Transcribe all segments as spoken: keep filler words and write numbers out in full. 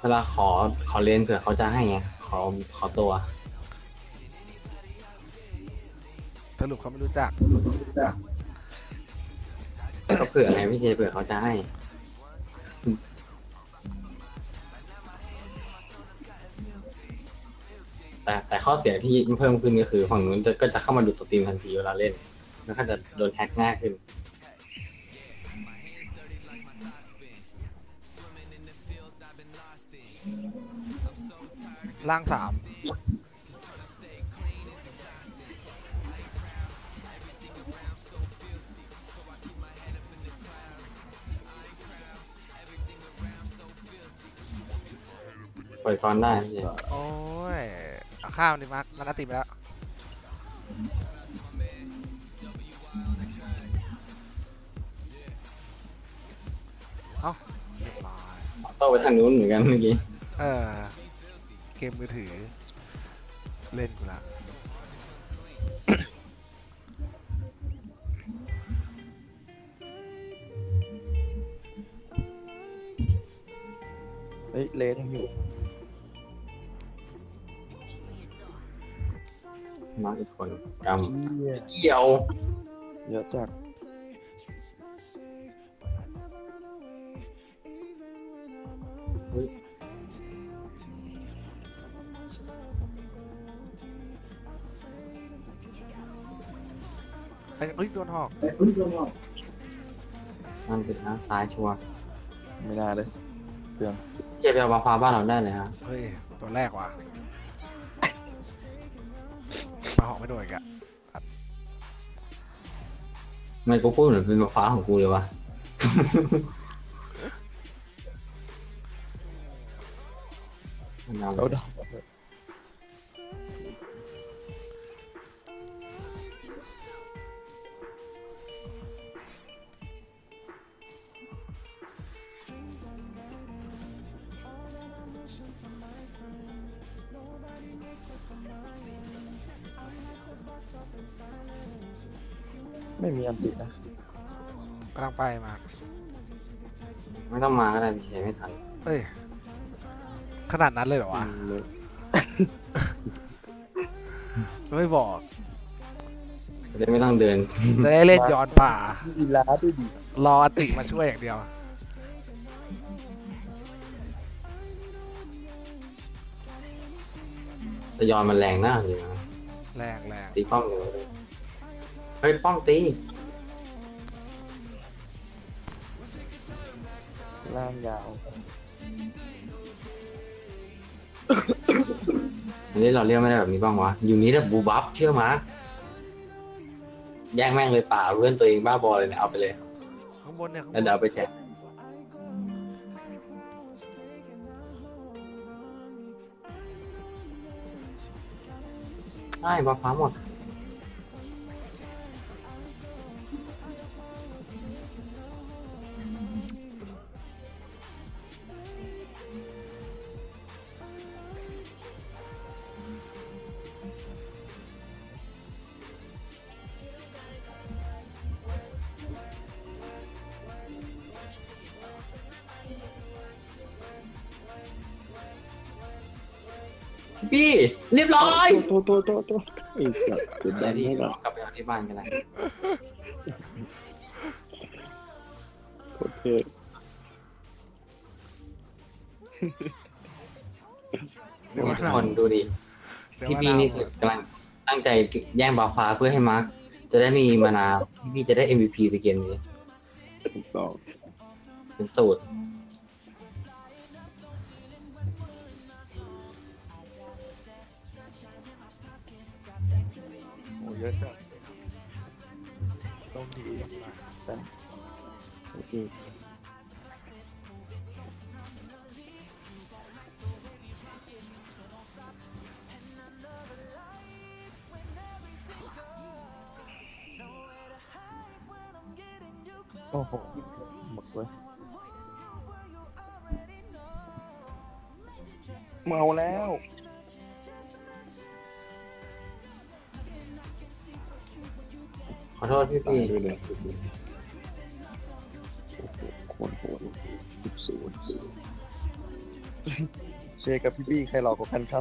วลาขอขอเรียนเผื่อเขาจะให้ไงขอขอตัวสรุปเขาไม่รู้จักก็เผื่อไงพี่เจเผื่อเขาจะให้แต่แต่ข้อเสียที่เพิ่มขึ้นก็คือฝั่งนู้นจะก็จะเข้ามาดูสตรีมทันทีเวลาเล่นแล้วก็จะโดนแฮ็กง่ายขึ้นล่างสามปล่อยก่อนได้พี่เจโอ้ยเอาข้าวดิมาร์คมันอัดติดไปแล้วเอ้าเรียบร้อยต้องไปทางนู้นเหมือนกันเมื่อกี้เออเกมมือถือเล่นกูละเฮ้ยเลนยังอยู่มาอีกคนกเหี้ยำเกี่ยวเยอะจัดเฮ้ยไอ้เอ้ยโดนหอกนั่นเป็นนะซ้ายชัวร์ไม่ได้เลยเพื่อนเจไปเอาบาฟ้าบ้านเราได้เลยฮะเฮ้ยตัวแรกว่ะมาหอกไม่โดนอีกอะไม่กูพูดเหมือนเป็นบาฟ้าของกูเลยวะเราดอกไม่มีอันตินะกำลังไปมาไม่ต้องมาก็ได้พี่เชไม่ทันเฮ้ยขนาดนั้นเลยเหรอวะไม่บอกจะได้ไม่ต้องเดินจะได้เล่นย้อนป่าอีลาด้วยดิรออติมาช่วยอย่างเดียวแต่ยอนมันแรงนะอยู่นะแรงแรงตีป้อมอยู่เลยเฮ้ยป้อมตีล่างยาวอันนี้เราเรียกไม่ได้แบบนี้บ้างวะอยู่นี้แบบบูบัฟเชื่อมาแย่งแม่งเลยป่าเพื่อนตัวเองบ้าบอเลยเนี่ยเอาไปเลยข้างบนเนี่ยแล้วเดี๋ยวเอาไปแจกใช่บัฟฟ้าหมดพี่เรียบร้อยโตโตโตโตไอ้สัตว์เป็นดันให้เรากลับไปเอาที่บ้านกันเลยโคตรเท่ทุกคนดูดิพี่พี่นี่คือกำลังตั้งใจแย่งบาฟ้าเพื่อให้มาร์คจะได้มีมานาพี่พี่จะได้ เอ็ม วี พี ไปเกมนี้ถูกต้องเป็นสูตรโอ้เยอะจัดต้องดีกันโอเคโอ้โหหมดเลยเมาแล้วขอโทษพี่พี่ด้วยเลยโคตรโหดสิบศูนย์เชกับพี่บี้ใครหลอกกว่ากันครับ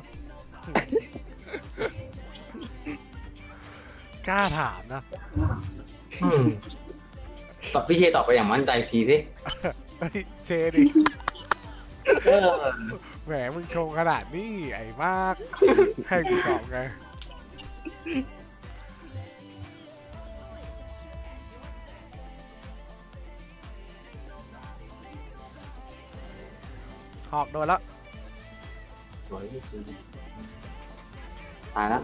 กล้าถามนะอืมตอบพี่เชตอบไปอย่างมั่นใจทีสิเฮ้ยเชดิเออแหมมึงชงขนาดนี้ไอ้มากให้กูตอบไงหอกโดนแล้วสวยที่สุดตายแล้ว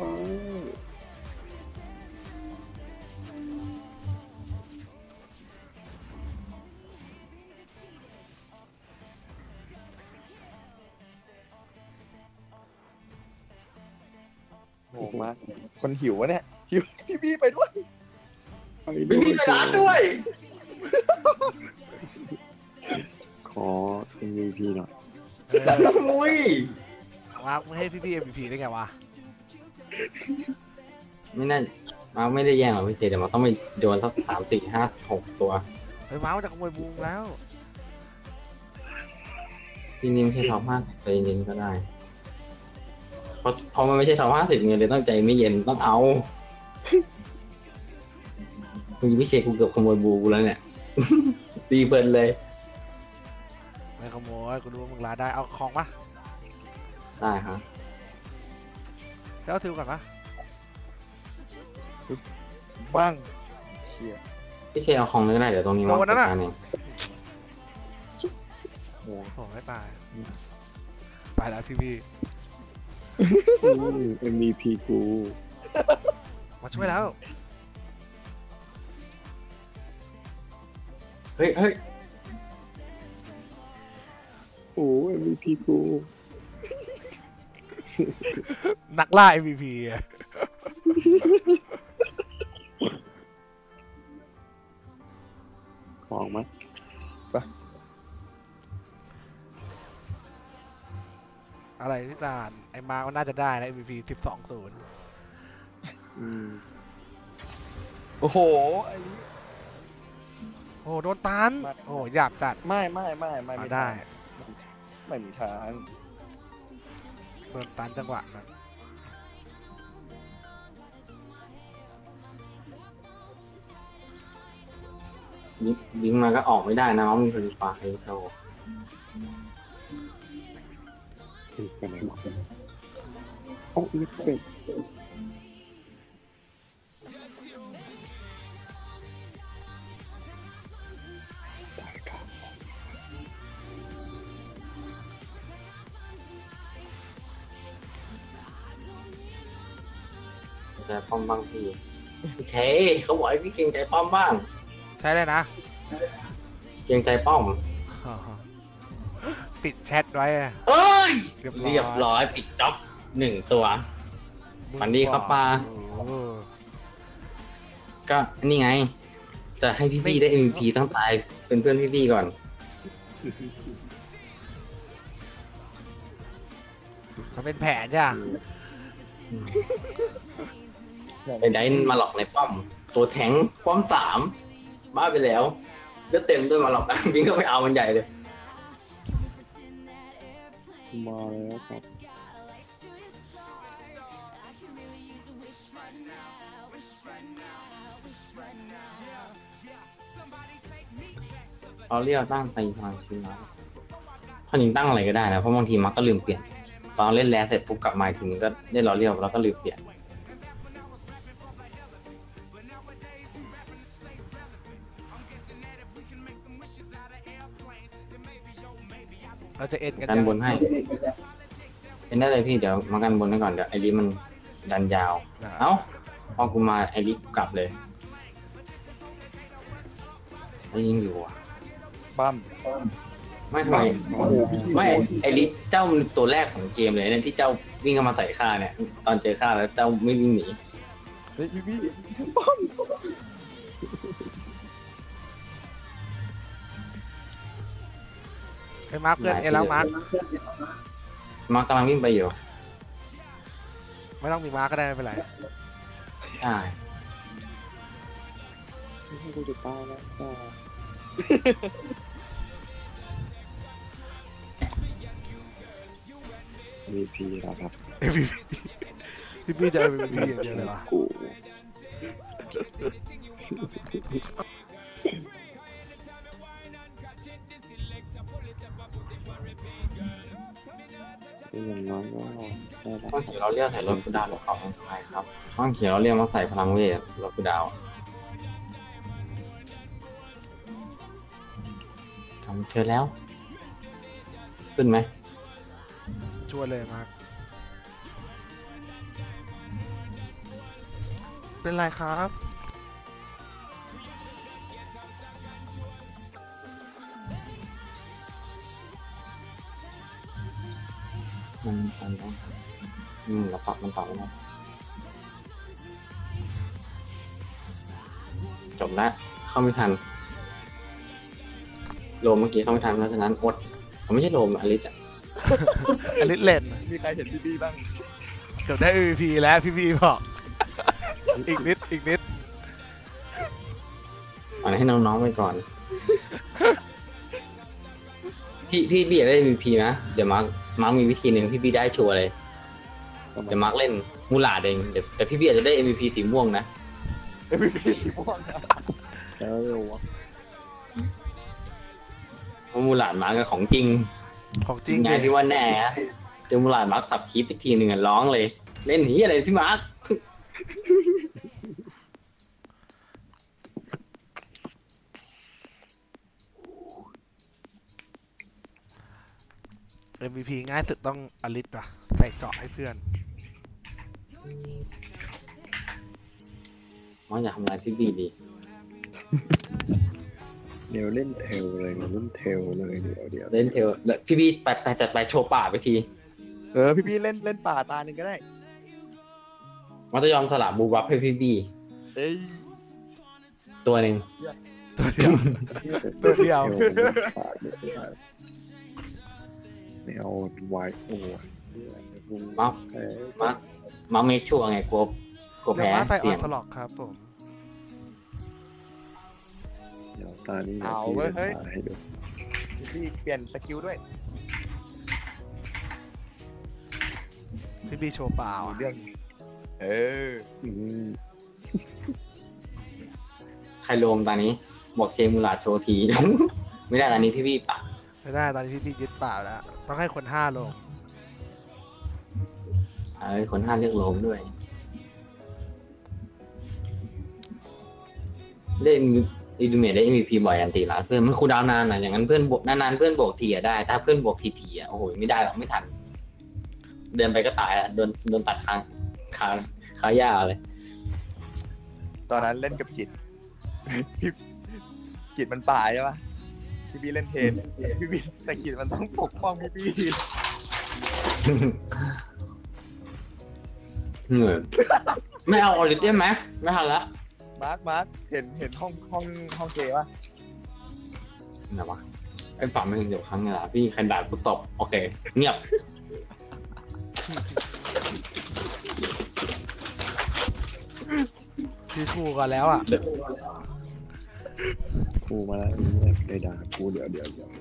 โอ้มาคนหิววะเนี่ยหิวพี่บี้ไปด้วยไม่มีเวลาด้วยขอ เอ็ม วี พี หน่อยเอออุ้ยมาร์คมึงให้พี่พี่ เอ็ม วี พี ได้ไงวะไม่น่ามาไม่ได้แย่งหรอกพี่เชแต่มันต้องไปโดนสักสามสี่ห้าหกตัวเฮ้ยมาร์คจะขโมยบูมแล้วทีนี้ไม่ใช่ท็อปห้าใจเย็นก็ได้เพราะเพราะมันไม่ใช่ท็อปห้าสิบไงเลยต้องใจไม่เย็นต้องเอาคุณพี่เชกูเกือบขโมยบูกูแล้วเนี่ย ตีเพลินเลยไม่ขโมยกูดูว่ามึงลาได้เอาของปะได้ครับแล้วเอาทิวก่อนปะบ้างเชียพี่เชเอาของเลยก็ได้เดี๋ยวตรงนี้มาจัดการเองโอ้โหไม่ตาย ไปแล้วพี่พี่อืม เอ็ม วี พี กูมาช่วยแล้วเฮ้ยเฮ้ยโอ้ เอ็ม วี พี กูนักล่า เอ็ม วี พี อะของมั้ยอะไรที่ตาลไอ้มาร์คมันน่าจะได้นะ เอ็ม วี พี สิบสองศูนย์อืมโอ้โหไอ้โอ้โหโดนตันโอ้โหหยาบจัดไม่ไม่ไม่ไม่มาไม่ได้ไม่มีทางโดนตันจังหวะนั้นยิงยิงมาก็ออกไม่ได้นะมันมีคนฟ้าให้เขาไปไหนวะโอ้ยเป็ดใจป้อมบ้างพี่เชเขาบอกให้พี่เกรงใจป้อมบ้างใช้เลยนะเกรงใจป้อมปิดแชทไว้อะเอ้ยเรียบร้อยเรียบร้อยปิดจ็อบหนึ่งตัว ฝันดีครับปลาโอ้โหก็นี่ไง จะให้พี่พี่ได้ เอ็ม วี พี ต้องตายเป็นเพื่อนพี่พี่ก่อนมันเป็นแผนจ้ะไอ้ไดน์มาหลอกในป้อม ตัวแทงป้อมสามบ้าไปแล้วก็เต็มด้วยมาหลอก วิ่งก็ไปเอามันใหญ่เลยมาแล้วครับเอาเรียกตั้งไปทางทีนะถ้าจริงตั้งอะไรก็ได้นะเพราะบางทีมักก็ลืมเปลี่ยนตอนเล่นแลสเสร็จปุ๊บกลับมาอีกทีนึงก็ได้รอเรียกแล้วก็ลืมเปลี่ยนเราจะเอ็นกันกันยังบนให้เป็นได้เลยพี่เดี๋ยวมากันบนให้ก่อนเดี๋ยวไอริมันดันยาวนะเอ้าพอกูมาไอริกลับเลยไอยิงอยู่อ่ะปั้มไม่ทำไมโอ้โหพี่ไม่ไอริเจ้าตัวแรกของเกมเลยเนี่ยที่เจ้าวิ่งเข้ามาใส่ข้าเนี่ย ตอนเจอข้าแล้วเจ้าไม่วิ่งหนีเฮ้ยพี่บี้ปั้มไอ้มาร์คเพื่อนเอ็นแล้วมาร์คมากำลังวิ่งไปอยู่ไม่ต้องมีมาร์คก็ได้ไม่เป็นไรใช่ไม่ใช่กูจะตายแล้วจ้ามีพีแล้วครับเอ็ม วี พี พี่พี่จะ เอ็ม วี พี อย่างเดียวเลยวะกูอย่างน้อยก็ได้ละห้องเขียวเราเรียกใส่รถกูดาวหรือเขาของใครครับห้องเขียวเราเรียกมาใส่พลังเวทรถกูดาวทำเชิญแล้ว ขึ้นไหมช่วยเลยมาก เป็นไรครับมันมันต้องอืมเราปรับมันปรับมันนะจบแล้วเข้าไม่ทันโลมเมื่อกี้เข้าไม่ทันเพราะฉะนั้นอดผมไม่ใช่โลมอลิสอะอลิสเลนมีใครเห็นพี่บี้บ้างเกือบได้ เอ็ม วี พี แล้วพี่พี่บอก อีกนิด อีกนิดเอาให้น้องๆไปก่อน พี่พี่พี่อยากได้ เอ็ม วี พี นะเดี๋ยวมาร์คมาร์คมีวิธีหนึ่งพี่พี่ได้ชัวร์เลยเดี๋ยวมาร์คเล่นมูลาดเองเดี๋ยวแต่พี่พี่อาจจะได้ เอ็ม วี พี สีม่วงนะเอ็มวีพีสีม่วงนะแล้วเร็ววะเพราะมูลาดมาร์คก็ของจริงของจริงไงที่ว่าแน่อะเจอมูลาดมาร์คสับคีปไปทีหนึ่งอะร้องเลย เล่นหนีอะไรพี่มาร์คเอ็ม วี พี ง่ายสุดต้องอลิสอะใส่เกราะให้เพื่อนมองอยากทำลายพี่บีดีเดี๋ยวเล่นเทลเลยเดี๋ยวเล่นเทลเลยเดี๋ยวเดี๋ยวเล่นเทลแล้วพี่บีไปไปจัดไปโชว์ป่าไปทีเออพี่บี้เล่นเล่นป่าตาหนึ่งก็ได้มันจะยอมสลับบูบัฟให้พี่บีเอ้ยตัวหนึ่งตัวเดียว ตัวเดียวไม่เอาไวโอ้ยมาร์คเอ้ยมาร์คมาร์คเมคชัวร์ไงกลัวกลัวเดี๋ยวแพ้มาใส่อเสี่อยงนสล็อกครับผมเดี๋ยวตานี้เอาพี่เว้ยจะเฮ้ยพาให้ดูพี่บี้เปลี่ยนสกิลด้วยพี่พี่โชว์เปล่าเอาอะเรื่อง เอออืมใครโลมตอนนี้ บอกเชมูลาดโชว์ที ไม่ได้ตอนนี้พี่บีปะไม่ได้ตอนนี้พี่พี่ยึดเปล่าแล้ว ต้องให้คนห้าลงเอ้ยคนห้าเรียกโลมด้วย เล่นอิดูเมทได้ เอ็ม วี พี บ่อยอันตีละเพื่อนมันคูลดาวน์นานอ่ะอย่างนั้นเพื่อนบวกนานๆเพื่อนบวกทีอ่ะได้ถ้าเพื่อนบวกทีทีอ่ะโอ้โหไม่ได้หรอกไม่ทัน เดินไปก็ตายอ่ะโดนโดนตัดคางขาขาย่าเลยตอนนั้นเล่นกับกิจ พี่กิจมันป่าใช่ปะพี่บี้เล่นเทนพี่บี้แต่กิจมันต้องปกป้องพี่บี้เหนื่อยไม่เอาออริสได้ไหมไม่ทันละมาร์คมาร์คเห็นเห็นห้องห้องห้องเกปะไหนวะไอ้ฝั่งไม่ถึงเดี๋ยวครั้งไงล่ะพี่ใครด่ากูตบโอเค เงียบพี่คู่กันแล้วอ่ะครูมาแล้วไอ้ด่าครูเดี๋ยวเดี๋ยวเดี๋ยว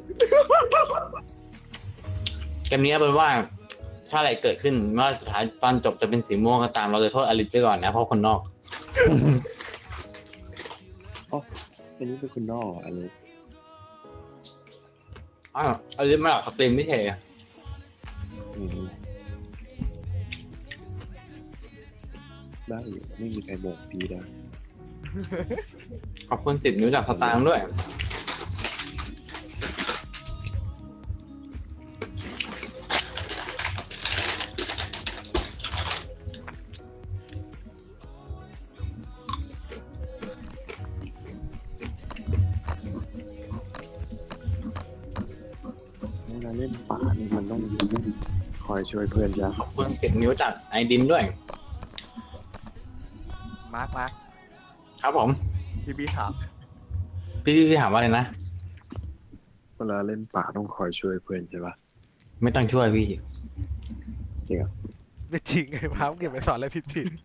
เกมนี้เป็นว่า ถ้าอะไรเกิดขึ้นเมื่อสุดท้ายตอนจบจะเป็นสีม่วงก็ตามเราจะโทษอลิสไปก่อนนะเพราะคนนอกอันนี้เป็นคุณนอกอันนี้อ้าวอลิสมาหลักสตรีมไม่ใช่เหรออืมได้อยู่ไม่มีใครบอกพี่ได้ขอบคุณสิบนิ้วจากสตางค์ด้วยเวลาเล่นป่านี่มันต้องคอยช่วยเพื่อนจ้ะขอบคุณสิบนิ้วจากไอดินด้วยมาร์คมาร์คครับผมพี่บี้ถามพี่พี่ถามว่าอะไรนะเวลาเล่นป่าต้องคอยช่วยเพื่อนใช่ปะไม่ต้องช่วยพี่จริงเหรอไม่จริงไอ้พามเก็บไปสอนอะไรผิดผิด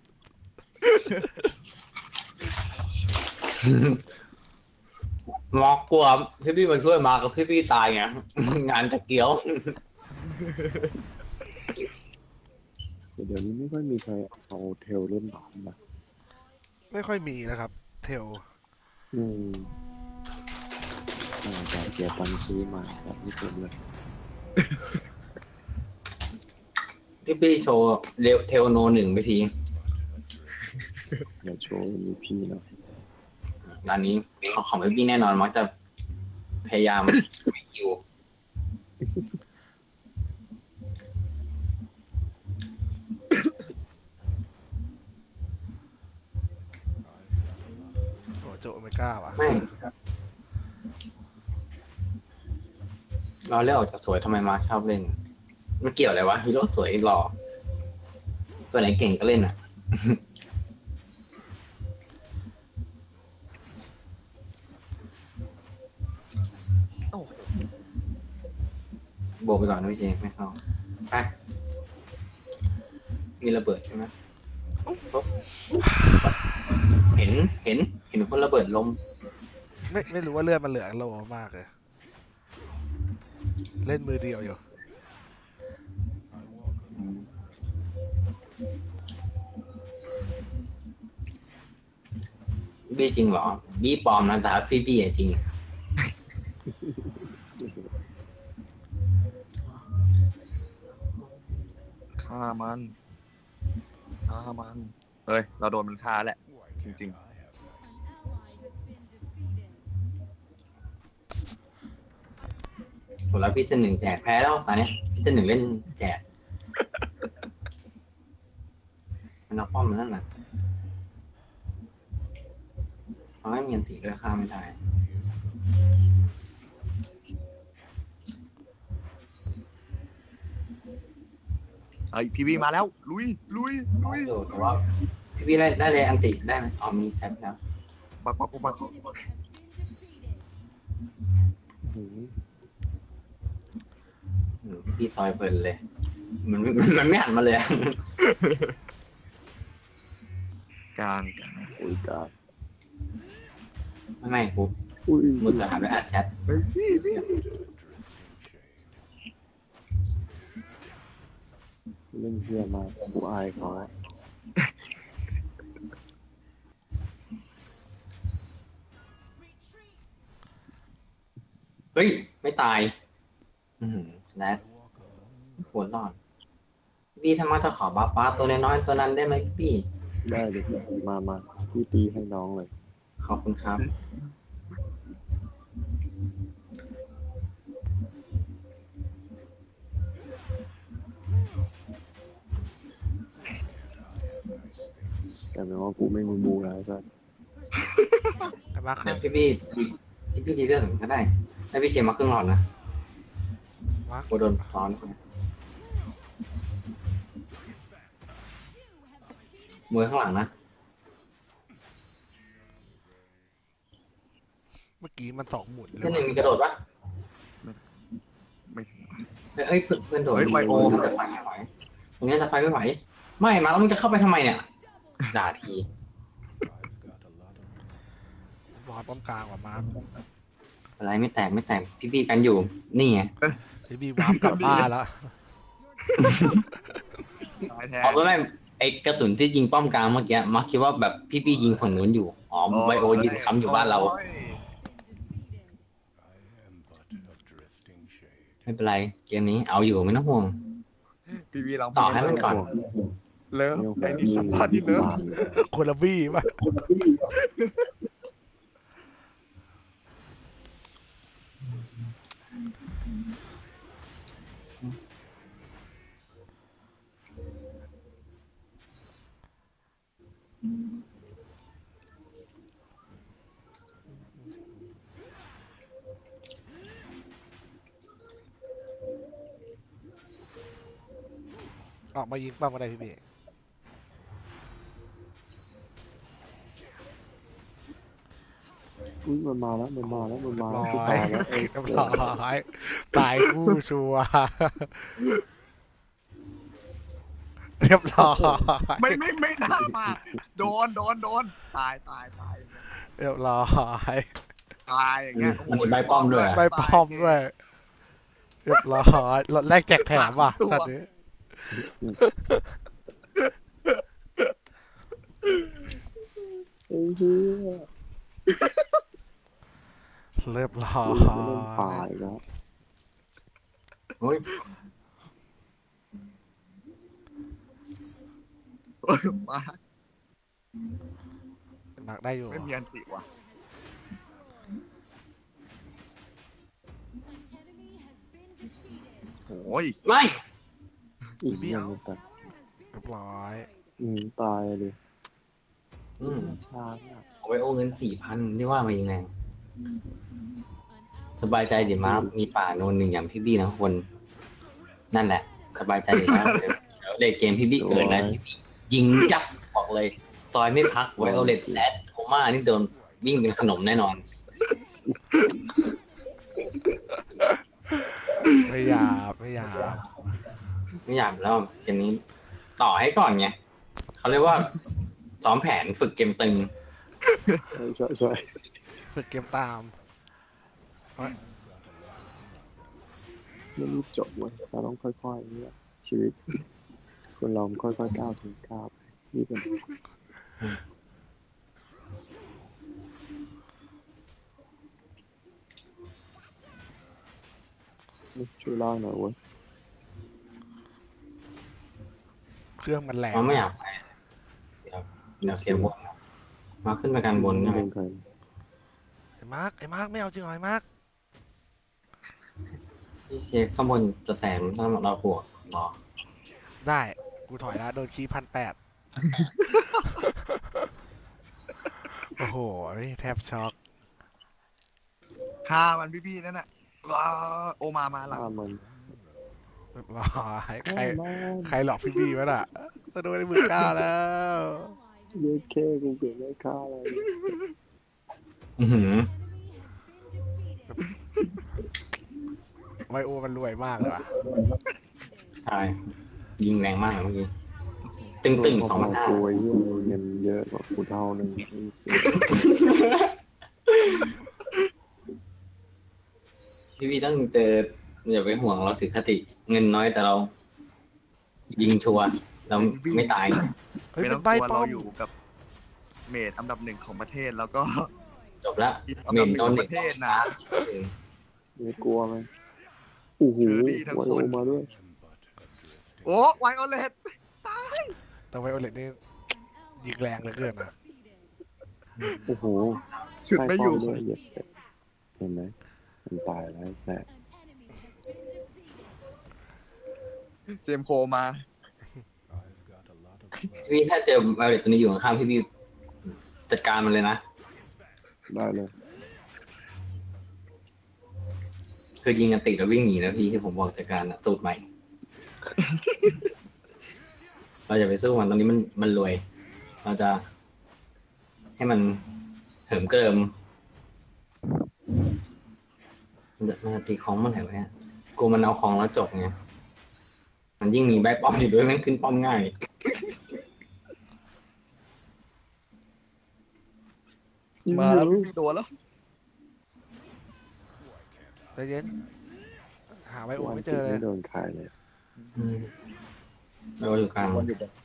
มอกกลัวพี่พี่มาช่วยมากับพี่พี่ตายไง งานจะเกี้ยวเดี๋ยวนี้ไม่ค่อยมีใครเอาเทลเล่นหรอกนะไม่ค่อยมีนะครับ เทลอืมใช่แต่เกียร์ตังค์ซื้อมาแบบไม่สนเลยพี่พี่โชว์เรวเทลโนหนึ่งไปทีเดี๋ยวโชว์มีพี่เนาะร้านนี้ของของพี่พี่แน่นอนมักจะพยายามไม่คิวโอ้โจโอเมก้าว่ะไม่เราเลือกออกจากสวยทำไมมาชอบเล่น มันเกี่ยวอะไรวะฮีโร่สวยหล่อตัวไหนเก่งก็เล่นอ่ะโอ้โหโบกไปก่อนนะพี่เจไม่เข้าไปมีระเบิดใช่ไหมปุ๊บเห็นเห็นเห็นคนระเบิดลมไม่ไม่รู้ว่าเลือดมันเหลือโลมากเลย เล่นมือเดียวอยู่อืมบี้จริงเหรอ บี้ปลอมนะแต่พี่บี้จริงฆ่ามันฆ่ามันเฮ้ยเราโดนมันฆ่าแหละจริงผมแล้วพี่เซนหนึ่งแจกแพ้แล้วตอนนี้พี่เซนหนึ่งเล่นแจกมันเอาป้อมมันนั่นน่ะเขาให้มีอันติด้วยฆ่าไม่ได้ๆไอ้ยพีวีมาแล้วลุยลุยลุยอยู่แต่ว่าพี่พี่ได้ได้เลยอันติได้ไหมอ๋อมีแท็บแล้วปักปักปักปักอืมอืมพี่ซอยเพลินเลย มันมันมันไม่หันมาเลยอะกลางกลางอุ้ยกาดไม่ไม่กูอุ้ยมึงจะหาไปอัดแชทเฮ้ยพี่พี่เล่นเฮียมากกูอายเขาเฮ้ย ไม่ตาย อืมแล้วควรรอด พี่ทำไมจะขอบัฟฟ้าตัวน้อยๆตัวนั้นได้ไหมพี่ได้เลยมามาพี่ตีให้น้องเลยขอบคุณครับแต่เป็นว่ากูไม่มีบูแล้วก็แต่มาครัเดี๋ยบวพี่พี่พี่พี่ดีเรื่องก็ได้ให้พี่เชียร์มาครึ่งหลอดนะมากูโดนซ้อนมวยข้างหลังนะเมื่อกี้มันสองหมุนเลเพื่อนหยนึ่งมีกระโดดปะไม่เอ้ยเพื่อนเพื่อนโดดเฮ้ยไวโอตรงนี้จะไปไม่ไหวตรงนี้จะไปไม่ไหว ไม่มาแล้วมึงจะเข้าไปทำไมเนี่ย ด่าทีบอลป้อมกลางว่ะมาอะไรไม่แตกไม่แตกพี่พี่กันอยู่ นี่ไงพี่บีวาร์ปกลับบ้านแล้วตายแทนเอาไม่ไม่ไอกระสุนที่ยิงป้อมกลางเมื่อกี้มักคิดว่าแบบพี่พี่ยิงฝั่งนู้นอยู่ อ๋อไวโอยืนค้ำอยู่บ้านเราโยไม่เป็นไร เกมนี้เอาอยู่ไม่ต้องห่วงพีวีลองต่อให้มันก่อนเลิฟไอ้นี่สัมภาษณ์นี่เลิฟคนละบี้ป่ะ ออกมายิงป้อมก็ได้พี่บีอุ้ยมันมาแล้วมันมาแล้วมันมาร้แล้วอกูยตายแล้วเออเรียบร้อยตายคู่ชัวร์เรียบร้อยไม่ไม่ไม่น่ามาโดนโดนโดนตายตายตายเรียบร้อยตายอย่างเงี้ยมันมีใบป้อมด้วยไปป้อมด้วย เรียบร้อยรถแรกแจกแถมว่ะตอนนี้ไอ้เหี้ยเรียบร้อกูไม่เล่นป่าย อีกแล้วโอ้ยโอ้ยมามาร์กได้อยู่ไม่มีอันติว่ะโอ้ยไม่อีกเรื่องตัดเรียบร้อยอืมตายเลยอืมช้างอ่ะเอาไว้โอนเงินสี่พันนี่ว่ามายังไงสบายใจดิมามีป่าโนนหนึ่งอย่างพี่บี้นะคน นั่นแหละ สบายใจดีมากเดี๋ยวเดี๋ยวเลทเกมพี่บี้เกิดนะพี่บี้ยิงจับบอกเลยซอยไม่พักไว้เอาเลทแอดโคม่านี่โดนวิ่งเป็นขนมแน่นอนไม่หยาบไม่หยาบไม่อยากแล้วเกมนี้ต่อให้ก่อนไงเขาเรียกว่าซ้อมแผนฝึกเกมตึงใช่ใช่ใช่ฝึกเกมตามไม่รีบจบเว้ยเราต้องค่อยๆเนี่ยชีวิตคนเราค่อยๆก้าวถึงก้าวไปนี่เป็นช่วยล่างหน่อยเว้ยเครื่องมันแรงเขาไม่อยากไปเดี๋ยวเดี๋ยวเสียบนมาขึ้นมากันบนใช่ไหมเล่นใครไอ้มาร์กไอ้มาร์กไม่เอาจริงเหรอไอ้มาร์กพี่เช็คข้างบนจะแตมถ้าเราบวกรอได้ กูถอยแล้วโดนคีพันแปด โอ้โห แทบช็อกฆ่ามันพี่ๆนั่นน่ะว้าโอมามาหลังฆ่ามันเรียบร้อยใครฆ่ามันใครหลอกพี่บีวะน่ะจะโดนในมือก้าวแล้วเย้แค่กูเกิดไม่ฆ่าอะไรอือหือไวโอมันรวยมากเลยว่ะใช่ยิงแรงมากเมื่อกี้ตึงตึงสองพันห้ากูไอ้เหี้ยเงินเยอะกว่ากูเท่านึงไอ้เสียพี่พี่ต้องเจออย่าไปห่วงเราถือคติ เงินน้อยแต่เรา ยิงชัวร์เราไม่ตายเฮ้ยไม่เป็ต้องนใบกลัวป้อเรามอยู่กับเมดอันดับหนึ่งของประเทศแล้วก็จบแล้วอันเมดับนหนึ่งโดขนองหปนึ่งระเทศนะไม่กลัวไหมโอ้โหเชอรี่ทั้งไวคโอน มาด้วยโอ้ไวโอเลตแต่ไวโอเลตนี่ยิงแรงเหลือเกินนะโอ้โหฉุดไม่อยู่ใช่ป้มด้วยเหยียบเป็ดเห็นไหมมันตายแล้วแสบเจมส์โคมาพี่ถ้าเจอไวโอเลตตัวนี้อยู่ข้างๆพี่พี่จัดการมันเลยนะได้เลยคือยิงกันติดแล้ววิ่งหนีนะพี่ที่ผมบอกจัดการอะสูตรใหม่ เราจะไปสู้มันตอนนี้มันมันรวย เราจะ ให้มันเหิมเกริมมันจะมันจะตีของมันไหนวะเนี่ยกูมันเอาของแล้วจบไงมันยิ่งมีใบป้อมอยู่ด้วยมันขึ้นป้อมง่ายมาแล้วพี่โดนแล้วใจเย็น หาไวโอวันไม่เจที่อเลยไม่โดนขายเลยอืมเราอยู่กลางบอลอยู่บน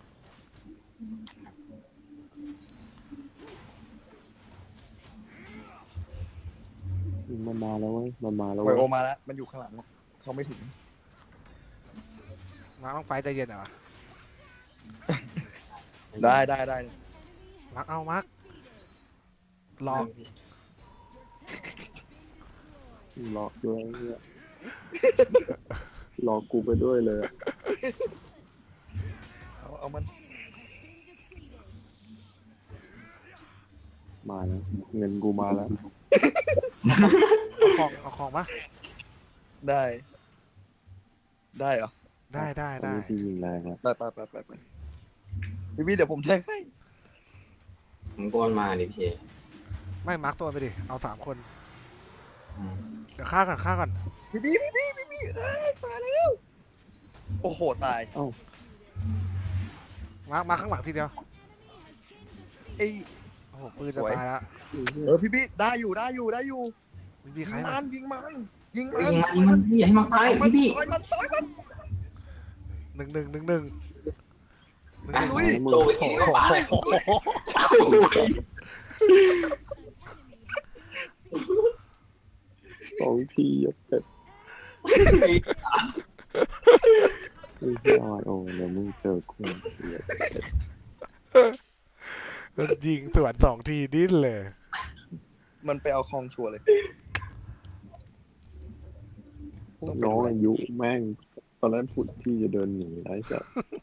มันมาแล้วเว้ยมันมาแล้วไวเว้ยโอมาแล้ว มันอยู่ข้างหลังเขาไม่ถึงมาร์กต้องไฟใจเย็นเหรอได้ได้ได้มาร์กเอามาร์กรอหลอกด้วยเนี่ยหลอกกูไปด้วยเลยอะเอาเอามันมาแล้วเงินกูมาแล้วเอาของเอาของมาได้ ได้เหรอได้ได้ตอนได้นี้พี่ยิงแรงแล้วไปไปไปไปไปพี่พี่เดี๋ยวผมแทงให้ผมโกนมาดิพี่ไม่มาร์กตัวไปดิ เอาสามคนอืมเดี๋ยวฆ่าก่อนฆ่าก่อนพี่พี่พี่พี่พี่พี่เอ้ยตายแล้วโอ้โหตายเอ้ามาร์กมาข้างหลังทีเดียวไอ้ยโอ้โหปืนจะตายแล้วเออพี่พี่ได้อยู่ได้อยู่ได้อยู่มีมียิใคงรมัมานยิงมันยิงเฮ้มัยนยิงมันยิงมันพี่อย่าให้มันตายมัพี่พี่ต่อยมันต่อยมันหนึ่งหนึ่งหนึ่งหนึ่งมึงอ่ะก็ลุยโตไปกินก็ป๋าเลยโอ้ยสองทีอย่าเป็ดไม่ใช่ออนโอ้เดี๋ยวมึงเจอกูอย่าเป็ดยิงสวนสองทีดิ้นเลยมันไปเอาคลองชัวร์เลยน้องอายุแม่งตอนนั้นพูดที่จะเดินหนีไอ้สัส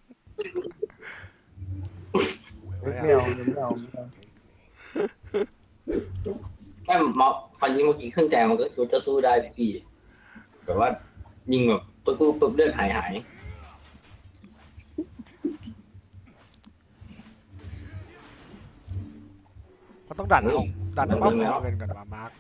ไม่เอาไม่เอาไม่เอาแค่มอพอยิงเมื่อกี้ขึ้นใจมันก็จะสู้ได้พี่แบบว่ายิงแบบปุ๊บปุ๊บปุ๊บเลือดหายหายมันต้องดันเอาดันป้อมเอาเงินก่อนมามาร์ค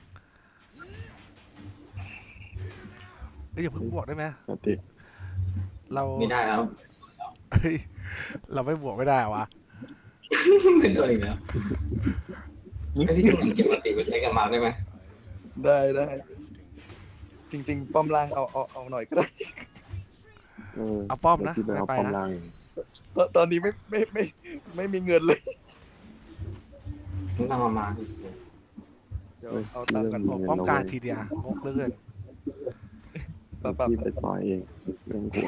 เอ้ยอย่าเพิ่งบวกได้ไหมสติเราไม่ได้แล้วเฮ้ยเราไม่บวกไม่ได้วะเหมือนตัวอีกแล้วไอพี่ต้องเก็บปกติไปใช้กับมาได้ไหมได้ได้จริง ๆ ป้อมล่างเอาเอาเอาหน่อยก็ได้เออเอาป้อมนะที่ไปไม่เอาไปป้อมนะล่างตอนตอนนี้ไม่ไม่ไม่ไม่มีเงินเลยไม่ต้องเอามาเดี๋ยวเอาตังค์กันผมป้อมกลางทีเดียวงกเลื่อนปะปะพี่ไปซอยเองเรื่องหัว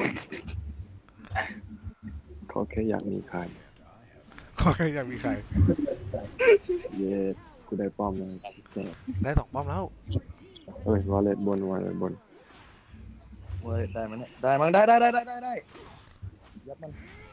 เขาแค่อยากมีใครขอแค่อยากมีใครเย้กูได้ป้อมแล้วแกได้สองป้อมแล้วเอ้ยวอลเล็ตบนวอลเล็ตบนเว้ยได้มั้ยเนี่ยได้มั้งได้ได้ได้ได้ได้ได้ยับมัน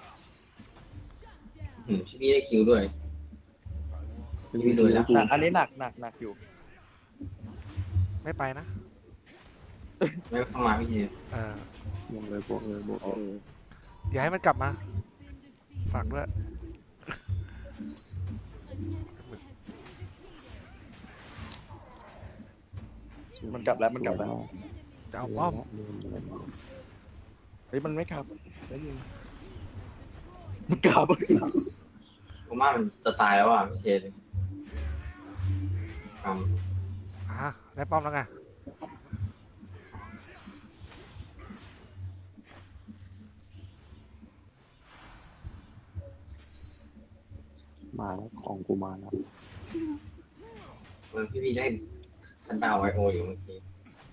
อืมพี่ได้คิวด้วย พี่ดูแล้วหนักอันนี้หนักหนักหนักอยู่ไม่ไปนะไม่เข้ามาพี่เจเออยังเลยบวกเลยบวกเอออย่าให้มันกลับมาฝากด้วยมันกลับแล้วมันกลับแล้วจะเอาป้อมเฮ้ยมันไม่กลับได้ยินมันกลับผมว่ามันจะตายแล้วอ่ะพี่เจครับอ่ะได้ป้อมแล้วไงมาแล้วของกูมาแล้วเออพี่พี่ได้คันดาวไวโออยู่เมื่อกี้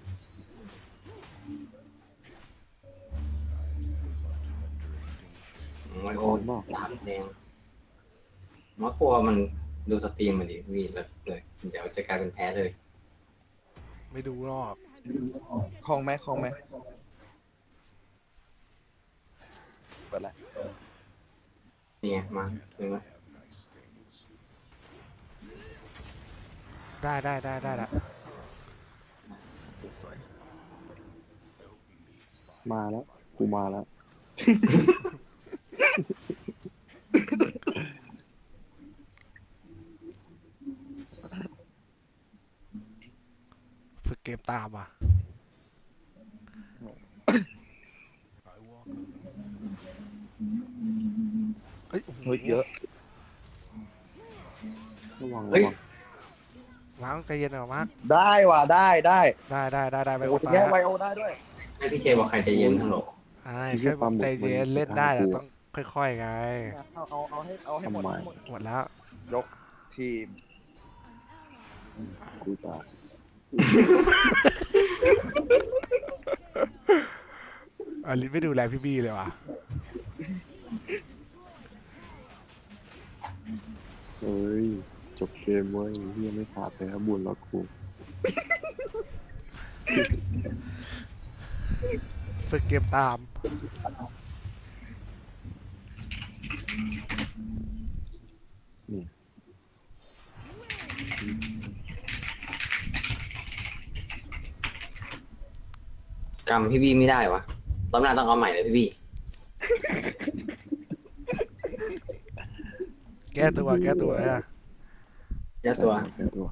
ไวโอดาบแดงมากลัวมันดูสตรีมมาดิพี่แบบเลยเดี๋ยวจะกลายเป็นแพ้เลยไม่ดูหรอกคลองไหมคลองไหมเปิดอะไรนี่ไงมาเห็นไหมได้ได้ได้ได้ละสวยมาแล้วกูมาแล้วฝึกเกมตามอ่ะเฮ้ยโอ้โหเฮ้ยเยอะระวังเฮ้ระยวังมาร์คใจเย็นหน่อยมาร์คได้ว่ะได้ได้ได้ได้ได้ได้ไปโอ้โอ้ยตายแย่ไวแล้วโอได้ด้วยให้พี่เจบอกใครใจะเย็นทั้งโลกใช่แค่ใจเย็นเล่นได้แต่ต้องค่อยๆไงเอาเอาเอาให้เอาให้หมดให้หมดหมดแล้วยกทีมกูจะอลิไม่ดูแลพี่บี้เลยว่ะเฮ้ยจบเกมเว้ยเฮียไม่ขาดเลยครับบุญแล้วกูฝึกเกมตามนี่กรรมพี่บี้ไม่ได้วะรอบหน้าต้องเอาใหม่เลยพี่บี้แก้ตัวแก้ตัวอ่ะแก้ตัวแก้ตัว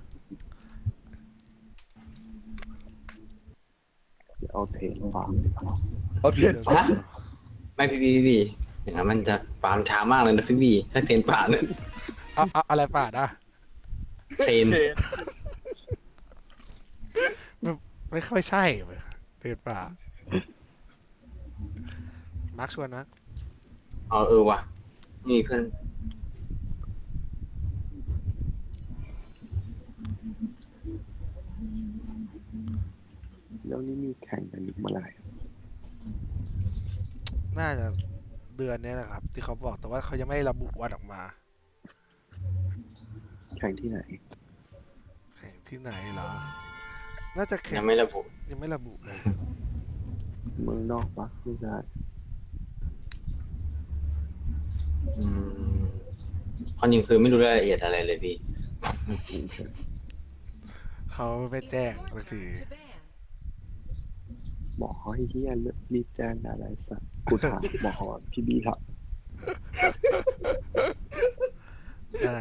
เดี๋ยวเอาเทนฟาร์มเอาเทียนฮะไม่พี่บี้พี่บี้อย่างนั้นมันจะฟาร์มช้ามากเลยนะพี่บี้ถ้าเทรนผ่านเนี่ยเอาเอาอะไรป่าดอ่ะเทรนเทนไม่ค่อยใช่เว้ยเตือนป่ามาร์คชวนนะเอาเออว่ะมีเพื่อนแล้วนี่มีแข่งกันอีกเมื่อไหร่น่าจะเดือนนี้แหละครับ ที่เขาบอกแต่ว่าเขายังไม่ระบุวันออกมาแข่งที่ไหนแข่งที่ไหนเหรอ น่าจะแข่ยังงไม่ระบุยังไม่ระบุเลยเมืองนอกปะไม่ใช่อืมความจริงคือไม่รู้รายละเอียดอะไรเลยพี่เขาไม่แจ้งก็คือบอกเขาให้เฮียรีบแจ้งอะไรสักกูถามบอกเขาว่าพี่บีครับได้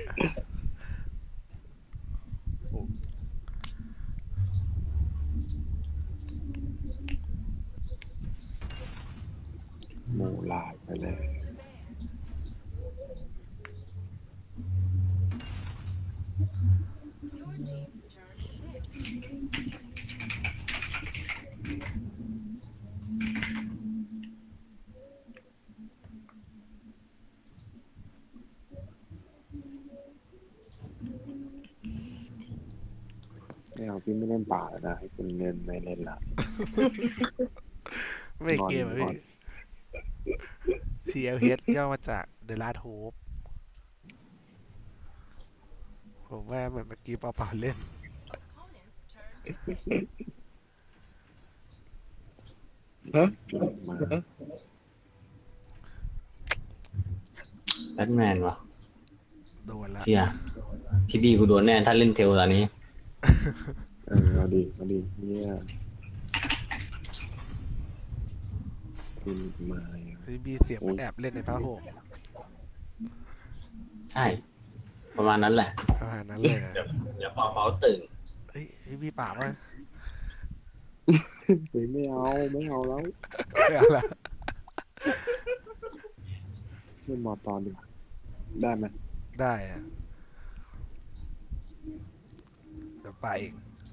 โมลายไปเลย ไม่เอาพี่ไม่เล่นป่าแล้วนะให้คุณเงินไม่เล่นละไม่เกมอะงพี่อนที แอล เอช ย่อมาจาก The Last Hope ผมว่าเหมือนเมื่อกี้เปล่าๆเล่นฮะมาแบทแมนวะโดนละเชี่ยพี่บีกูโดนแน่ถ้าเล่นเทลตอนนี้เออเอาดีเอาดีเนี่ยคุณมาอย่างซีบีเสียงมันแอบเล่นในพระโหมใช่ ประมาณนั้นแหละประมาณนั้นเลยอะเดี๋ยวเดี๋ยวพอเขาตื่นเฮ้ยซีบีปากวะเฮ้ยไม่เอาไม่เอาแล้วไม่เอาละเล่นมอตอนดีกว่าได้ไหมได้อะเดี๋ยวไปเอง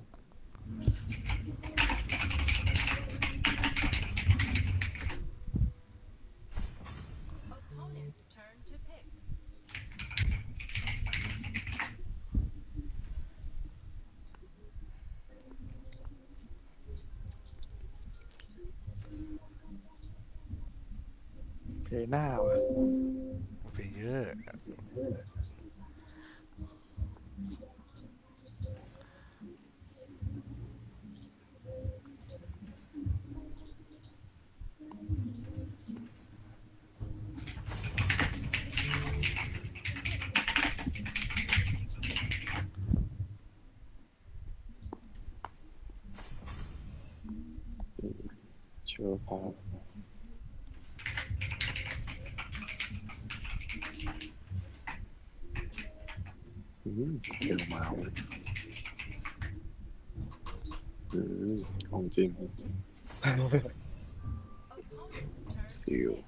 เพหน้าว่ะไปเยอะเชื่อครับอืมเดี๋ยวมาเว้ยอืมของจริงซิล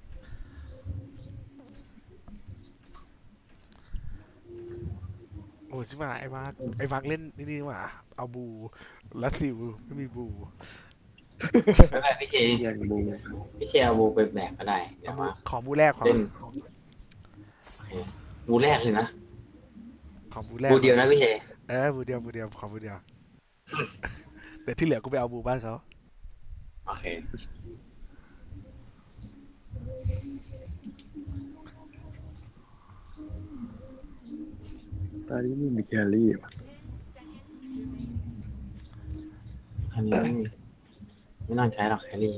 โอ้ชิบหายไอ้มาร์คไอ้มาร์คเล่นนี่นี่หว่าเอาบูแล้วซิวไม่มีบูไม่เป็นไรพี่เชแย่งบูพี่เชเอาบูไปแบกก็ได้ เดี๋เอายวบูมาขอบูแรกขอเล่นโอเคบูแรกเลยนะขอบูแรกบูเดียวนะพี่เชเออบูเดียวบูเดียวขอบูเดียว แต่ที่เหลือกูไปเอาบูบ้านเขาโอเคตอนนี้ไมมีแครี่ว่ะอันนี้ไม่มีไม่ต้องใช้หรอกแครี่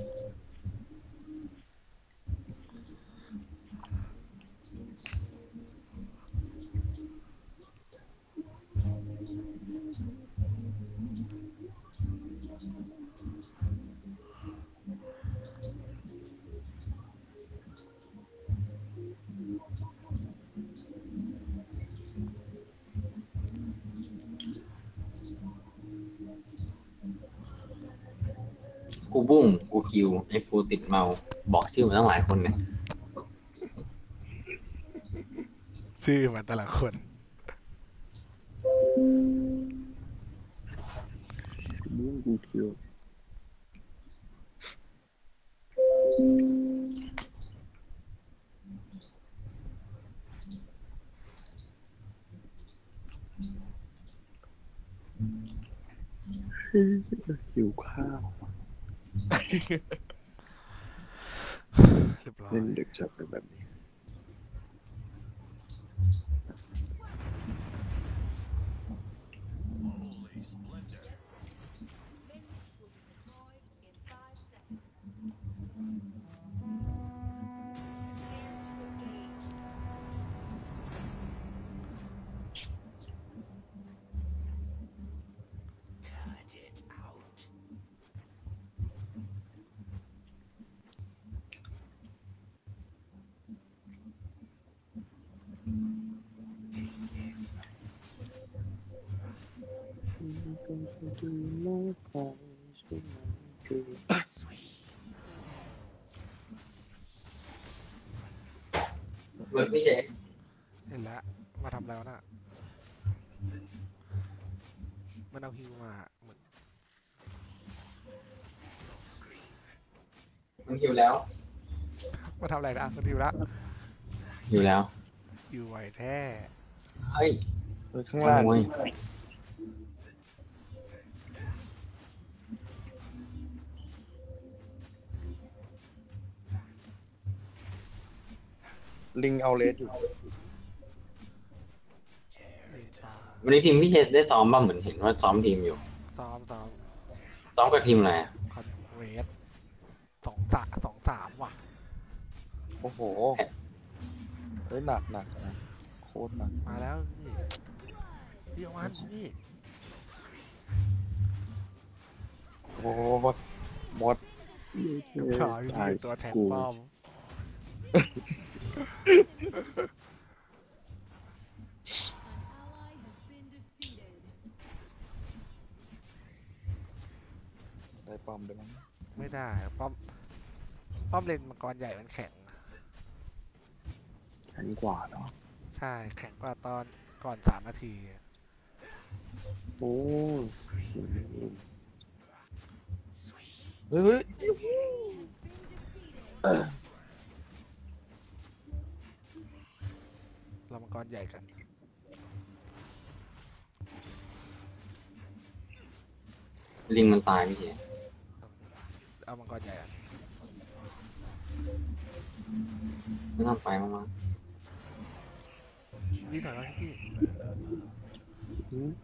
กูบุ้งกูคิวไอ้ฟูติดเมา บอกชื่อมาตั้งหลายคนเนี่ยชื่อมันแต่ละคนกูยุ่งกูคิวหิวข้าวเรียบร้อยเล่นดึกจะเป็นแบบนี้เมื่อพี่เชษเห็นแล้วมาทำแล้วะน่ะมันเอาฮิวมาเหมือนมันหิวแล้วมาทำอะไรนะมันฮิวละหิวแล้วฮิวไวแท้เฮ้ยเออข้างล่างโอ้ยลิงเอาเลสอยู่วันนี้ทีมพี่เชษได้ซ้อมบ้างเหมือนเห็นว่าซ้อมทีมอยู่ซ้อมซ้อมซ้อมกับทีมอะไรอะคอนเวสสองสามสองสามว่ะโอ้โหเฮ้ยหนักหนักหนักโคตรหนักมาแล้วนี่พี่เอามันนี่โอ้โหหมดหมดกับพลอยพี่เป็นตัวแทนป้อมได้ปอมด้วยมั้งไม่ได้ป้อมป้อมเลนมังกรใหญ่มันแข็งนะแข็งกว่าเนาะใช่แข็งกว่าตอนก่อนสามนาทีโอ้ยเฮ้ยเฮ้ยเรามังกรใหญ่กันลิงมันตายพี่เชษเอามังกรใหญ่กันไม่ต้องไปมากพี่ถอยมาพี่หืม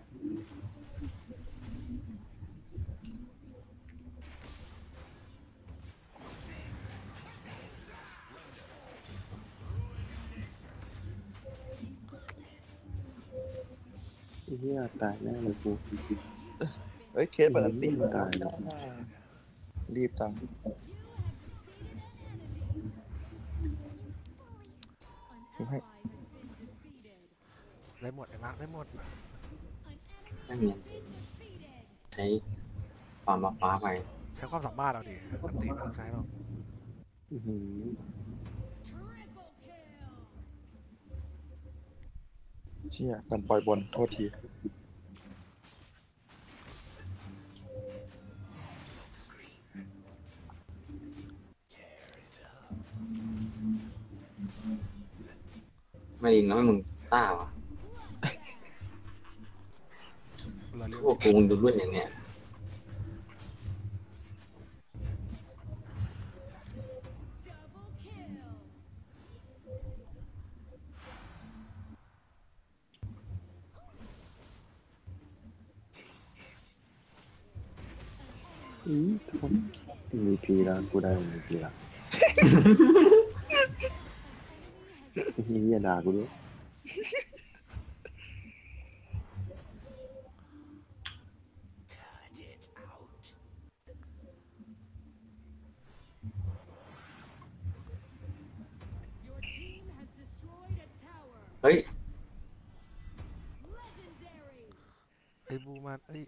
ไอ้เหี้ยตายแน่เลยกูเฮ้ยเคสปกติไม่ตายนะรีบจัง ให้ได้หมดไอ้มาร์คได้หมดๆไม่มีใช้ความบัฟฟ้าไปใช้ความสามารถเราดิมันตีไม่ต้องใช้หรอกอื้อหือเชี่ยกันปล่อยบนโทษทีไม่ลิงน้อยมึงซ่าวะเราเรียกพวกกูมึงดูรุ่นอย่างเนี้ยอืมทำ เอ็ม วี พี แล้วกูได้ เอ็ม วี พี แล้วไอ้เหี้ยด่ากูด้วยเฮ้ยไอ้บูมันเอ้ย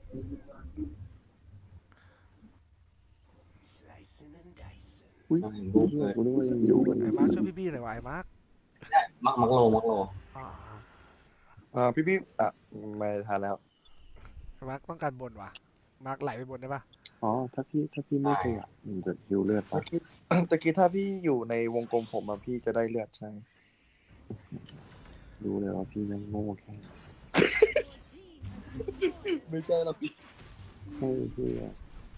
อุ้ยเราเห็นกูรูปนึเลกยว่ายังอยู่กันไอ้มาร์คช่วยพี่บี้หน่อยวะไอ้มาร์คมักมักโลมักโลอ่าอ่าพี่พี่อ่ะไม่ทันแล้วไอ้มาร์คต้องการบนว่ะมาร์คไหลไปบนได้ปะอ๋อ ถ้าพี่ถ้าพี่ไม่ขยับมันจะฮิวเลือดตะปะกี้ ตะกี้ถ้าพี่อยู่ในวงกลมผมอะพี่จะได้เลือดใช่รู้เลยว่าพี่แม่งโง่แค่ไหนไม่ใช่หรอกพี่ให้เฮีย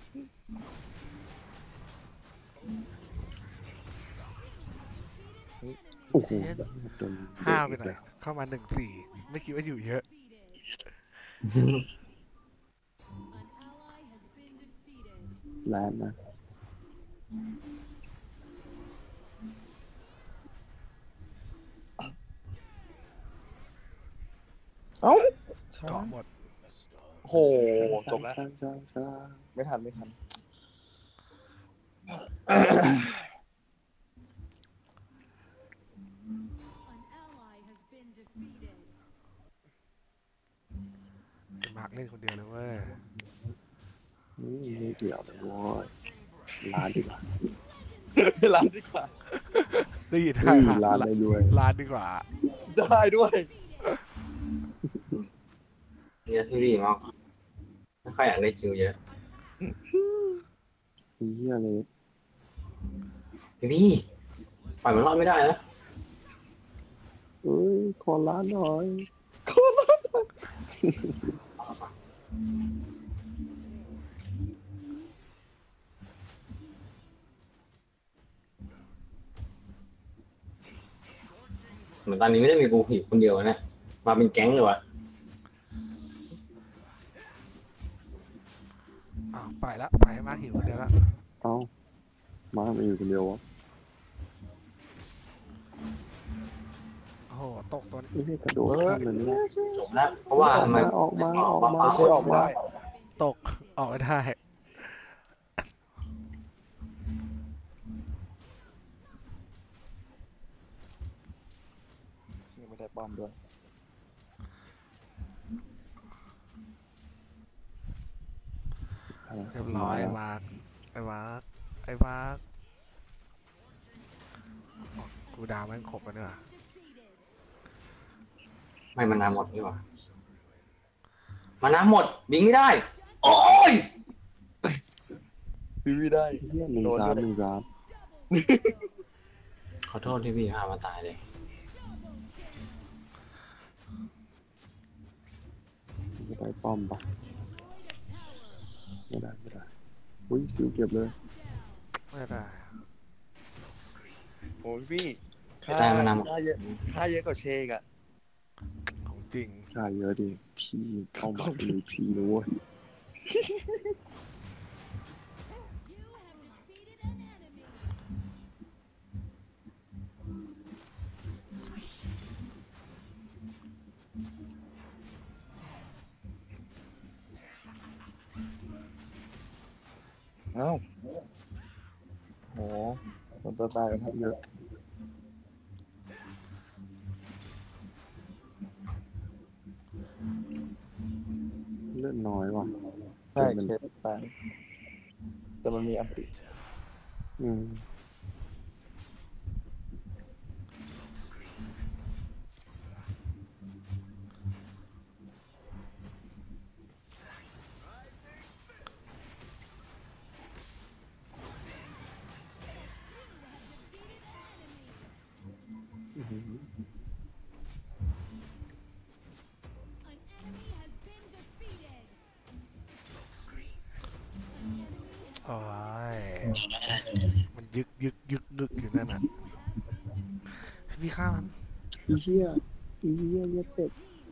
โอ้โหโดนห้าวไปหน่อยเข้ามาหนึ่งสี่ไม่คิดว่าอยู่เยอะแลนด์นะเอ้าเกาะหมดโอ้โหจบแล้วช้าช้าช้าไม่ทันไม่ทันมาร์กเล่นคนเดียวเลยเว้ยอืมไม่เกี่ยวเลยโว้ยร้านดีกว่าร้านดีกว่าได้ยินอืได้มปะร้านได้ด้วยร้านดีกว่าได้ด้วยเนี่ยที่พี่มากไม่ค่อยอยากได้คิวเยอะเฮียเลยพี่พี่ปล่อยมันรอดไม่ได้นะเอ้ยขอร้านหน่อยเหมือนตอนนี้ไม่ได้มีกูผิดคนเดียวนะมาเป็นแก๊งเลยวะอ้าวไปละไปให้มาร์กหิวคนเดียวละเอ้ามามาอยู่คนเดียววะโอ้โหตกตัวนี้ไม่ได้กระโดดข้ามเลยนะจบแล้วเพราะว่าออกมัมาน ออกมาออกมาไม่ใช่ออกไม่ได้ตกออกไม่ได้ยังไม่ได้ป้อมด้วยเรียบร้อยไอ้มาร์กไอ้มาร์กไอ้มาร์กกูดาวแม่งครบกันเนี่ยไม่มันน้ำหมดนี่หว่ามันน้ำหมดบิงไม่ได้ โอ้ยพี่ไม่ได้เฮียหนึ่งสามหนึ่งสามขอโทษที่พี่พามาตายเลยจะไปป้อมปะไม่ได้ไม่ได้อุ้ยสิวเก็บเลยไม่ได้โอ้ยพี่ค่าแต่มันนำค่าเยอะค่าเยอะกว่าเชกอะของจริงใช่เยอะดิพี่เข้ามาเป็นพี่นะเว้ยเอ้าโหมันตัวตายกันทั้งเยอะเลือดน้อยว่ะใช่เคสตายแต่มันมีอันติอืม อื้อหือโอ้ยมันยึกยึกยึกนึกอยู่นั่นน่ะพี่ข้ามันอีเหี้ยอีเหี้ยเหี้ยเป็ด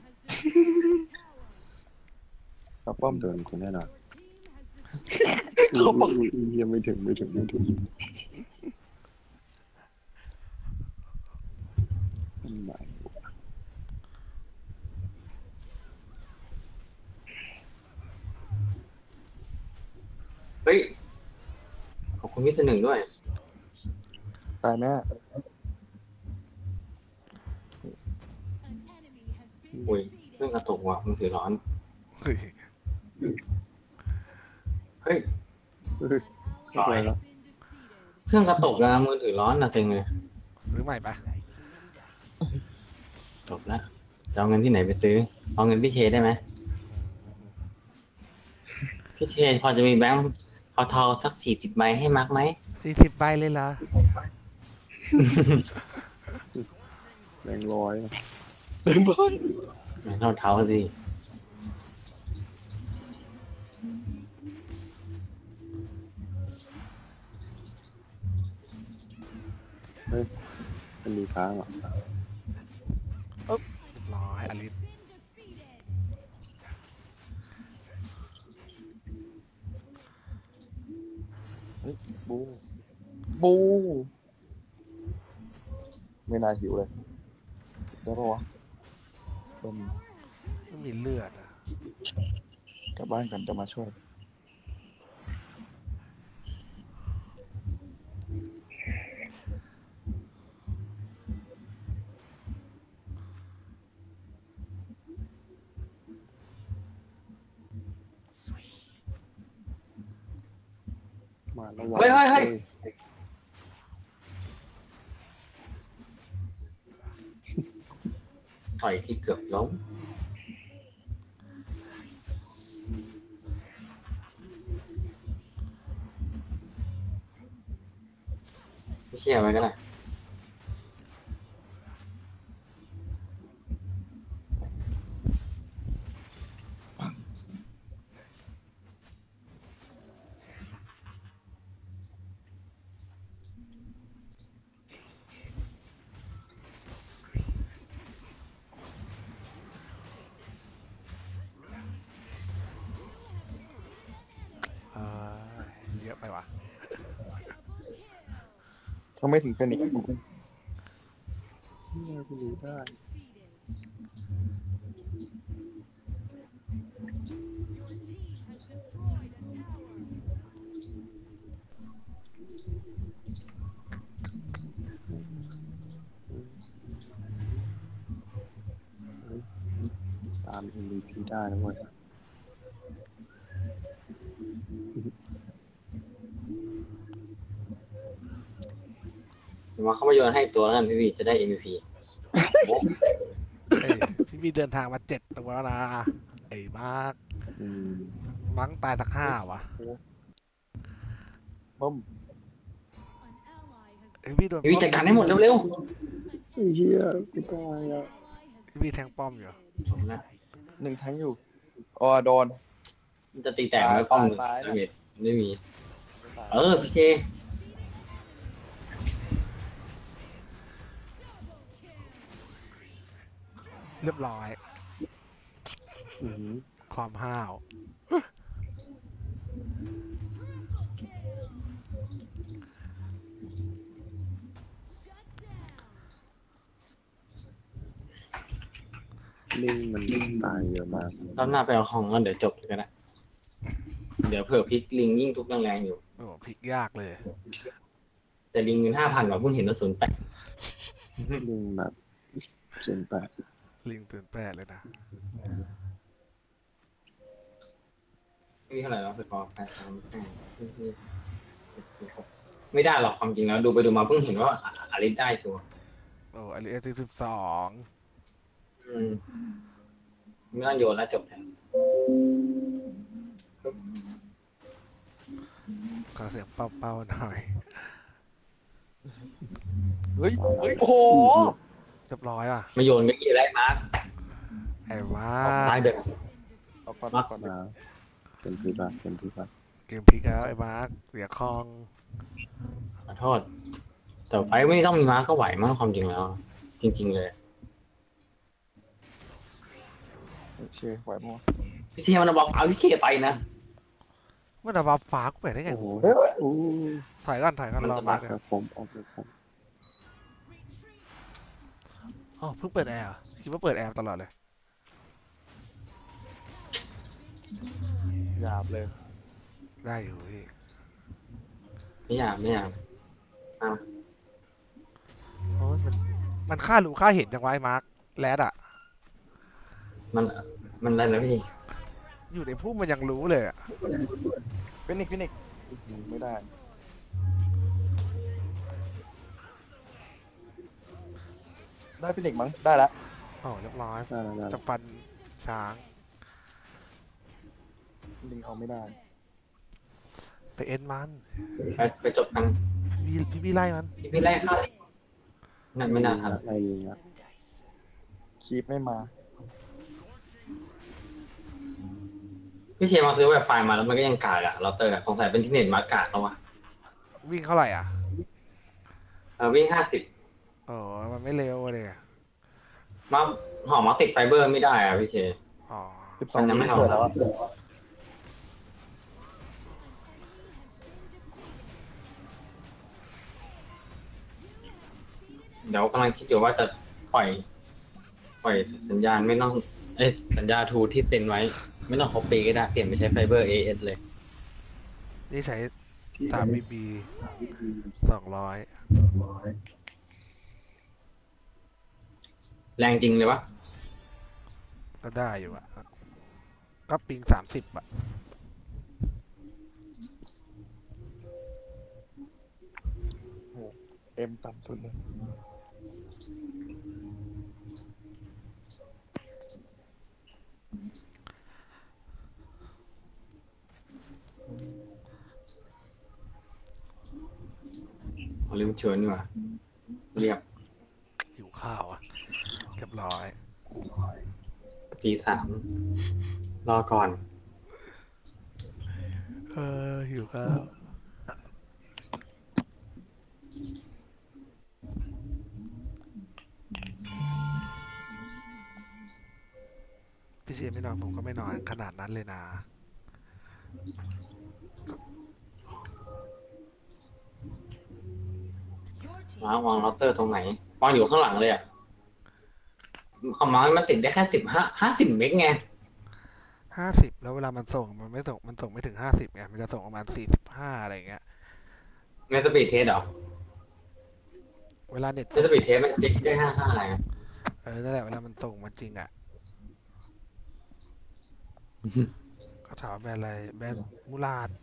กับป้อมเดินคนแน่นอนเขาบอกอุ้ยอีเหี้ยไม่ถึงไม่ถึงไม่ถึงทำไมวะเฮ้ย ขอบคุณพี่สหนึ่งด้วยตายแน่อุ้ยเรื่องกระตุกว่ะมือถือร้อนเฮ้ยเฮ้ยเฮ้ยไม่ไปแล้วเครื่องกระตุกนะมือถือร้อนนะเซ็งเลยซื้อใหม่ปะจบแล้วจะเอาเงินที่ไหนไปซื้อ เอาเงินพี่เชได้ไหม พี่เชพอจะมีแบงค์เอาทองสักสี่สิบใบให้มักไหมสี่สิบใบเลยเหรอแบงค์ร้อยเต็มบ้านเท่าเท้าสิเฮ้ยมันมีค้างเหรอเรียบร้อยอลิสบูบูไม่น่าหิวเลยได้ปะวะเป็นไม่มีเลือดอ่ะกลับบ้านกันจะมาช่วยมาระวังเฮ้ยเฮ้ยเฮ้ยต่อยที่เกือบล้มไม่เชื่อไว้ก็ได้เออเยอะไปวะถ้าไม่ถึงเป็นอีกไม่ได้กูรู้ได้ตาม เอ็ม วี พี ได้นะเว้ยมาเข้ามาโยนให้ตัวนั่นพี่วีจะได้ เอ็ม วี พีเอ้ยพี่มีเดินทางมาเจ็ดตัวแล้วนะไอ้มาร์คอืมมั้งตายสักห้าวะบึ้มเอ้ยพี่โดนพี่วีจัดการให้หมดเร็วไอ้เหี้ยกูตายอ่ะพี่มีแทงป้อมอยู่ๆนะหนึ่งแทงอยู่อ๋อโดนมันจะตีแตกไหมป้อมตายตายไม่มีไม่มี เออพี่เชเรียบร้อยอือหือความห้าวลิงมันตายเยอะมากรอบหน้าไปเอาของกันเดี๋ยวจบเลยก็ได้เดี๋ยวเผื่อพลิกลิงยิ่งทุบแรงๆอยู่โอ้โหพลิกยากเลยแต่ลิงเงินห้าพันกว่าเพิ่งเห็นว่าศูนย์แปดลิงแบบเจ็ดแปดลิงตื่นแปดเลยนะไม่มีเท่าไหร่แล้วสกอร์แปดสามแปดไม่ได้หรอกความจริงแล้วดูไปดูมาเพิ่งเห็นว่าอาริสได้ชัวร์โอ้อลิสสิบสองอืมไม่ต้องโยนแล้วจบแล้วขอเสียงเป่าๆหน่อยเฮ้ยเฮ้ยโอ้โหเรียบร้อยว่ะไม่โยนก็ยี่ไรมาร์คไอ้มาตายร์คเด็กเอาก่อนมาเอาก่อนมาเป็นที่บ้านเป็นที่บ้านเกมพลิกแล้วไอ้มาร์คเสียคลองขอโทษ แต่ไฟไม่ต้องมีมาร์คก็ไหวมากความจริงแล้ว จริง ๆ เลยเชื่อไหวมั้งพี่เทียมันบอกเอาพี่เคไปนะเมื่อไหร่บัฟฟ้ากูไปได้ไงโอ้โหเฮ้ยอู้ถอยก่อนถอยก่อนมันรอจะมาบัร์ฟคแต่ผมออกจากผมอ๋อเพิ่งเปิดแอร์เหรอคิดว่าเปิดแอร์ตลอดเลยหยาบเลยได้อยู่พี่ไม่อยากไม่อยากอ่ะโอ้ยมันมันค่ารู้ค่าเห็นจังวะไอ้มาร์คแรดอะมันมันอะไรนะพี่อยู่ในพุ่มมันยังรู้เลยอะฟินิกฟินิกไม่ได้ ได้ฟินิกมั้งได้แล้วอ๋อเรียบร้อยได้แล้วได้จะฟันช้างลิงเอาไม่ได้ไปเอ็นมันไปไปจบกันพี่พี่พี่ไล่มันที่พี่ไล่ฆ่านั่นไม่น่าทันอะไรยิงอ่ะคีปไม่มาพี่เทียมาซื้อแบบไฟล์มาแล้วมันก็ยังกากอะเราเตอร์อะสงสัยเป็นที่เน็ตมาร์กกากแล้ววะวิ่งเท่าไหร่อ่ะสอวิ่งห้าสิบโอ้มันไม่เร็วเลยมาหอมาติดไฟเบอร์ไม่ได้อ่ะพี่เชอ๋อสิบสองมันยังวิไม่ทำเปิดแล้วอะเดี๋ยวกำลังคิดอยู่ว่าจะปล่อย ปล่อยสัญญาณไม่ต้อง เอ้ยสัญญาทูที่เซ็นไว้ ไม่ต้องครบปีก็ได้เปลี่ยนไปใช้ไฟเบอร์ เอ เอส เลยนี่ใช้สามบีบีสองร้อยแรงจริงเลยปะก็ได้อยู่อะก็ปิงสามสิบอะเอ็มต่ำสุดเลยเอาลืมเชิญดีกว่าเรียบหิวข้าวอะเรียบร้อยตีสาม รอก่อนเออหิวข้าว พี่เชียร์ไม่นอนผมก็ไม่นอนขนาดนั้นเลยนะมาวางเราเตอร์ตรงไหน วางอยู่ข้างหลังเลยอ่ะคอมมานด์มันติดได้แค่สิบห้าห้าสิบเมกไงห้าสิบแล้วเวลามันส่งมันไม่ส่งมันส่งไม่ถึงห้าสิบไงมันจะส่งประมาณสี่สิบห้าอะไรอย่างเงี้ยในสปีดเทสเหรอเวลาเน็ตในสปีดเทสมันติดได้ห้าห้าไงเออนั่นแหละเวลามันส่งมันจริงอ่ะเขาถามแบรนด์อะไรแบรนด์มูลาด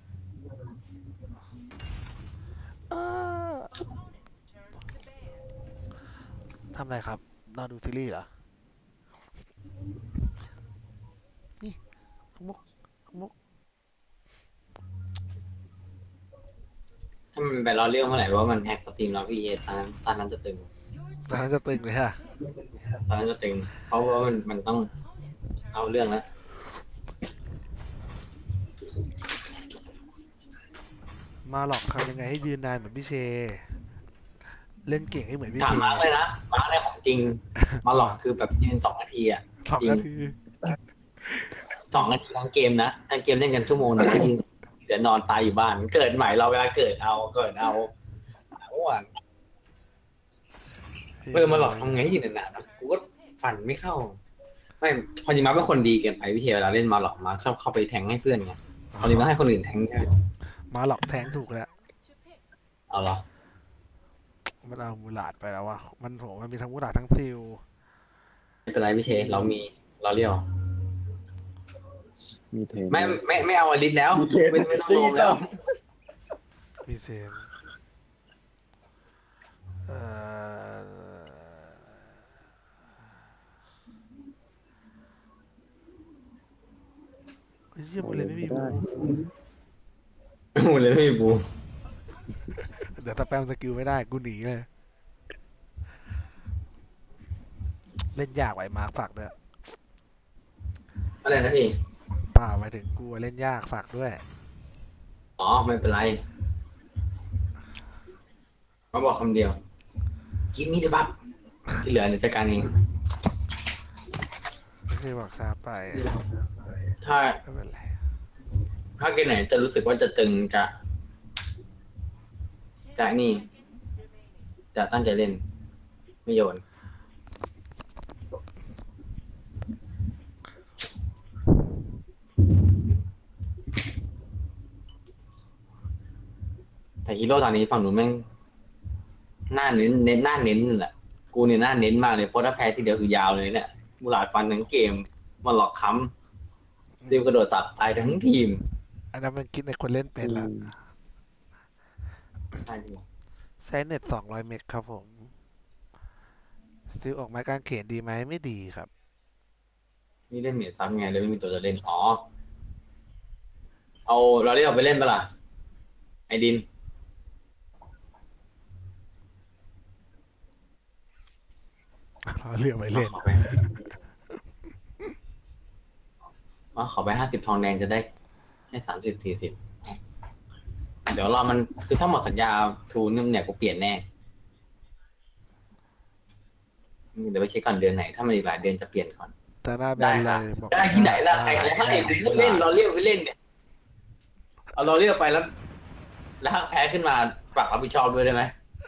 เออทำอะไรครับนอนดูซีรีส์เหรอนี่มุกมุกถ้ามันไปรอเรื่องเมื่อไหร่ว่ามันแฮกสตรีมเราพี่เอตอนนั้นตอนนั้นจะตึงตอนนั้นจะตึงเลยฮะตอนนั้นจะตึง เพราะว่ามันมันต้องเอาเรื่องแล้วมาหลอกทำยังไงให้ยืนนานเหมือนพี่เช เล่นเก่งให้เหมือนพี่ถาเชมมาร์กเลยนะมาร์กในของจริง มาหลอกคือแบบยืนสองนาทีอ่ะสองนาทีสองนาทีทั้งเกมนะทั้งเกมเล่นกันชั่วโมงนึงยืนเดี๋ยวนอนตายอยู่บ้าน เกิดใหม่เราเวลาเกิดเอาเกิดเอาเมื่อวานเออมาหลอกทำไงให้ยืนนานๆนะกูก็ฝันไม่เข้า ไม่พอจริงมาร์กเป็นคนดีเกินไปพี่เชเวลาเล่นมาหลอกมาร์กชอบเข้าไปแทงให้เพื่อนไงพอจริงต้องให้คนอื่นแทงใช่ไหมมาหลอกแทงถูกแล้วเอาเหรอมันเอามูลาดไปแล้ววะมันโหมันมีทั้งมูลาดทั้งซิลไม่เป็นไรพี่เชเรามีเราเรียวมีเทรนไม่ไม่ไม่เอาอลิสแล้วมีเทรนไม่ไม่ต้องลงแล้วมีเซนเอ่อเฮ้ยเยี่ยมเลยไม่มีบูหมดเลยไม่มีบูเดี๋ยวถ้าแปมสกิลไม่ได้กูหนีเลย เล่นยากไว้มาร์คฝากด้วยอะไรนะพี่เปล่าหมายถึงกูเล่นยากฝากด้วยอ๋อไม่เป็นไรมาบอกคำเดียวกินมีดบับที่เหลือเนี่ยจัดการเองไม่ใช่บอกช้าไปถ้าไม่เป็นไรถ้าเกมไหนจะรู้สึกว่าจะตึงจะจะนี่ จะตั้งใจเล่น ไม่โยน แต่ฮีโร่ตอนนี้ฝั่งหนูแม่งหน้าเน้นเน้นหน้าเน้นนั่นแหละกูเนี่ยหน้าเน้นมากเลยเพราะถ้าแพ้ทีเดียวคือยาวเลยเนี่ยมูลาดฟันทั้งเกมมาหลอกค้ำดิวกระโดดสับตายทั้งทีมอันนั้นมันคิดในคนเล่นเป็นละใช่พี่ใช้เน็ตสองร้อยเมกครับผมซื้อออกไม้กางเขนดีไหมไม่ดีครับนี่เล่นเมียซ้ำไงเลยไม่มีตัวจะเล่นอ๋อเอาเราเรียกไปเล่นปะล่ะไอดินเราเลือกไปเล่นขอไปว่าขอไปห้าสิบทองแดงจะได้แค่สามสิบสี่สิบเดี๋ยวรอมันคือถ้าหมดสัญญาทูนเนี่ยกูเปลี่ยนแน่เดี๋ยวไปเช็คก่อนเดือนไหนถ้ามันอีกหลายเดือนจะเปลี่ยนก่อนตาหน้าแบได้นคเลรับยบอกได้ที่ไหนล่ะใครว่าจะให้แบนผมมูเล่นหรลาอดเรียกไปเล่นเนี่ยเอารอเรียกไปแล้ว แล้วแพ้ขึ้นมาฝากรับผิดชอบด้วยได้ไหม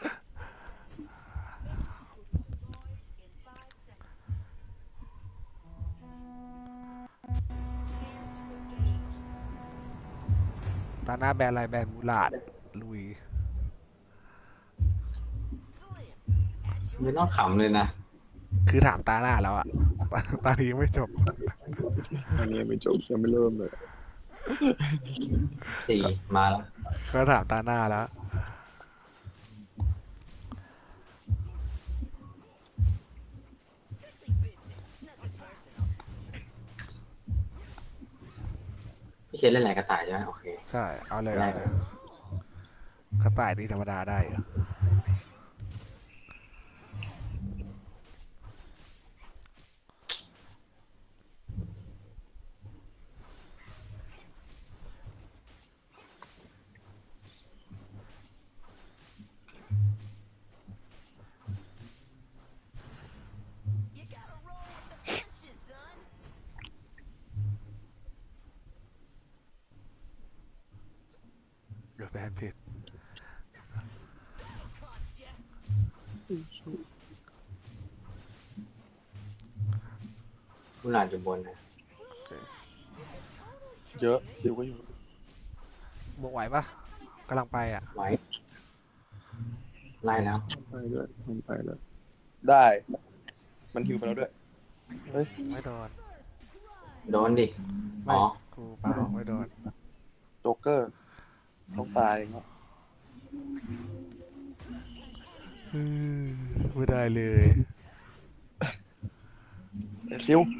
ตาหน้าแบนอะไรแบนมูหลาดลุยไม่ต้องขำเลยนะคือถามตาหน้าแล้วอะ ตาตานี้ยังไม่จบอันนี้ยังไม่จบยังไม่เริ่มเลยสี่มาแล้วก็ถามตาหน้าแล้วพี่เชนเล่นอะไรกระต่ายใช่ไหมโอเคใช่ เอาเลยได้เอาเลยกระต่ายตีธรรมดาได้เหรอ เดี๋ยวแบนผิดมุหลาดอยู่บนนะเยอะซิวก็อยู่บวกไหวปะกำลังไปอ่ะไว้ไล่แล้วไปเลยมันไปเลยได้ มันฮิวไปแล้วด้วย เฮ้ยไม่โดนโดนดิไม่อ๋อกูเปล่าไม่โดนโจ๊กเกอร์ต้องตายอย่างเงี้ยอืมไม่ได้เลยซิว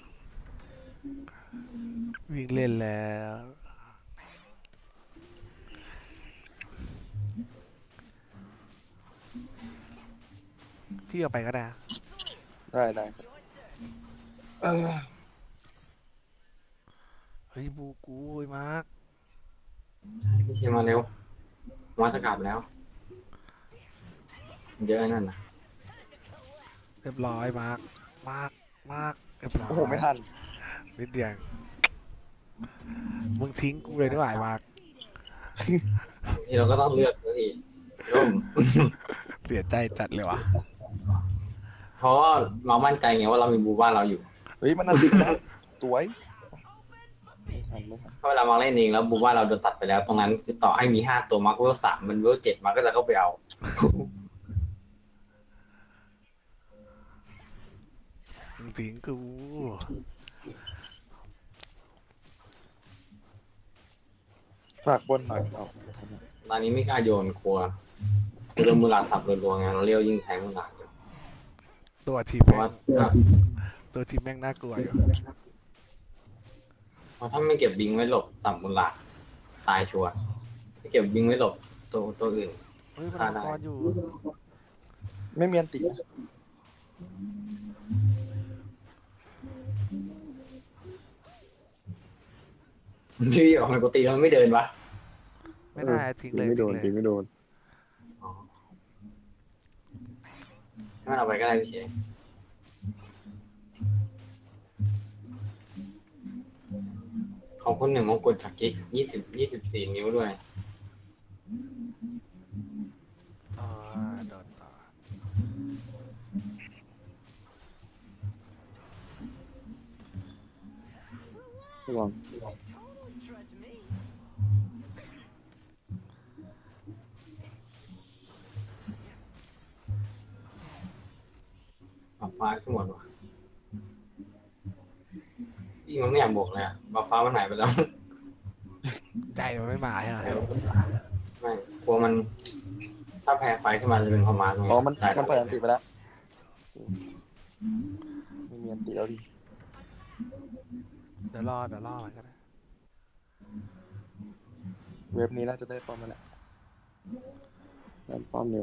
วิ่งเล่นแล้ว พี่เอาไปก็ได้ได้ได้ครับเออเฮ้ยบูกูไอ้มาร์คพี่เชนมาเร็วมาจะกลับแล้ว เยอะนั่นนะเรียบร้อยมาร์คมาร์คมาร์คเรียบร้อยโอ้โหไม่ทันนิดเดียวมึงทิ้งกูเลยดีกว่าไอ้มาร์คนี่เราก็ต้องเลือกตัวเองร่มเสียใจจัดเลยวะเพราะว่าเรามั่นใจไงว่าเรามีบูบ้านเราอยู่เฮ้ยมันน่าสิบนะสวยไม่ทันไม่ทันถ้าเวลามาเล่นเองแล้วบูบ้านเราโดนตัดไปแล้ว ตรงนั้นคือต่อให้มีห้าตัวมาร์คเวลสามมันเวลเจ็ดมาร์คก็จะเข้าไปเอามึงทิ้งกูฝากบนหน่อยเอาตอนนี้ไม่กล้าโยนครัวคือเรามูลาดสับรัวๆไงเราเรียกยิ่งแทงมูลาดอยู่ตัวทีมเพราะแม่ว่าง ถ้าตัวทีมแม่งน่ากลัวอยู่เพราะถ้าไม่เก็บบิงไว้หลบสับมูลาดตายชัวร์ไม่เก็บบิงไว้หลบตัวตัวอื่นเฮ้ยมันฆ่ามังได้กรอยู่ไม่มีอันตินะพี่ออกมาปกติมันไม่เดินวะไม่ได้ทิ้งเลยไม่โดนทิ้ตีงเลยไม่โดนอ๋อให้มันเอาไปก็ได้พี่เชยของคนหนึ่งมงกุฎจากกิ๊กยี่สิบยี่สิบสี่นิ้วด้วยอ๋อโดนต่อระวังบัฟฟ้าทั้งหมดวะพี่มันไม่อยากบวกเลยอะบัฟฟ้ามันหายไปแล้วใจมันไม่มาใช่ไหมไม่กลัวมัน ถ้าแพ้ไฟขึ้นมาจะเป็นพม่าไงอ๋อมันได้มันเปิดอันติไปแล้วไม่มีอันติแล้วดิเดี๋ยวรอเดี๋ยวรอมันก็ได้เว็บนี้น่าจะได้ป้อมมาแหละแอนป้อมเดียว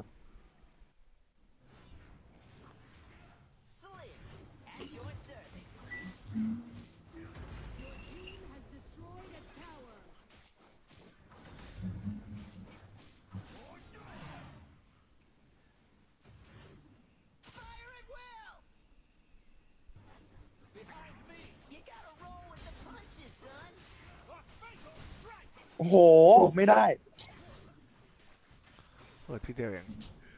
เโอ้โห ไม่ได้เปิดที่เดียวเอง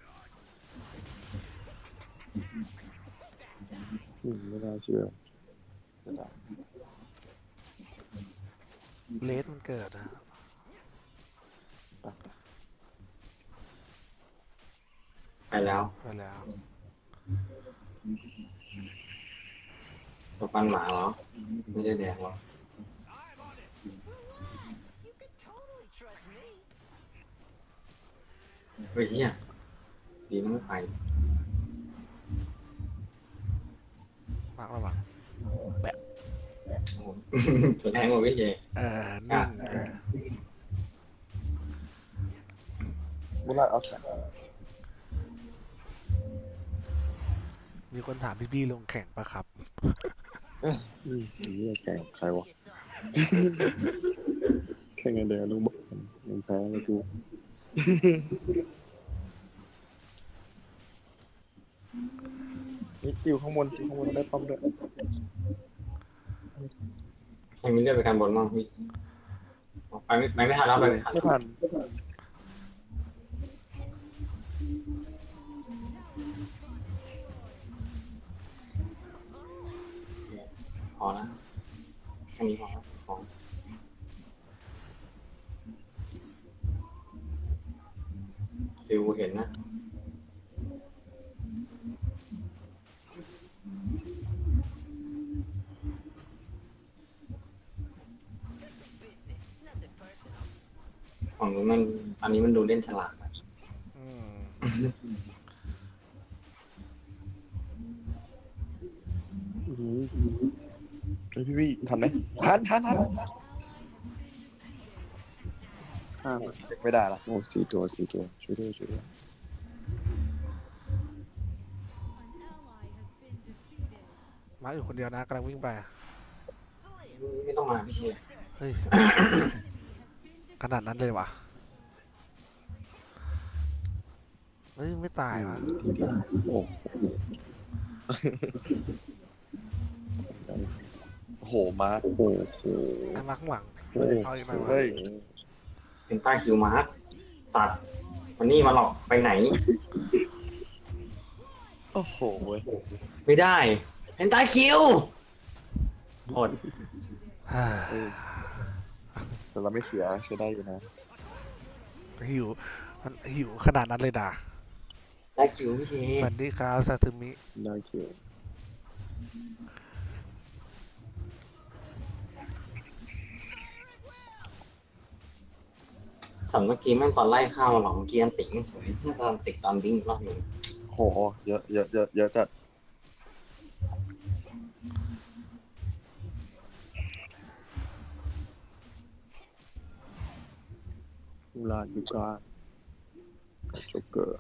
อืมไม่น่าเชื่อไม่ได้เลสมันเกิดนะไปแล้วไปแล้วตัวปันหมาเหรอไม่ได้แดงหรอเฮ้ยเฮียดีนะไม่ไปมากแล้วมั้งโอ้โหตัวแทงหมดพี่เจเออนิ่งเออบุลาเอาแขนมีคนถามพี่บี้ลงแข่งปะครับอืมนี่แข่งใครวะ แข่งกันเดียวลูกบอลยังแพ้เลยกูนี่จิวข้างบนจิวข้างบนได้ป้อมด้วยใครมีเลือดไปการบนบ้างพี่ไปไม่ไปไม่ทันแล้วไปไม่ทันไม่ทันพอแล้วแค่นี้พอแล้วพอฟิวเห็นนะของนู้นมันอันนี้มันดูเล่นฉลาดนะอืมอื้อหือเฮ้ยพี่วี่ทันไหมทันทันทันห้าเด็กไม่ได้ละโอ้สี่ตัวสี่ตัวช่วยด้วยช่วยด้วยมาร์คอยู่คนเดียวนะกำลังวิ่งไปไม่ต้องมาพี่เชยเฮ้ย ขนาดนั้นเลยวะเฮ้ย ไม่ตายวะโอ้โอ้โหมาโอ้โหไอ้มาข้างหลังโอ้โหเอาอีกหน่อยวะเฮ้ยเป็นใต้คิวมาร์คสัตว์มันนี่มาหลอกไปไหนโอ้โหเว้ยไม่ได้เป็นใต้คิวโคตรฮ่าเฮ้ยแต่เราไม่เสียใช้ได้อยู่นะหิวมันหิวขนาดนั้นเลยด่าใต้คิวพี่เชสวัสดีครับซาซึมิได้คิวสำเมื่อกี้แม่งตอนไล่ข้าวหลองเกียนติ่งสวยเมื่อตอนติดตอนวิ่งรอบหนึ่งโหเยอะเยอะเยอะเยอะจัดลาดูการโจ๊กเกอร์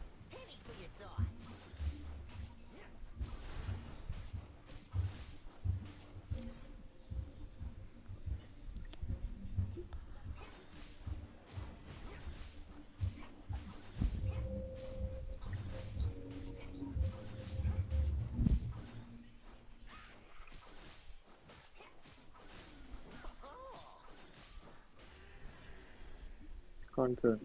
ก่อนเกิด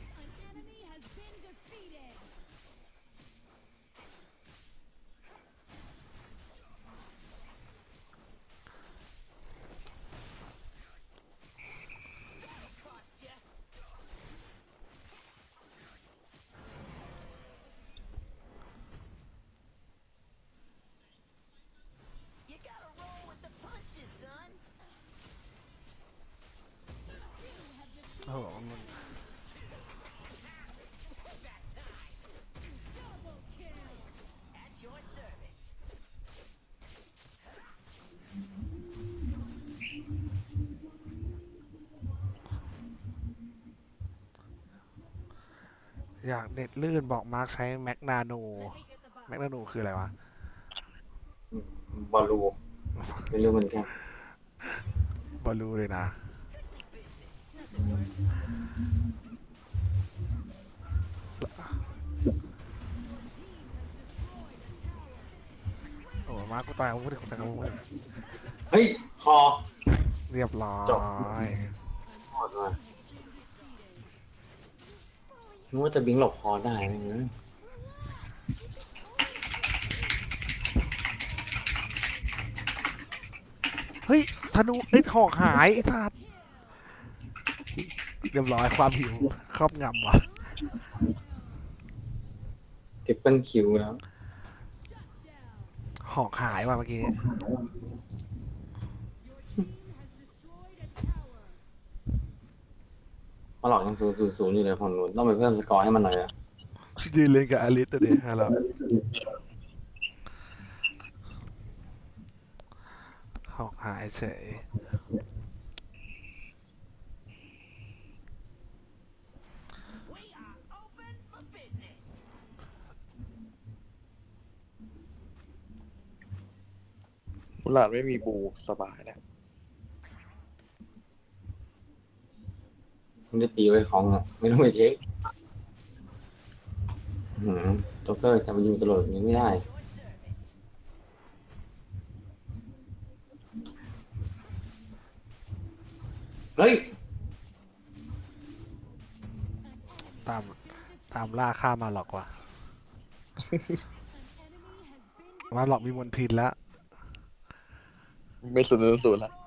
โอ้โหมันอยากเน็ตลื่นบอกมาร์คใช้แมกนาโนแมกนาโนคืออะไรวะบอลลูไม่รู้เหมือนกันบอลลูเลยนะ โอ้มาร์คกูตายกูไม่ได้กูตายกูไม่ได้เฮ้ยคอเรียบร้อจบยหมดเลยนึกว่าจะบิงหลบคอได้นะเฮ้ยธนูไอ้ยหอกหายไอ้สัตว์เรียบร้อยความหิวครอบงำว่ะทริปเปิลคิวแล้วหอกหายว่ะเมื่อกี้มาหลอกยังศูนย์ศูนย์ศูนย์อยู่เลยผมนู้นต้องไปเพิ่มสกอร์ให้มันหน่อยนะยืนเล่นกับอลิสตัวเดียวฮะเราหอกหายเฉยมุหลาดไม่มีบูสบายนะมันจะตีไว้ของอ่ะไม่ต้องไปเช็คหืมโจ๊กเกอร์จะมายิงตลอดแบบนี้ไม่ได้เฮ้ยตามตามล่าฆ่ามาหลอกว่ะ มาหลอกมีมนทินแล้วไม่ศูนย์ศูนย์ละ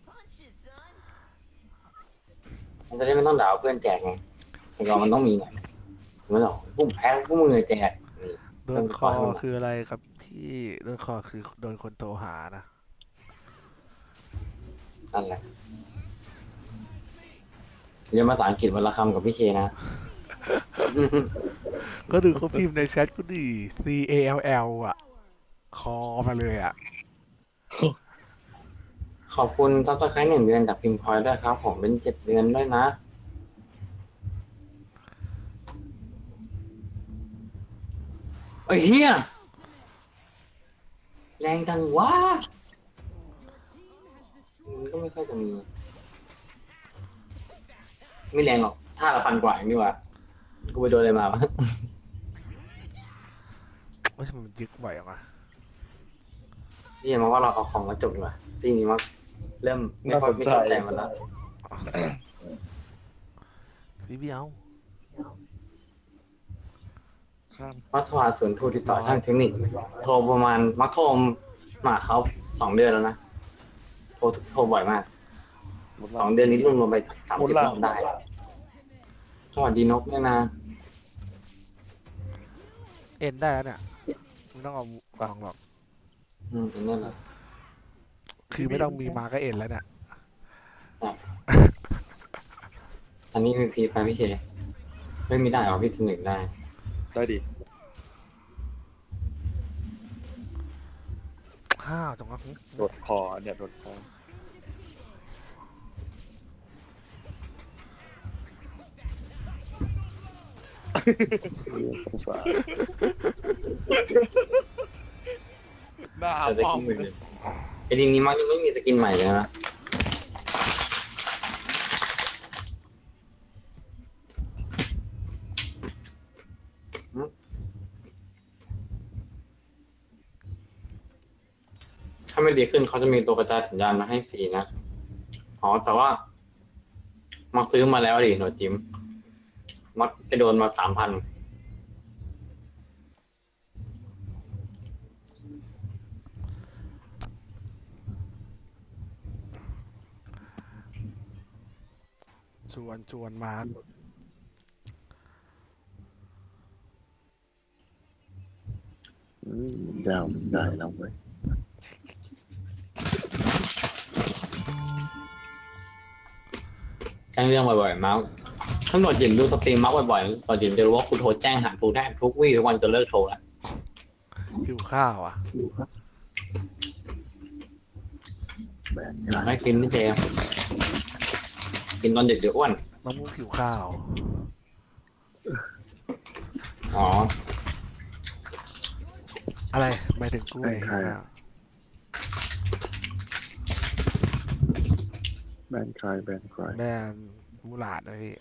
มันจะได้ไม่ต้องด่าเพื่อนแจกไงแต่ก่อนมันต้องมีไงไม่หรอกพวกแพ้พวกมึงเลยแจกนี่โดนคอคืออะไรครับพี่โดนคอคือโดนคนโทรหานะนั่นแหละเรียนภาษาอังกฤษวันละคำกับพี่เชนะก็ดูเขาพิมพ์ในแชทกูดิ C A L L อ่ะ คอมาเลยอ่ะขอบคุณซับสไครต์หนึ่งเดือนจากพิมพ์พอยด้วยครับ ผมเป็นเจ็ดเดือนด้วยนะไอ้เหี้ยแรงจังวะมันก็ไม่ค่อยจะมี ไม่แรงหรอกท่าละพันกว่าเองดีกว่ากูไปโดนอะไรมาวะว่าทำไมมันยึกไหวออกมานี่มาว่าเราเอาของมาจบดีกว่าจริงๆว่าเริ่มไม่ค่อยไม่สนใจมันแล้วพี่เบี้ยวข้ามมัทวาสวนทูติดต่อช่างเทคนิค โทรประมาณมักโทรมาเขาสองเดือนแล้วนะ โทรโทรบ่อยมากมุหสลาอดงเดือนนี้รวมรวมไปสามหมดสิบละรอบได้ สวัสดีนกเนี่ยนะเอ็นได้แล้วเนี่ยไม่ต้องเอากองหรอกอืมอันนี้แหละคือไม่ต้องมีมาก็เอ็นแล้วเนี่ยอันนี้มีพีไปพี่เชไม่มีได้หรอพี่ถึงหนึ่งได้ได้ดิห้าวจังวะโดดคอเนี่ยโดดคอเรียนสงสารหน้าแต่สป้อกิมนใหม่เลยไอ้ทีนี้มักยังไม่มีสกินใหม่เลยนะถ้าไม่ดีขึ้นเขาจะมีตัวกระจายสัญญาณมาให้ฟรีนะอ๋อแต่ว่ามักซื้อมาแล้วดิหน่วยจิมมักไปโดนมาสามพันชวนชวนมาอืมดาวมันได้แล้วเว้ยแจ้งเรื่องบ่อยๆมาร์คถ้าหนวดหยิมดูสตรีมมาร์คบ่อยๆหนวดหยิมจะรู้ว่ากูโทรแจ้งหากูแทบทุกวี่ทุกวันจนเลิกโทรแล้วหิวข้าวอ่ะแบนอยากให้กินนี่เจมกินตอนเด็กเดี๋ยวอ้วนน้องมุกหิวข้าวอ๋ออะไรหมายถึงกูไงหิวข้าวแบนใครแบนใครแบนมูหลาดนะพี่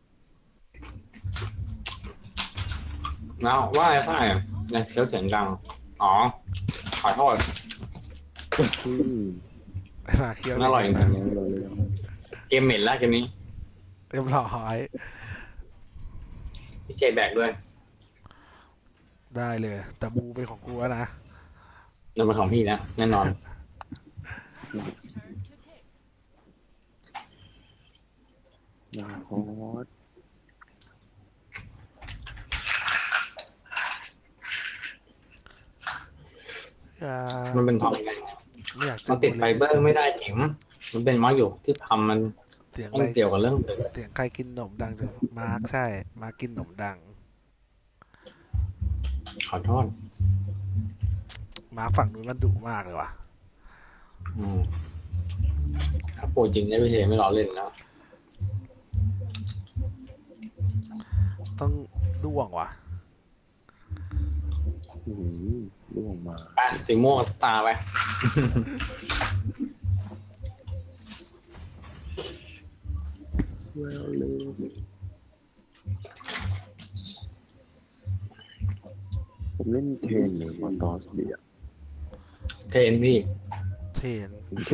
แล้วว่าอะไรป้ายยังเคี้ยวเสียงดังอ๋อขอโทษอืมไอ้มาเคี้ยวอร่อยจริงเร็วเร็วเร็วเกมเหม็นแล้วเกมนี้เรียบร้อยพี่เจแบกด้วยได้เลย แต่บูเป็นของกูแล้วนะนั่นเป็นของพี่แล้วแน่นอนนาคอสอย่ามันเป็นทอมไงไม่อยากเจมัอนติดบูไฟเลยเบอร์ไม่ได้เข็มมันเป็นมาร์กอยู่ที่ทำมันเสียงต้อะอไรงเกี่ยวกับเรื่องเเสียงใครกินขนมดังจังมาร์คใช่ มาร์คกินขนมดังขอโทษมาร์คฝั่งนู้นมันดุมากเลยว่ะอืมถ้าโปรจริงได้พี่เจไม่รอเล่นแล้วต้องด้วงว่ะหืมล่วงมาแป้นสีม่วงตาไปเวลเลยผมเล่นเทนหรือมอนตอสเดียเทรนพี่เทน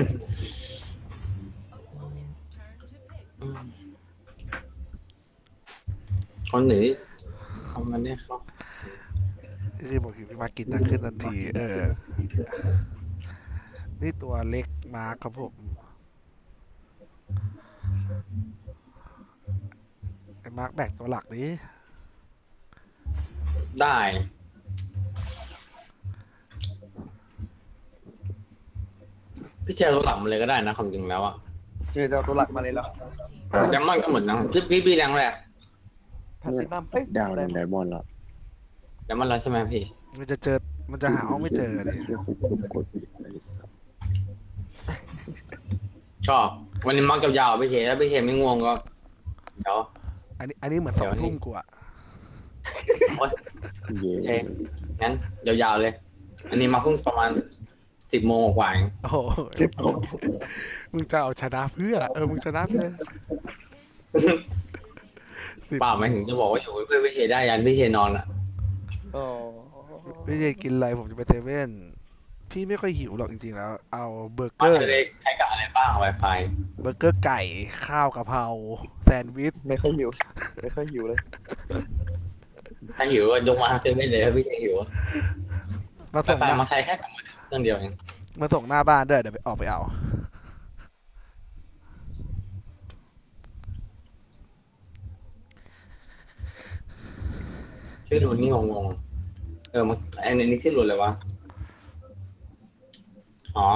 คนหนีเขามันเนี่ยเขาที่บอกอยู่พี่มาร์คกินดังขึ้นทันที เออ นี่ตัวเล็กมาร์คครับผม ไอ้มาร์คแบกตัวหลักดิได้ พี่เจเอาตัวหลังมาเลยก็ได้นะความจริงแล้วอ่ะคือจะเอาตัวหลักมาเลยเหรอยังมันก็เหมือนนะพี่พี่พี่ยังแหละแพทตินัมเอ้ยดาวในไดมอนด์ละยังมันแล้วใช่ไหมพี่มันจะเจอ มันจะหาห้องไม่เจอเลยเชื่อคุกคุกกดผิดอะไรสักชอบวันนี้มักยาวๆพี่เชถ้าพี่เชไม่ง่วงก็เดี๋ยวอันนี้ อันนี้เหมือนสองทุ่มกว่าโอ๊ยเย่โอเค งั้นยาวๆเลย อันนี้มาเพิ่งประมาณสิบโมงกว่าเองโอ้โหมึงจะเอาชนะเพื่อ เออ มึงชนะเพื่อเปล่าหมายถึงจะบอกว่าอยู่เพื่อนพี่เชได้ยันพี่เชนอนอ่ะโอ้พี่เจกินอะไรผมจะไปเซเว่น พี่ไม่ค่อยหิวหรอกจริงๆแล้ว เอาเบอร์เกมาอร์เชเล็กใช้กับอะไรบ้าง Wi-Fi เบอร์เกอร์ไก่ ข้าวกะเพราแซนด์วิชไม่ค่อยหิว ไม่ค่อยหิวเลยถ้าหิวก็ยกมาเซเว่นเลยถ้าพี่เชหิวมาส่งไปหน้าๆมาใช้แค่กับมือถือเครื่องเดียวเองมาส่งหน้าบ้านด้วยเดี๋ยวไปออกไปเอาชื่อรุนนี่งงๆเออมันไอ้นี่ชื่อรุนเลยวะ อ๋อ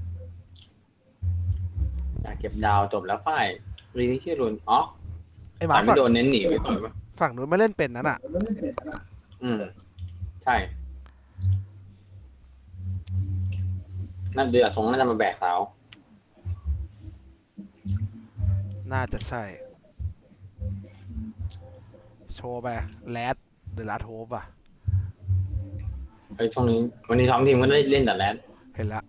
อยากเก็บดาวจบแล้วฝ้ายรีนี่ชื่อรุนอ๋อไอ้หมาแต่ไม่ฝั่งโดนเน้นหนีไปก่อนปะฝั่งนู้นไม่เล่นเป็นนั้นอ่ะอืม ใช่นั่นเดือดสงน่าจะมาแบกสาวน่าจะใช่ โชว์ไปแรดเดอะลาโทบอ่ะไอ้ยช่วงนี้วันนี้ท้องทีมก็ได้เล่นแต่แรดเห็นละ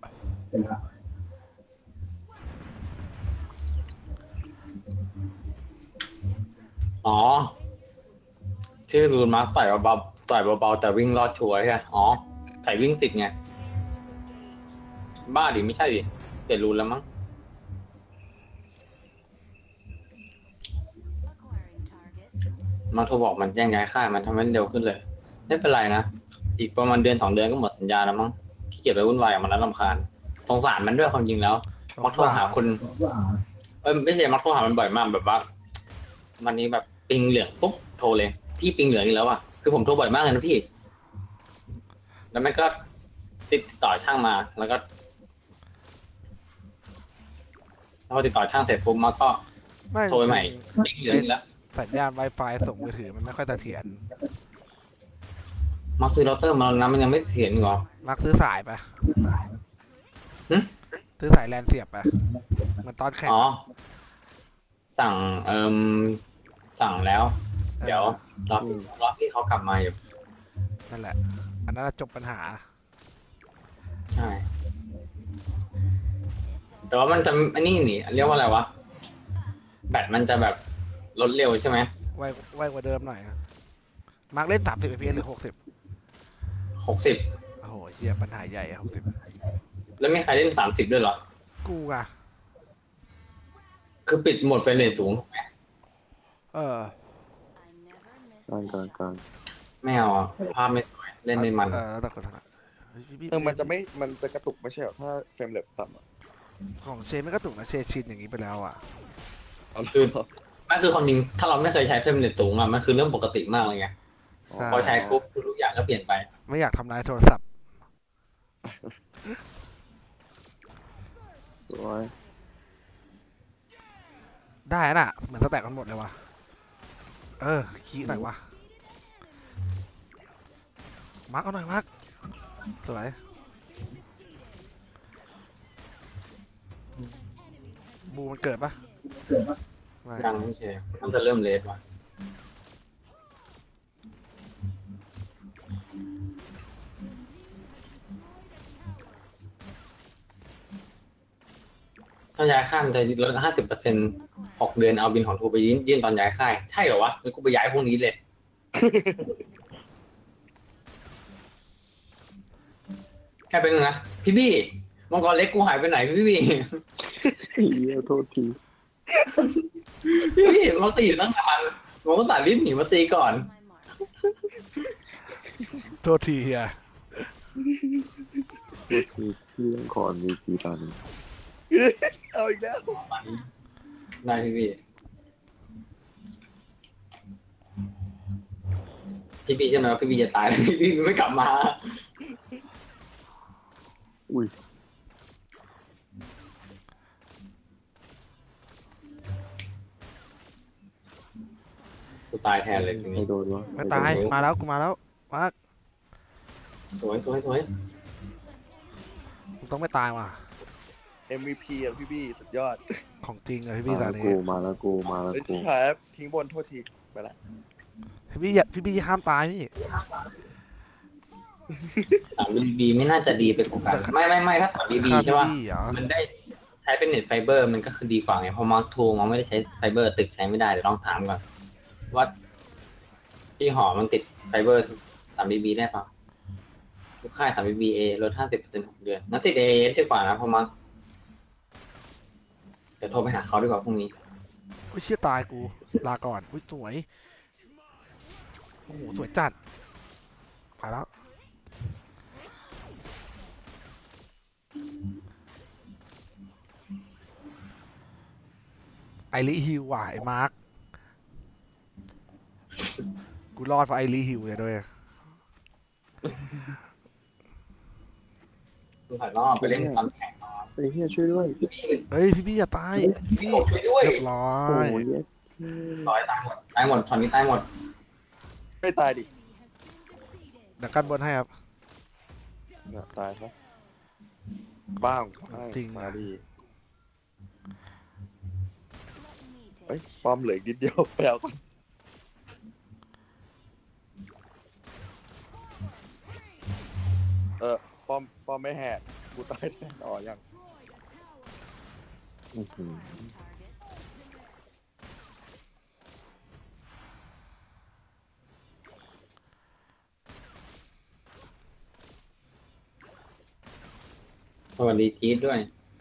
อ๋อ ชื่อรูนมาร์คต่อยเบาๆต่อยเบาๆแต่วิ่งรอดชัวร์ใช่ไหมอ๋อใส่วิ่งติดไง บ้าดิไม่ใช่ดิเปลี่ยนรูนแล้วมั้ง มาโทรบอกมันแจ้งย้ายค่ายมันทำให้เร็วขึ้นเลย ไม่เป็นไรนะ อีกประมาณเดือนสองเดือนก็หมดสัญญาแล้วมั้งขี้เกียจไปวุ่นวายกับมันแล้วรำคาญสงสารมันด้วยความจริงแล้ว มักโทรหาคนเออไม่ใช่มักโทรหามันบ่อยมากแบบว่า วันนี้แบบปิงเหลืองปุ๊บโทรเลย พี่ปิงเหลืองอีกแล้วอ่ะคือผมโทรบ่อยมากเลยนะพี่ แล้วมันก็ติดต่อช่างมาแล้วก็แล้วพอติดต่อช่างเสร็จปุ๊บมันก็ไม่โทรใหม่ปิงเหลืองอีกแล้วสัญญาณ Wi-Fi ส่งมือถือมันไม่ค่อยเสถียรมาซื้อเราเตอร์มาแล้วนะมันยังไม่เถียนอีกเหรอมักซื้อสายไปหึซื้อสายแลนเสียบไปมันตอนแข่งอ๋อ สั่งเอ่มสั่งแล้ว เดี๋ยวรอรอที่เขากลับมาอยู่นั่นแหละ อันนั้นจบปัญหาใช่ แต่ว่ามันจะอันนี้นี่เรียกว่าอะไรวะ แบตมันจะแบบลดเร็วใช่ไหมไวไวกว่าเดิมหน่อยอะมาร์กเล่นสามสิบ เอฟ พี เอส หรือหกสิบหกสิบโอ้โหเชี่ยปัญหาใหญ่หกสิบแล้วไม่ใครเล่นสามสิบด้วยเหรอกูอะคือปิดโหมดเฟรมเรทสูงถูกไหมเออแกลางกลางกลางไม่เอาอะภาพไม่สวยเล่นไม่มันเออแต่คนถนัดเฮ้ยพี่เออมันจะไม่มันจะกระตุกไม่ใช่เหรอถ้าเฟรมเรทต่ำอะของเชนไม่กระตุกนะเชนชินอย่างนี้ไปแล้วอ่ะเอาเลยคือนั่นคือความจริงถ้าเราไม่เคยใช้เฟรมเรทสูงอะมันคือเรื่องปกติมากเลยไงใช่พอใช้ปุ๊บทุกอย่างก็เปลี่ยนไปไม่อยากทำร้ายโทรศัพท์สวยได้น่ะ เหมือนสแต็กกันหมดเลยว่ะเออขี้หน่อยวะมาร์กเอาหน่อยมาร์กสวยบูมันเกิดปะไม่ยังไม่ใช่มันจะเริ่มเลทว่ะถ้าย้ายค่ายมันจะลดห้าสิบเปอร์เซ็นต์หกเดือนเอาบินของทูไปยื่นยื่นตอนย้ายค่ายใช่เหรอวะงั้นกูไปย้ายพวกนี้เลย แค่เป็นงนะพี่บี้มังกรเล็กกูหายไปไหนพี่บี้เหี้ยโทษทีพี่บี้มาตีตั้งนานผมก็สายรีบหนีมาตีก่อนโทษทีเฮียโทษทีพี่ต้องขอ เอ็ม วี พี ตอนนี้เอาอีกแล้วได้พี่บี้พี่บี้ใช่ไหมว่าพี่บี้จะตาย พี่บี้ไม่กลับมาอุ้ยกูตายแทนเลยทีใครนี้โดนวะไม่ตายมาแล้วกูมาแล้วมาร์กสวยสวยสวยกูต้องไม่ตายว่ะเอ็ม วี พี อ่ะพี่บี้สุดยอดของจริงเลยพี่มาพี่สาแล้วนีกูมาแล้วกูมาแล้วเอ้ยกูชิบหายทิ้งบนโทษทีไปละพี่พี่อย่าพี่พี่ห้ามตายพี่สามบีบีไม่น่าจะดีไปกว่ากันไม่ไม่ไม่ถ้าสามบีบีฆ่าใช่ป่ะพี่เหรอมันได้ใช้เป็นเน็ตไฟเบอร์มันก็คือดีกว่าไงเพราะมาร์คทูมันไม่ได้ใช้ไฟเบอร์ตึกใช้ไม่ได้เดี๋ยวต้องถามก่อนว่าที่หอมันติดไฟเบอร์สามบีบีได้ป่ะลูกค่ายสามบีบีเอลดห้าสิบเปอร์เซ็นต์หกเดือนงั้นติดเอเอสดีกว่านะเพราะมาร์คเดี๋ยวโทรไปหาเขาดีกว่าพรุ่งนี้อุ้ยเชี่ยตายกูลาก่อนอุ้ยสวยโอ้โหสวยจัดไปแล้วไอริฮิวว่ะไอ้มาร์คกูรอดเพราะไอริฮิวเนี่ยด้วยคือถ่ายรอบไปเล่นความแข็งไอ้เหี้ยช่วยด้วยเฮ้ยพี่พี่อย่าตายพี่ช่วยด้วยเรียบร้อโอ้ยยเหี้ยร้อยตายหมดตายหมดตอนนี้ตายหมดไม่ตายดิเดี๋ยวกันบนให้ครับเนี่ยตายซะบ้างจริงมาดีเฮ้ยป้อมเหลืออีกนิดเดียวไปเอาก่อนเออป้อมป้อมไม่แหกกูตายแน่นอนยังอื้อหือสวัสดีจี๊ดด้วย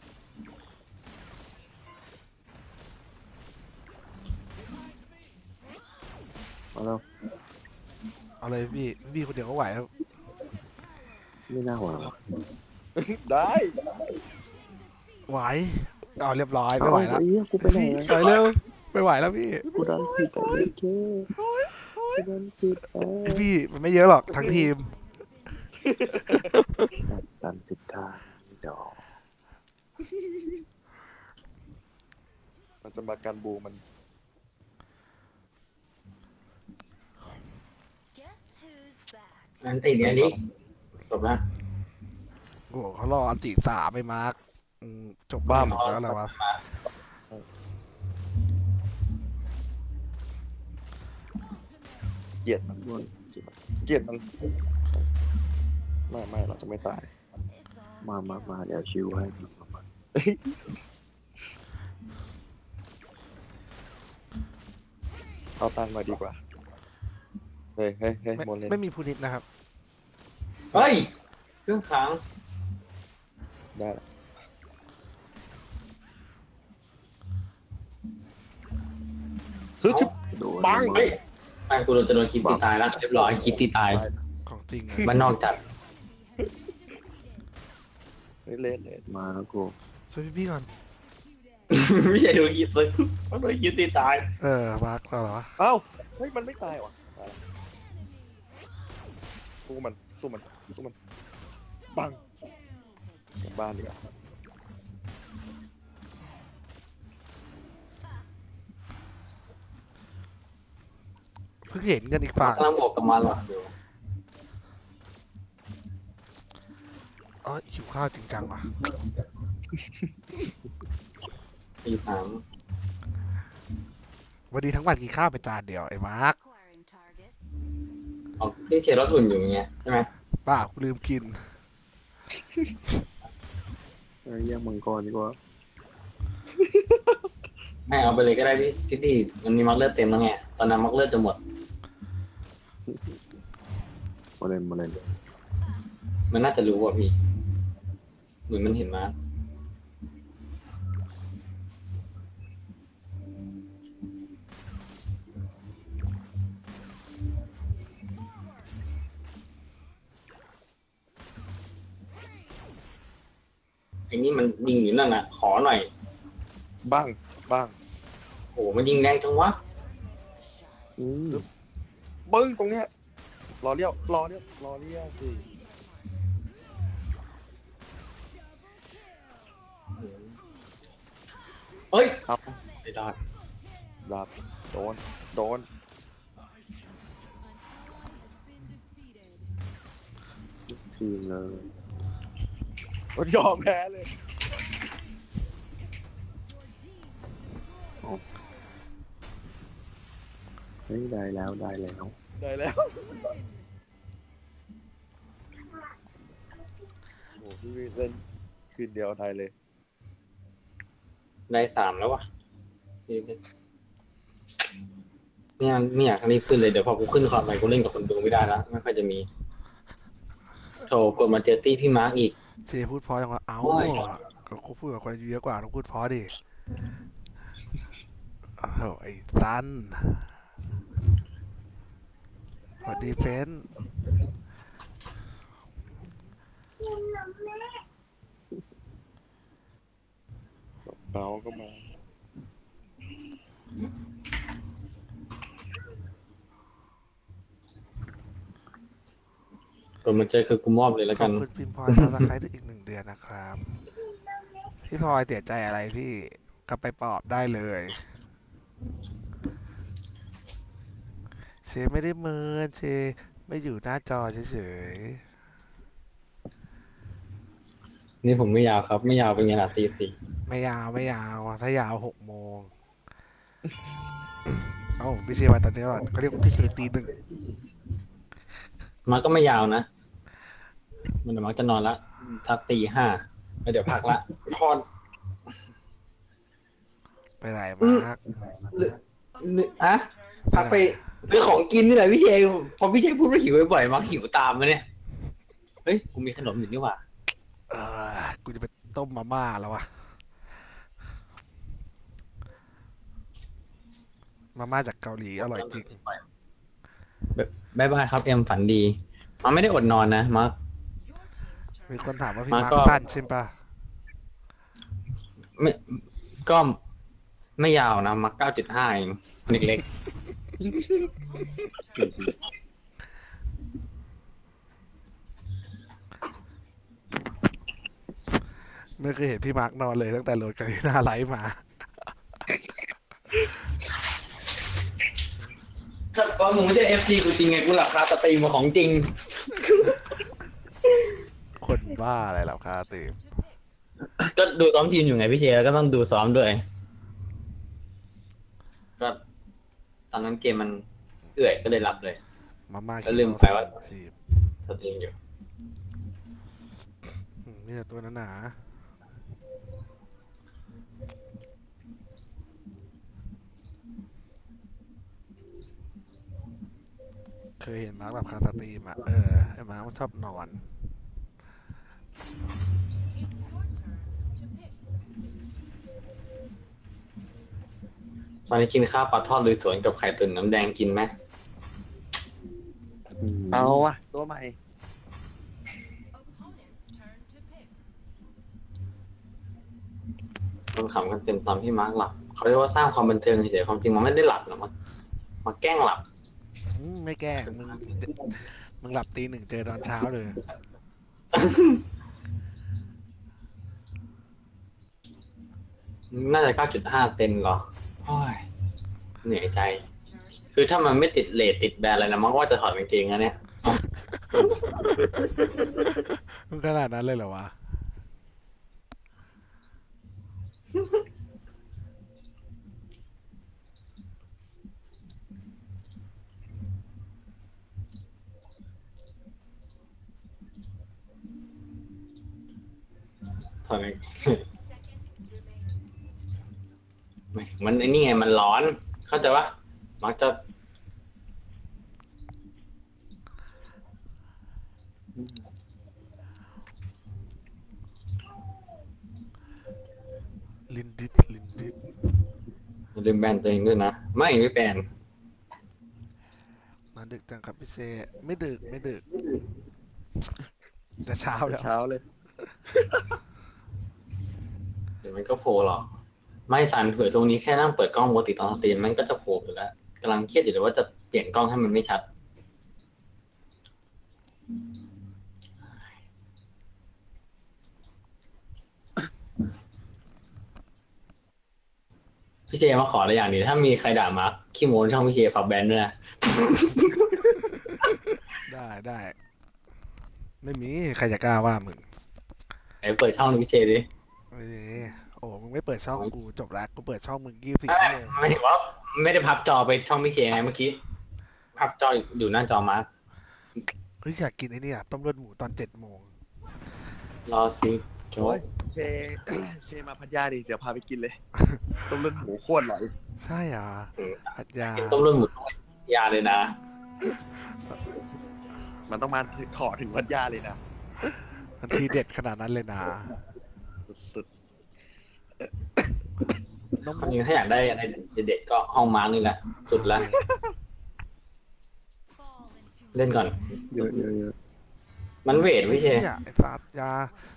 มาแล้วเอาเลยพี่พี่คนเดียวก็ไหวครับไม่น่าหวหรอกได้ไหวเอาเรียบร้อยไม่ไหวแล้วไอ้เหี้ยกูไปไหนพี่อะถอยเร็วไม่ไหวแล้วพี่กูดันผิดแต่เหี้ยเก้กูดันผิดแต่พี่มันไม่เยอะหรอกทั้งทีมดันผิดทางเดี๋ยวมันจะมากันบูมันอันติเนี้ยดิจบแล้วโอ้โหเขารออันติสามไปมาร์กอืมจบบ้าหมดแล้วอะไรวะเกลียดมันเกลียดมันไม่ไม่เราจะไม่ตายมามามาเดี๋ยวชิวให้มามาเอาตังค์มาดีกว่า เฮ้ยเฮ้ยเฮ้ยไม่โมเลนไม่มีพูนิตนะครับเฮ้ยเครื่องค้างได้ละโดนบังเฮ้ยไม่กูโดนจะโดนคลิปตีตายแล้วเรียบร้อยคลิปตีตายของจริงอะบ้านนอกจัดเล่นเลยมาแล้วกูช่วยพี่พี่ก่อนไม่ใช่โดนคลิปเลยเพราะโดนคลิปตีตายเออมาร์คเราเหรอวะเอ้าเฮ้ยมันไม่ตายว่ะตายแล้วสู้มันสู้มันสู้มันปังกลับบ้านดีกว่าเพิ่งเห็นกันอีกฝั่งกำลังบวกกับมาหลอดอยู่อ๋อหิวข้าวจริงจังว่ะตีสามวันนี้ทั้งวันกินข้าวไปจานเดียวไอ้มาร์ค Acquiring target. ออกที่เชียร์รถหุ่นอยู่อย่างเงี้ยใช่ไหมป้ากูลืมกินเอ้ยแย่งมังกรดีกว่าไม่เอาไปเลยก็ได้พี่พี่พี่มันมีมักเลือดเต็มแล้วไงตอนนั้นมักเลือดจะหมดมาเล่นมาเล่นมันน่าจะรู้ว่าพี่เหมือนมันเห็นมาไอ้นี่มันยิงอยู่นั่นน่ะ ขอหน่อยบ้างบ้างโอ้โหมันยิงแรงจังวะอืมปึ้งตรงเนี้ยรอเลี้ยวรอเลี้ยวรอเลี้ยวสิเฮ้ยครับไอ้ดอดดับโดนโดนทีมเลยมันยอมแพ้เลยเฮ้ยได้แล้วได้แล้วได้แล้วโอ้พี่เล่นคืนเดียวไทยเลยได้สามแล้ววะเนี่ยไม่อยากรีบขึ้นเลยเดี๋ยวพอกูขึ้นคอร์ดไปกูเล่นกับคนดูไม่ได้แล้วไม่ค่อยจะมีโถกดมาเจอตี้พี่มาร์กอีกเจพูดเพราะจังวะเอ้าโอ้ยก็กูพูดกับคนอายุเยอะกว่าต้องพูดเพราะดิโอ้โหไอ้ซันสวัสดีเฟนเราก็มากดมาเจอคือกูมอบเลยแล้วขกัอบนคุณพิมพลอยซับสไครต์อีกหนึ่งเดือนนะครับ พี่พลอยเสียใจอะไรพี่กลับไปปลอบได้เลยเชไม่ได้เมินเชไม่อยู่หน้าจอเฉยนี่ผมไม่ยาวครับ ไม่ยาวเป็นไงล่ะตีสี่ๆไม่ยาวไม่ยาวถ้ายาวหกโมงเอ้าพี่เชมาตอนนี้ก่อนเขาเรียกว่าพี่เชตีหนึ่งมาร์กก็ไม่ยาวนะ มันเดี๋ยวมาร์กจะนอนละทักตีห้าแล้วเดี๋ยวพักละพอดไปไหนมาร์คหรือหรืออะพักไปซื้อของกินนี่แหละพี่เชยพอพี่เชยพูดว่าหิวบ่อยๆมาร์กหิวตามมาเนี่ยเฮ้ยกูมีขนมอยู่นี่หว่าเออกูจะไปต้มมาม่าแล้ววะมาม่าจากเกาหลีอร่อยจริงบายบายครับเอ็มฝันดีมาไม่ได้อดนอนนะมาร์กมีคนถามว่าพี่มามาร์ก็คสั้นใช่ปะไม่ก็ไม่ยาวนะมาร์กเก้าจุดห้าเองเล็กไม่เคยเห็นพี่มาร์คนอนเลยตั้งแต่โหลดกันที่หน้าไลฟ์มาๆถ้าว่ามึงไม่ใช่เอฟซีกูจริงไงกูหลับคาสตรีมมาของจริงคนบ้าอะไรหรอคาตีมก็ดูซ้อมทีมอยู่ไงพี่เชยก็ต้องดูซ้อมด้วยก็ตอนนั้นเกมมันเอื่อยก็เลยรับเลยมาม่าก็ลืมไปว่าทีมสตรีมอยู่อืมมีแต่ตัวนั้นหนาเคยเห็นมาร์คแบบคาสตรีมอ่ะ เออไอ้มาร์คมันชอบนอนตอนนี้กินข้าวปลาทอดลุยสวนกับไข่ตุ๋นน้ำแดงกินไหมเอาอะตัวใหม่มันขำกันเต็มตอนที่มาร์กหลับเขาเรียกว่าสร้างความบันเทิงเฉยๆความจริงมันไม่ได้หลับหรอกมันมาแกล้งหลับอืมไม่แกล้งมึงมึงหลับตีหนึ่งเจอตอนเช้าเลยน่าจะเก้าจุดห้าเซนเหรอโอ้ยเหนื่อยใจ คือถ้ามันไม่ติดเลทติดแบรนด์อะไรนะมันก็ว่าจะถอดกางเกงนะเนี่ยมึงขนาดนั้นเลยเหรอวะถอดกางเกง มันไอ้นี่ไงมันร้อน เข้าใจปะมักจะลินดิสลินดิสอย่าลืมแบนตัวเองด้วยนะ ไม่ไม่แบนมาดึกจังครับพี่เซไม่ดึกไม่ดึกแต่เช้าแล้วเช้าเลยเดี๋ยวมันก็โผล่หรอก ไม่สันเผื่อตรงนี้แค่นั่งเปิดกล้องปกติตอนสตรีมมันก็จะโผล่อยู่แล้วกำลังเครียดอยู่เลยว่าจะเปลี่ยนกล้องให้มันไม่ชัด พี่เจมาขออะไรอย่างนี้ถ้ามีใครด่ามาร์คขี้โม้ช่องพี่เจฝากแบนด้วยนะได้ได้ ไม่มีใครจะกล้าว่ามึงไหนเปิดช่องดูพี่เจดิเอ้ยโอ้มึงไม่เปิดช่องกูจบแล้วกูเปิดช่องมึงยี่สิบสี่ชั่วโมงไม่ถึงว่าไม่ได้พับจอไปช่องพี่เจไงเมื่อกี้ พับจออยู่หน้าจอมาร์คเฮ้ยอยากกินไอ้นี่อ่ะต้มเลือดหมูตอนเจ็ดโมงรอสิโจ้โอ้ยเช เชมาพัทยาดิ เดี๋ยวพาไปกินเลย ต้มเลือดหมูโคตรอร่อยใช่เหรอพัทยากินต้มเลือดหมูต้องไปยาเลยนะมันต้องมาถึงขอถึงพัทยาเลยนะมันทีเด็ดขนาดนั้นเลยนะสุดน้องคนมุกนี้ถ้าอยากได้อะไรเด็ดๆก็ห้องมาร์คนี่แหละ สุดละ เล่นก่อนเยอะเยอะเยอะมันเวทพี่เชเนี่ยไอ้สัตว์ยา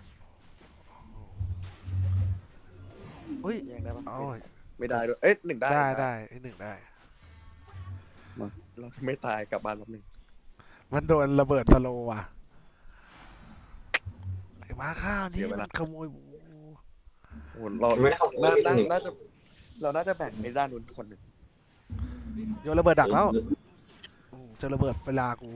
เฮ้ยๆแย่งได้ปะโอ้ยไม่ได้ด้วย เอ๊ะหนึ่งได้ได้ได้ไอ้หนึ่งได้เราจะไม่ตายกลับบ้านรอบหนึ่งมันโดนระเบิดสโลว์ว่ะไอ้ม้าข้าวนี่มันขโมยหมูโอ้โหเราไม่ได้เอาน่าน่าน่าจะ เราน่าจะแบ่งในด้านนู้นคนหนึ่งโยนระเบิดดักแล้วอืมเจอระเบิดเวลากู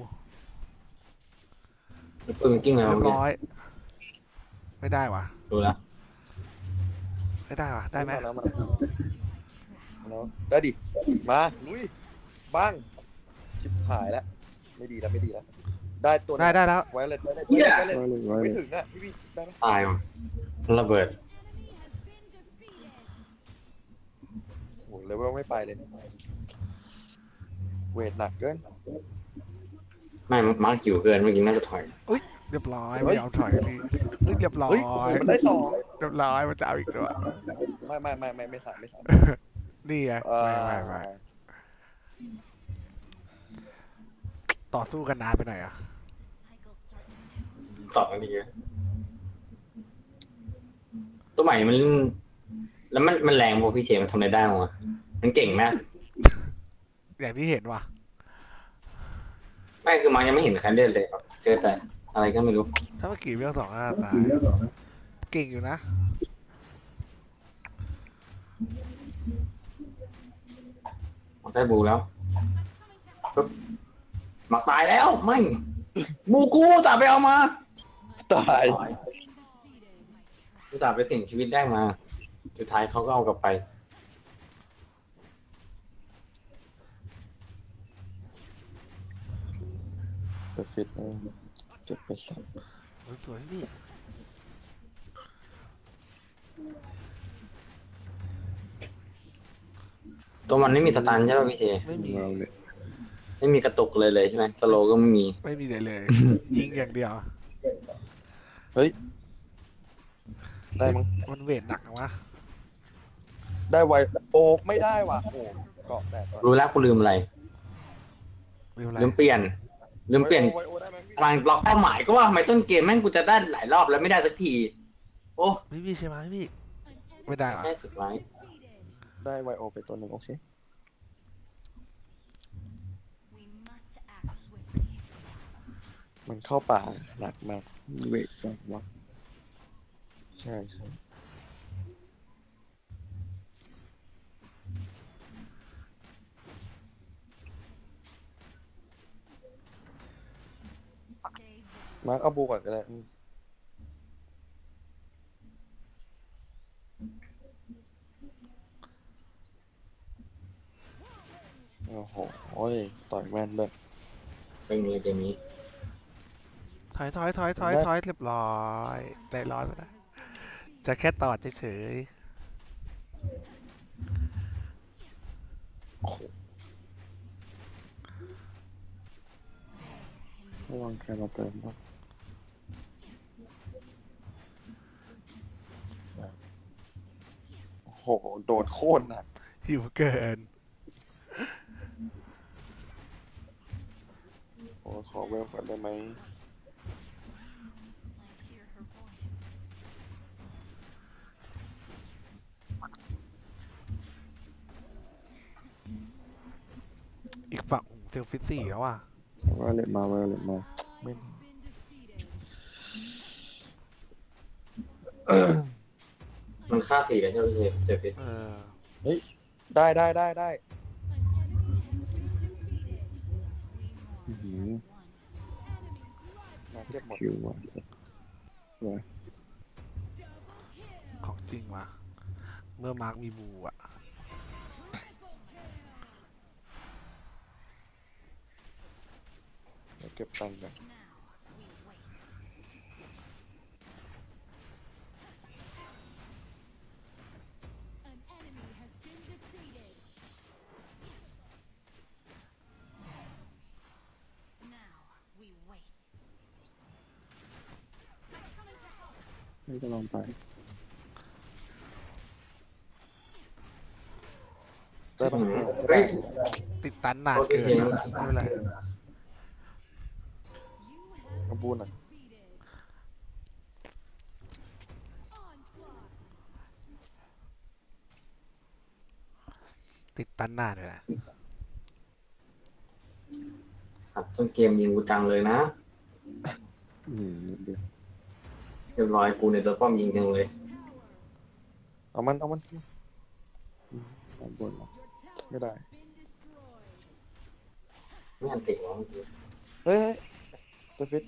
ปืนกิ้งอะไรเรียบวะร้อย ไม่ได้ว่ะดูแล้วไม่ได้ว่ะได้ไหมาแล้วมาแล้วได้ดิ มาลุยบ้าง ชิบหายแล้ว ไม่ดีแล้วไม่ดีแล้ว ได้ตัวได้ได้แล้วไว้เลยไว้เลยไว้เลยไว้เลยไว้เลยไว้ไม่เลยถึงอ่ะพี่พี่ได้ไหมตายว่ะระเบิดโอ้โหเลเวลไม่ไปเลยนะเวทหนักเกินไม่มาร์คหิวเกินเมื่อกี้น่าจะถอยเรียบร้อยเฮ้ไม่ยยอมถอยพี่เฮ้ยเรียบร้อยเฮ้ยโอ้โหมันได้สองเรียบร้อยมันจะเอาอีกตัวไม่ไม่ไม่ไม่ไม่สามไม่สามนี่ไงเอ่ไม่อไม่ไม่ต่อสู้กันนานไปหน่อยอ่ะสองนาทีตัวใหม่มัน แล้วมันมันแรงพวกพี่เชมันทำอะไรได้มั้งวะมันเก่งนะอย่างที่เห็นว่ะไม่คือมายังไม่เห็นใครเล่นเลยแบบเจอแต่อะไรก็ไม่รู้ถ้าเมื่อกี้เวลสองห้าตายเก่งอยู่นะมันได้บูแล้วปึ๊บมาตายแล้วไม่บูกูตาไปเอามาตายกูตาไปสิ่งชีวิตได้มา สุดท้ายเขาก็เอากลับไปเปิดฟิตเออเจ็บไปสักสวยๆพี่ตัวมันไม่มีสตันใช่ป่ะพี่เชไม่มีเราเลยไม่มีกระตุกเลยเลยใช่ไหมสโลก็ไม่มีไม่มีเลยเลย ยิงอย่างเดียวได้มั้งมันเวทหนักนะวะได้ไวโอ้ไม่ได้ว่ะโอ้เกาะแตกก่อนรู้แล้วกูลืมอะไรเร็วอะไรลืมเปลี่ยนลืมเปลี่ยนไวโอได้ไหมพี่พลังบล็อกเป้าหมายก็ว่าทำไมต้นเกมแม่งกูจะได้หลายรอบแล้วไม่ได้สักที โอ้พี่พี่ใช่ไหมพี่ ไม่ได้หรอแค่สุดไว้ได้ไวโอไปตัวหนึ่งโอเค มันเข้าป่าหนักมากเวทจังวะใช่ใช่มาร์คเอาบูก่อนก็ได้อืมโอ้โหโอ้ยต่อยแม่นเลยเป็นเลยเกมนี้ถอยถอยถอยถอยได้ถอยเรียบร้อยได้ร้อยไปแล้วจะแค่ตอดเฉยระวังใครมาเติมบ้างโอ้โหโดดโคตรหนักๆหิวเกินโอ้ขอเวลก่อนได้ไหมอีกฝั่งเซลฟิตสี่แล้วอ่ะว่าเล็มาว่าเล็มาไม่มันค่าสี่กันใช่ไหมเจอพิษเออเฮ้ยได้ได้ได้ได้อื้อหือมาเก็บหมดคิวว่ะว่ะของจริงว่ะเมื่อมาร์คมีบูอ่ะมาเก็บตังค์กันนี่ก็ลองไปได้ปะเฮ้ยติดตันนานเกินอะไม่เป็นไรเอาบูหน่อยติดตันนานเลยแหละสัตว์ต้นเกมยิงกูจังเลยนะอืมนิดเดียวเรียบร้อยกูในตัวป้อมยิงจังเลยเอามันเอามันอืมตามบนละไม่ได้ไม่อันติวะเมื่อกี้เฮ้ยเฮ้ยสฟิต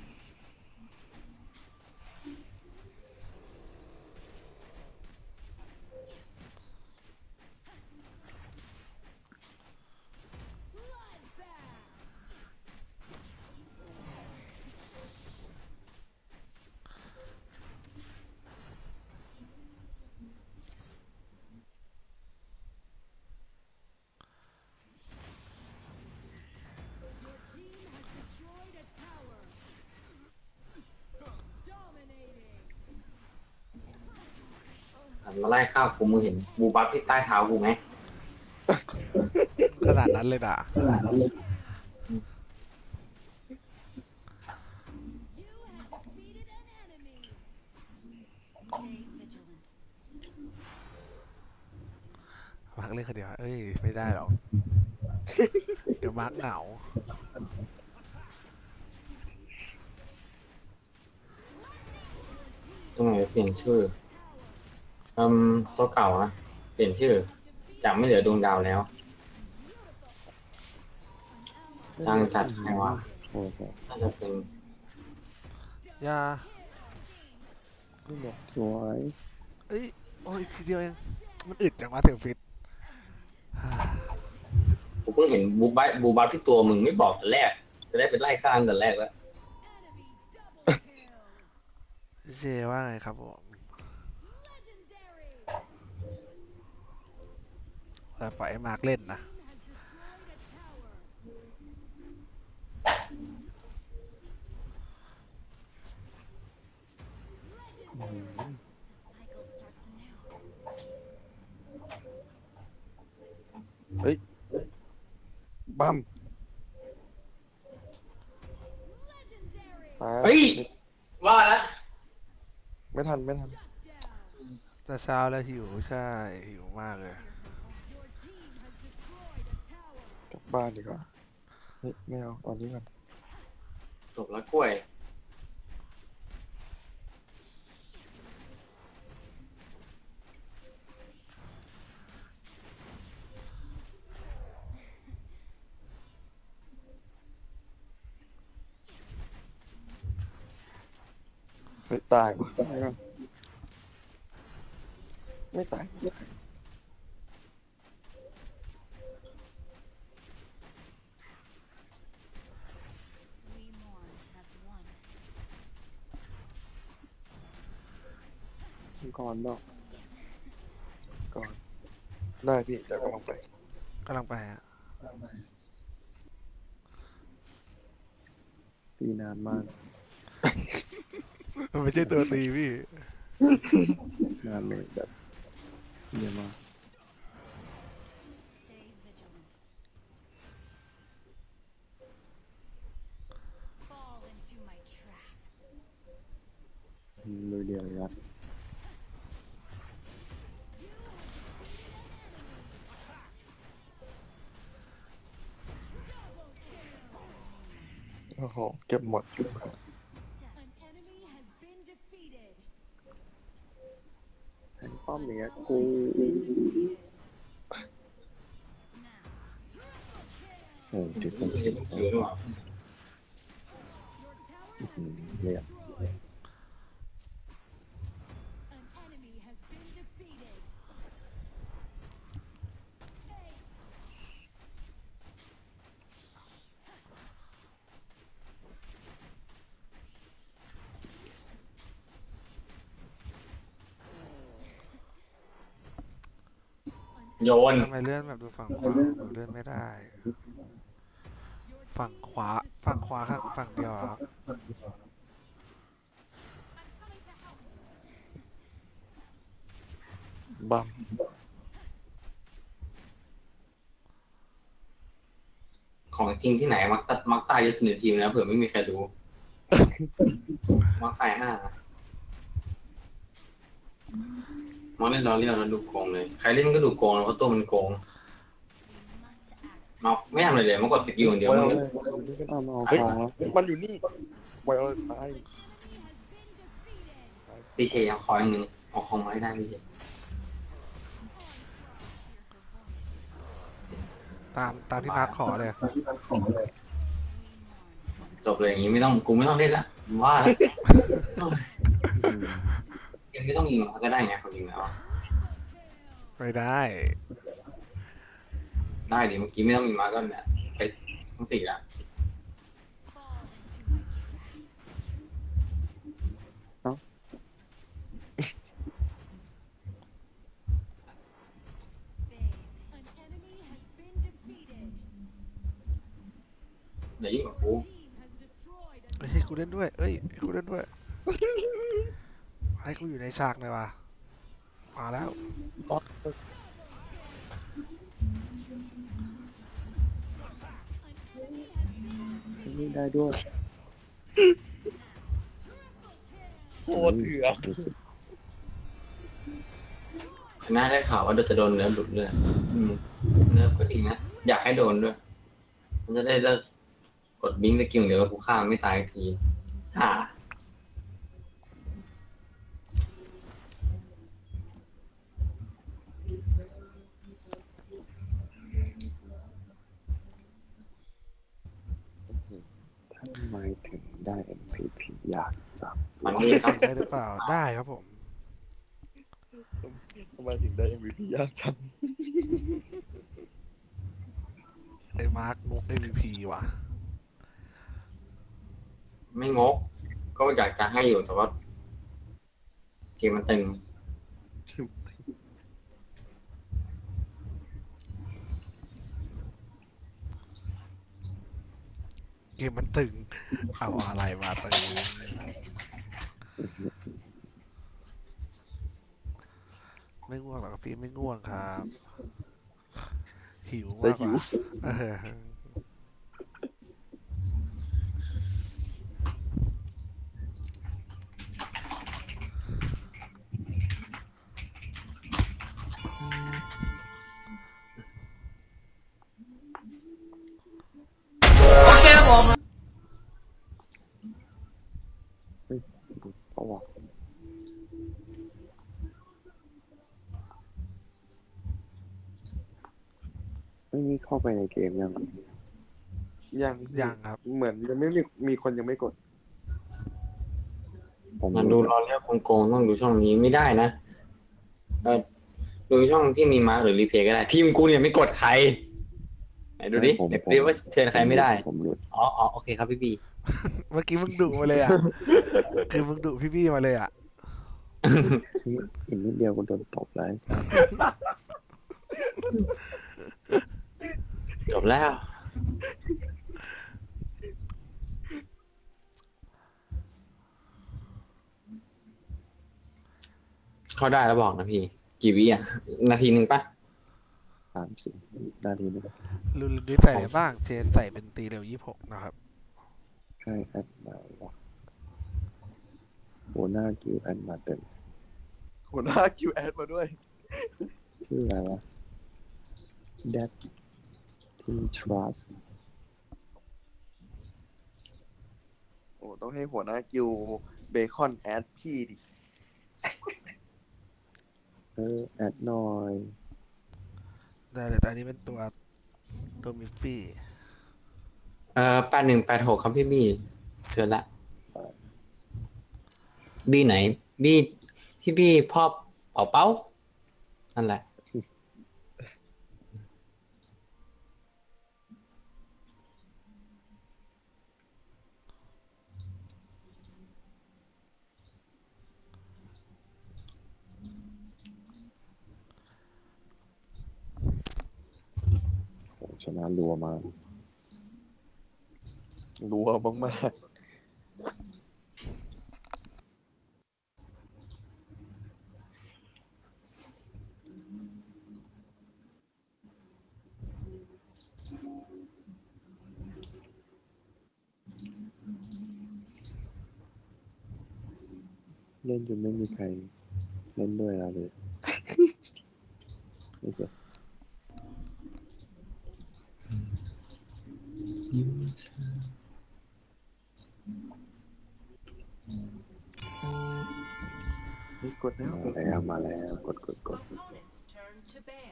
หันมาไล่ข้าวกูมึงเห็นบูบัฟที่ใต้เท้ากูไหมขนาดนั้นเลยด่ะ มาร์คเล่นคนเดียวเอ้ย ไม่ได้หรอก เดี๋ยวมาร์คเหงาตรงไหนเปลี่ยนชื่ออืมตัวเก่านะเปลี่ยนชื่อจากไม่เหลือดวงดาวแล้วจ้างจัดใครวะโอ้ใช่น่าจะเป็นอย่านี่เนี่ยสวยเอ้ย โอ้ยทีเดียวเอง มันอึดจังวะเซลฟิตกูเพิ่งเห็นบูบัฟบูบัฟที่ตัวมึงไม่บอกแต่แรก จะได้เป็นไล่ข้างแต่แรกแล้วเจว่าไงครับผมแต่ปล่อยให้มาร์คเล่นนะอืมเฮ้ยบัมตายเฮ้ยว่าแล้วไม่ทันไม่ทันแต่เช้าแล้วหิวใช่หิวมากเลยกลับบ้านดีกว่าเฮ้ยไม่เอาตอนนี้ก่อนจบแล้วกล้วยเฮ้ยตายว่ะตายก่อนไม่ตาย ก่อนบอกก่อน ได้พี่เดี๋ยวกำลังไปกำลังไปฮะตีนานมากมันไม่ใช่ตัวตีพี่นานเลยแบบเยอะมาก ลุยเดียวเลยครับ โอ้โห เก็บหมดแทงป้อมอย่างเงี้ยกูโอ้จุดมันคิวหรือเปล่าเรียบโยนทำไมเลื่อนแบบดูฝั่งขวาดูเลื่อนไม่ได้ ฝั่งขวาฝั่งขวาข้างฝั่งเดียวอะครับบัมของจริงที่ไหนมักตัดมักตายจะเสนอทีมนะเผื่อไม่มีใครรู้ มักตายห้ามักเล่นล้อเลี้ยวแล้วดูโกงเลย ใครเล่นก็ดูโกงแล้วเพราะตัวมันโกงมักไม่ทำอะไรเลยมันกดสกิลอย่างเดียวไว้มันเอาก็เลยเอามาเอาเฮ้ยฟ้ามันอยู่นี่ไว้เอาตายพี่เชยยังคอยหนึ่งเอาคอมมาให้ได้พี่เชยตามตามที่มาร์คขอเลยจบเลยอย่างนี้ไม่ต้องกูไม่ต้องเล่นละว่าแล้วยังไม่ต้องยิงมันก็ได้ไงคนยิงแล้วไม่ได้ได้ดิเมื่อกี้ไม่ต้องมีมาก็เนี่ยไปทั้งสี่ละ เดี๋ยวยิ่งกว่ากูเฮ้ยให้กูเล่นด้วย เอ้ยให้กูเล่นด้วย ให้กูอยู่ในฉากหน่อยวะมาแล้วนี่ได้ด้วยโคตรเถื่อนรู้สึกน่าได้ข่าวว่าจะโดนเนื้อดุดเลือดอืมเนื้อก็ดีนะ อยากให้โดนด้วย มันจะได้เลิกกดบิงก์ตะกิ้งเดี๋ยวกูฆ่ามันไม่ตายทีฮ่าทำไมถึงได้ เอ็ม พี พี ยากจังมันนี่ครับได้หรือเปล่า ได้ครับผมทำไมถึงได้ เอ็ม วี พี ยากจังไอ้มาร์คมุก เอ็ม วี พี ว่ะไม่งก ก็อยากจะให้อยู่แต่ว่าเกมมันตึงเกมมันตึง เอาอะไรมาตึง ไม่ง่วงหรอกครับพี่ไม่ง่วงครับ หิวมากกว่าเออเข้าไปในเกมยังอะยังยังครับเหมือนยังไม่มีมีคนยังไม่กดผมมันหดูลุดรอเรียกโกงๆต้องดูช่องนี้ไม่ได้นะเออดูช่องที่มีมาร์คหรือรีเพย์ก็ได้ทีมกูเนี่ยไม่กดใครไหนดูดิผมเดี๋ยวผมดูว่าเชิญใครไม่ได้ผมหลุดอ๋ออ๋อโอเคครับพี่บีเมื่อกี้มึงดุมาเลยอ่ะ คือมึงดุพี่บี้มาเลยอ่ะที่อีกนิดเดียวก็โดนตบแล้วจบแล้ว เข้าได้แล้วบอกนะพี่ กี่วิอ่ะ นาทีหนึ่งปะสามสิบนาทีนึงลุนลุนดิใส่อะไรบ้าง เจนใส่เป็นตีเร็วยี่สิบหกนะครับใช่แอดมาวะหัวหน้ากิวแอดมาเต็มหัวหน้าคิวแอดมาด้วยชื่ออะไรวะ That Team Trust โอ้ต้องให้หัวหน้ากิวเบคอนแอดพี่ดิเออแอดหน่อยได้แต่อันนี้เป็นตัวตัวมิฟฟี่เออแปดหนึ่งแปดหกครับพี่บีเชิญละบีไหน บีพี่บีพ่อเป่าเป้านั่นแหละโหชนะรัวมากรัวมากเล่นจนไม่มีใครเล่นด้วยแล้วเลยไม่เจ็บนี่กดแล้วมาแล้วมาแล้วกดกดกด Opponent's turn to ban.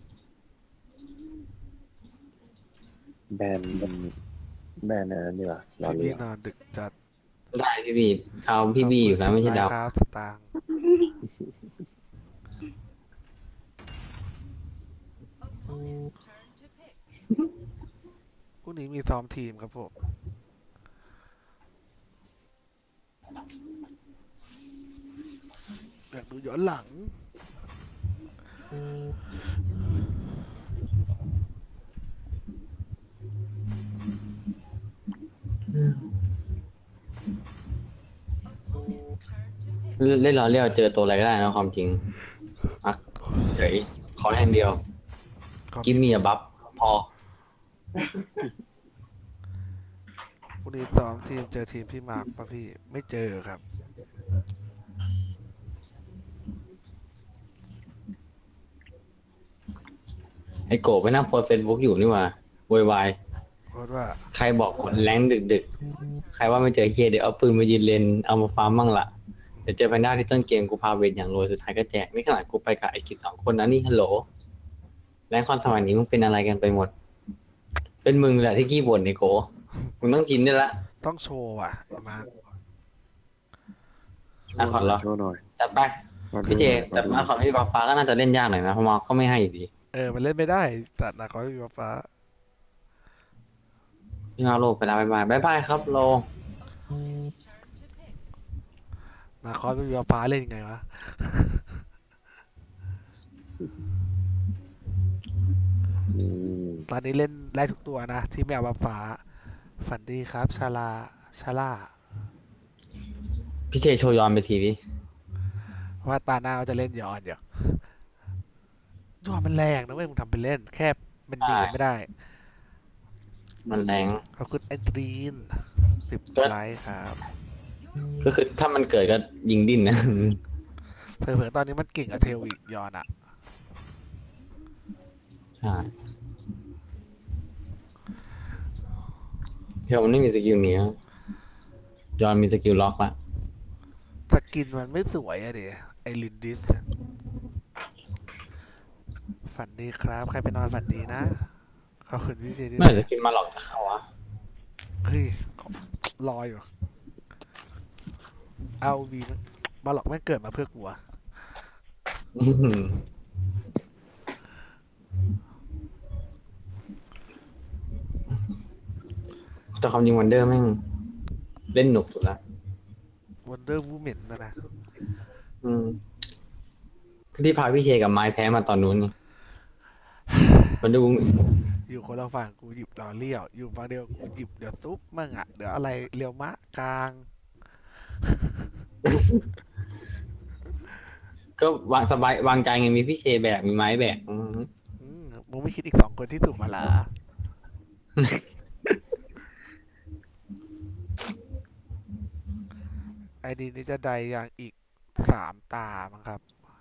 แบนแบนอะไรนี่วะรอพี่เรีบี้ยกนอนดึกจัดได้พี่บีเอาพี่บีอยู่แล้วไม่ใช่ดาวครับสตางค์ Opponent's turn to pick. พรุ่งนี้มีซ้อมทีมครับผม อยากดูย้อนหลัง Opponent's turn to pick. เล่นรอเรียกเจอตัวอะไรก็ได้นะความจริงอ่ะเฉยขออย่างเดียว กิมมี่อะบัฟพอพรุ่งนี้ซ้อมทีมเจอทีมพี่มาร์คป่ะพี่ ไม่เจอครับไอโกะไปนั่งโพสเฟซบุ๊กอยู่นี่หว่าโวยวายเพราะว่าใครบอกกดแรงดึกดึกๆใครว่าไม่เจอเฮียเดี๋ยวเอาปืนมายืนเลนเอามาฟาร์มมั่งละเดี๋ยวเจอแพนด้าที่ต้นเกมกูพาเวทอย่างรวยสุดท้ายก็แจกนี่ขนาดกูไปกับไอกิจสองคนนะนี่ฮัลโหลแรงคอนสมัยนี้มึงเป็นอะไรกันไปหมด เป็นมึงแหละที่ขี้บ่นไอโกะมึงต้องกินได้ละต้องโชว์อ่ะไอ้มาร์คอ่ะขอเหรอโชว์หน่อยจัดไปขอดูพี่เจหน่อยแต่มาขอพี่ฟ้าฟ้าก็น่าจะเล่นยากหน่อยนะเพราะมาก็ไม่ให้อยู่ดีเออ มันเล่นไม่ได้แต่นาคอยมีฟ้าพี่ฮาโลไปแล้วบายบายบายบายครับโล Opponent's turn to pick. นาคอยไม่มีฟ้าเล่นยังไงวะอืมตอนนี้เล่นได้ทุกตัวนะ ที่ไม่เอาฟ้า ฝันดีครับ ชาลา ชาล่าพี่เจโชว์ยอนไปทีดิว่าตาหน้าจะเล่นย้อนเดี๋ยวย้อนมันแรงนะเว้ยมึงทำเป็นเล่น แค่มันดีไม่ได้มันแรงขอบคุณแอนตรีนสิบก็ไลค์ครับก็คือถ้ามันเกิดก็ยิงดิ้นนะเผลอๆตอนนี้มันเก่งกับเทลอีกย้อนอ่ะใช่เพียวมันไม่มีสกิลนี้นะยอนมีสกิลล็อกละสกินมันไม่สวยอะเดี๋ยไอลินดิส ฝันดีครับ ใครไปนอนฝันดีนะขอบคุณพี่เจดีเมื่อไหร่จะกินมาหลอกจะเข้าวะเฮ้ยรออยู่เอาวีมันมาหลอกแม่งเกิดมาเพื่อกูอะอื้อหือแต่ความจริงวันเดอร์แม่งเล่นหนุกสุดละวันเดอร์วูแมนนะนะอืมที่พาพี่เชกับไม้แพ้มาตอนนู้นไงวันเดอร์อยู่คนละฝั่งกูหยิบดอเลี้ยวอยู่ฝั่งเดียวกูหยิบเดี๋ยวซุปมั่งอะเดี๋ยวอะไรเรียวมะกลางก็วางสบายวางใจไงมีพี่เชแบกมีไม้แบกอืมอืมมึงไม่คิดอีกสองคนที่ถูกมาละไอดีนี้จะได้อย่างอีกสามตามั้งครับ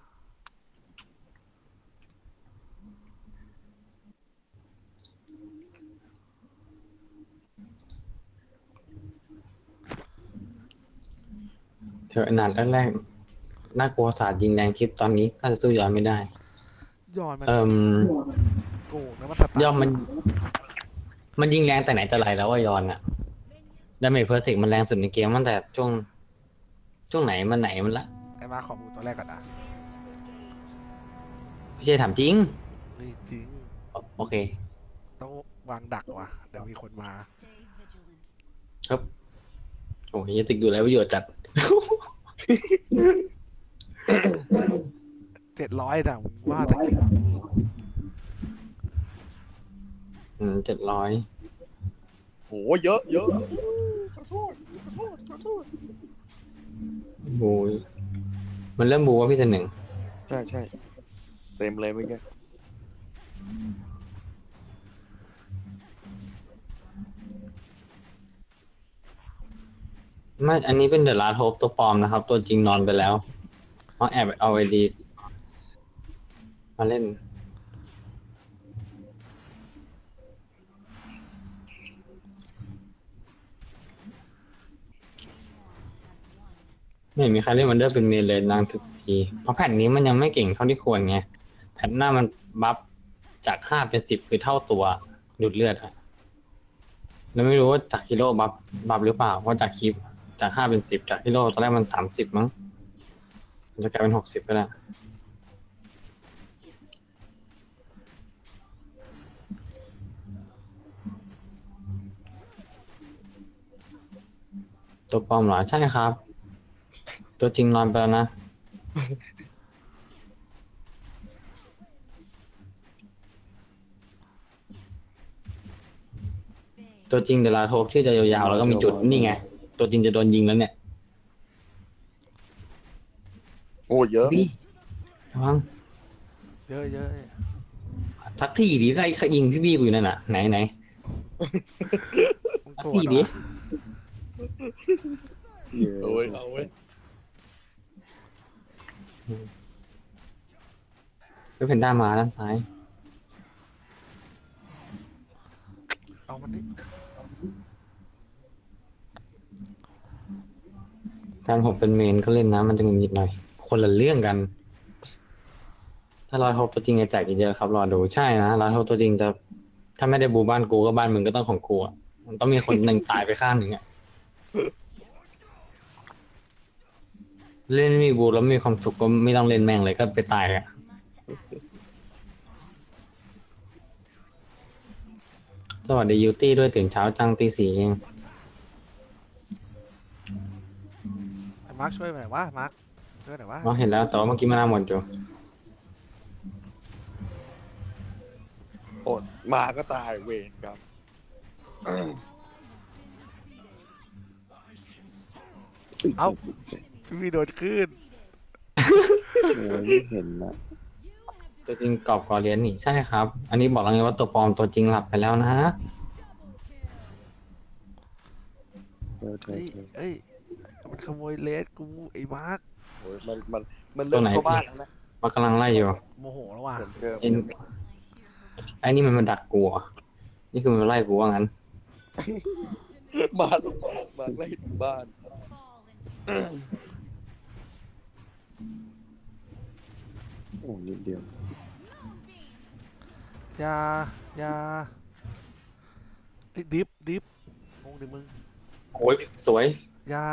เธออนานแรกๆน่ากลัวศาสตร์ยิงแรงคลิปตอนนี้น่าจะสู้ย้อนไม่ได้ยอนมันเอ่มโกงนะมันสตาร์ยอมมัน มันยิงแรงแต่ไหนแต่ไรแล้วว่ายอนอะดาเมจเพอร์เซกมันแรงสุดในเกมตั้งแต่ช่วง ช่วงไหนมันไหนมันละไอ้มาขอมูตัวแรกก่อนนะพี่เชถามจริงเฮ้ยจริงโอเคต้องวางดักว่ะเดี๋ยวมีคนมา Stay vigilant. ครับ โอ้ยติดดูแล้วประโยชน์จัดเจ็ดร้อยนะมึงว่าแต่กี่อืมเจ็ดร้อยโหเยอะเยอะขอโทษขอโทษขอโทษบูยมันเริ่มบูว่าพี่เจนหนึ่งใช่ใช่เต็มเลยเมื่อกี้ไม่ อันนี้เป็นเดอะลาโทปตัวปลอมนะครับ ตัวจริงนอนไปแล้วเขาแอบเอาไอดี มาเล่น ไม่เห็นมีใครเล่นวันเดอร์เป็นเมนเลยนางถึกทีเพราะแผ่นนี้มันยังไม่เก่งเท่าที่ควรไง แผ่นหน้ามันบัฟจากห้าเป็นสิบคือเท่าตัวดูดเลือดอะแล้วไม่รู้ว่าจากฮิโร่บัฟบัฟหรือเปล่า เพราะจากคลิปจากห้าเป็นสิบจากฮิโร่ตอนแรกมันสามสิบมั้ง มันจะกลายเป็นหกสิบก็ได้ตัวปลอมเหรอ ใช่ครับ ตัวจริงนอนไปแล้วนะ ตัวจริงเดลาโทปชื่อจะยาวๆแล้วก็มีจุดนี่ไง ตัวจริงจะโดนยิงแล้วเนี่ยโอ้เยอะพี่ระวังเยอะเยอะทักที่ดิไล่ยิงพี่บี้กูอยู่นั่นน่ะ ไหนไหนมึงทักโกรธที่เหรดิอเยอะโอ้ยเอาเว้ยก็เพนด้ามาด้านซ้ายเอามันดิการหกเป็นเมนก็เล่นนะ มันจะหงุดหงิดหน่อย คนละเรื่องกัน ถ้ารอยโทปตัวจริงจะแจกเยอะครับ รอดูใช่นะรอยโทปตัวจริงจะ ถ้าไม่ได้บูบ้านกูก็บ้านมึงก็ต้องของกูอ่ะ มันต้องมีคนหนึ่งตายไปข้างหนึ่งอ่ะ เล่นไม่มีบูแล้วไม่มีความสุขก็ไม่ต้องเล่นแม่งเลยก็ไปตายอ่ะ สวัสดียูตี้ด้วยตื่นเช้าจังตีสี่เองไอ้มาร์คช่วยหน่อยวะมาร์คช่วยหน่อยวะมองเห็นแล้วแต่ว่าเมื่อกี้มันน่าหมดอยู่อดมาก็ตายเวรครับเอ้าพี่วีโดนขึ้นโอ้ยไม่เห็นนะตัวจริงกรอบก่อเหรียญนี่ใช่ครับ อันนี้บอกแล้วไงว่าตัวปลอมตัวจริงหลับไปแล้วนะเออเธอเฮ้ยเธอเฮ้ยมันขโมยเลสกูไอ้มาร์คโอ้ยมันมันมันเริ่มเข้าบ้านแล้วนะมันกำลังไล่อยู่โมโหแล้วว่ะเหมือนเดิมไอ้ไอ้นี่มันมาดักกูเหรอนี่คือมันมาไล่กูว่างั้นมาลงมาไล่ถึงบ้านโอ้นิดเดียวอยาอยาเอ้ยดิฟดิฟงงดิมึงโอ้ยสวยอยา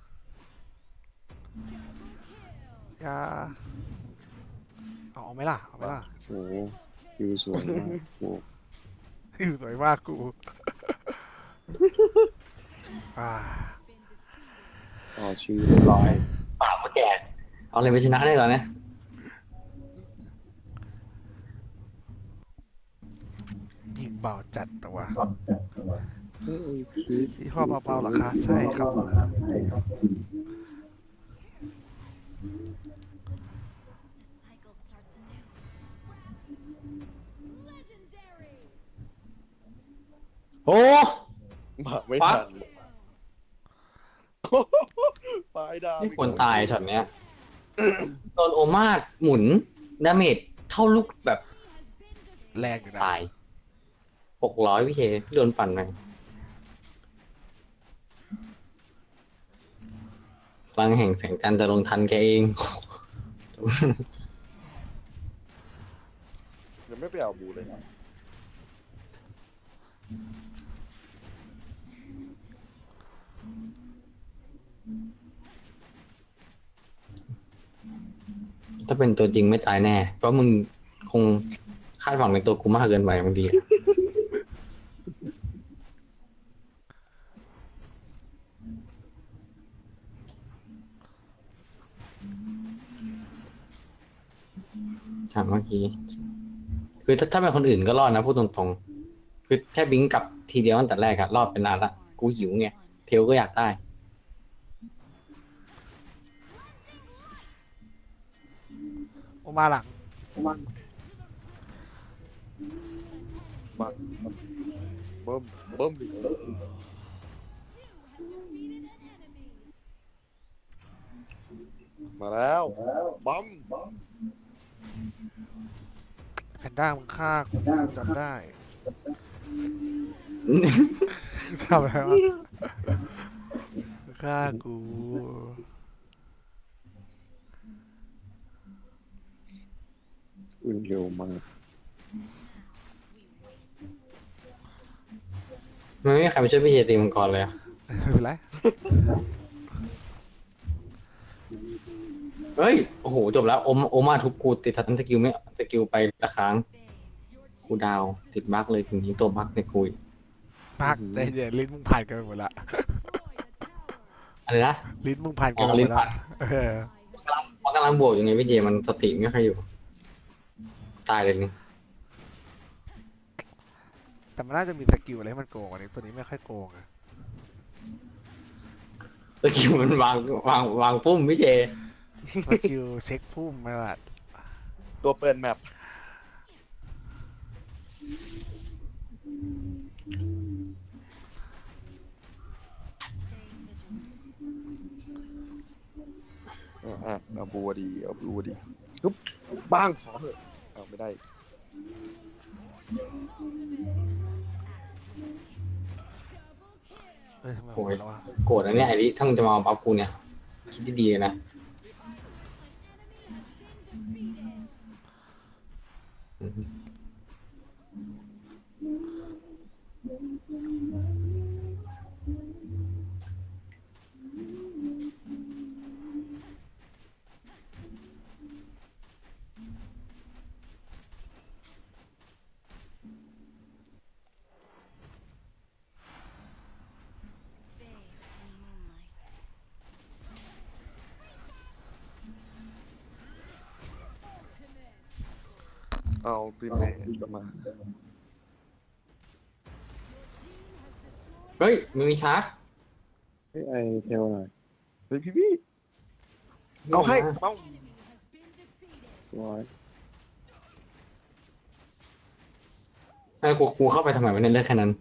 อยาเอาเอาไหมล่ะเอาไหมล่ะโอ้โหคิวสวยมากโอ้โหอยู่สวยมากกูอ่าต่อชื่อเรียบร้อยปากมาแก่เอาอะไรไปชนะได้เหรอเนี่ยยิงเบาจัดแต่ว่าเฮ้ยคิดยี่ห้อเบาๆเหรอคะใช่ครับผม The cycle starts anew. Legendary. โอ้มาไม่ปั๊ทับนปลายดาวไม่ควรตายช็อตเนี้ยโดนโอมาหมุนดาเมจเท่าลูกแบบแรงอยู่นะตายหกร้อยพี่เคโดนปั่นไปพลังแห่งแสงจันทร์จะลงทันแกเองยังไม่ไปเอาบูเลยถ้าเป็นตัวจริงไม่ตายแน่ เพราะมึงคงคาดหวังในตัวกูมากเกินไปบางทีถามเมื่อกี้ คือถ้าถ้าเป็นคนอื่นก็รอดนะพูดตรงๆ คือแค่บิงกลับทีเดียวตั้งแต่แรกอะรอดเป็นนานละ กูหิวไง เทลก็อยากได้โอมาหลังมาเบิ้มเบิ้มดิมาแล้วบัมแพนด้ามึงฆ่ากูจำได้จำได้วะฆ่ากูอุ่นเร็วมากมันไม่มีใครไปช่วยพี่เจตีมังกรเลยอะไม่เป็นไรเฮ้ย โอ้โห จบแล้ว โอมโอมาทุบกูติดทันสกิลไม่สกิลไปละครั้ง กูดาวติดบั๊กเลยถึงนี้ตัวบั๊กในกูอีกพักใจเย็นลิ้นมึงผ่านกันไปหมดละอะไรนะลิ้นมึงผ่านกันไปอ๋อหมลิ้ดนละผ่านเออเพราะกำลังบวกอยู่ไงพี่เจมันสติไม่ค่อยอยู่ ตายเลยนี่แต่มันน่าจะมีสกิลอะไรให้มันโกงอันนี้ตัวนี้ไม่ค่อยโกงอะสกิลมันวางวางวางปุ้มพี่เจสกิลเช็คพุ่มไม่ว่าตัวเปิดแมปอ่ะอ่ะเอาบัวดีเอาบัวดีปุ๊บบ้างขอเถอะเอาไม่ได้เอ้ยทำไมโอ้หมยดแล้ววะโกรธนะเนี่ยไอ้นี่ถ้ามึงจะมาเอาบัฟกูเนี่ย คิดดีๆนะอืมเอาตีเมจก็มาเฮ้ยมันมีชาร์จเฮ้ยไอเทลหน่อยเฮ้ยพี่พี่เอาให้เอาร้อยไอ้กูกูเข้าไปทำไมวะเนี่ยเลือกแค่นั้น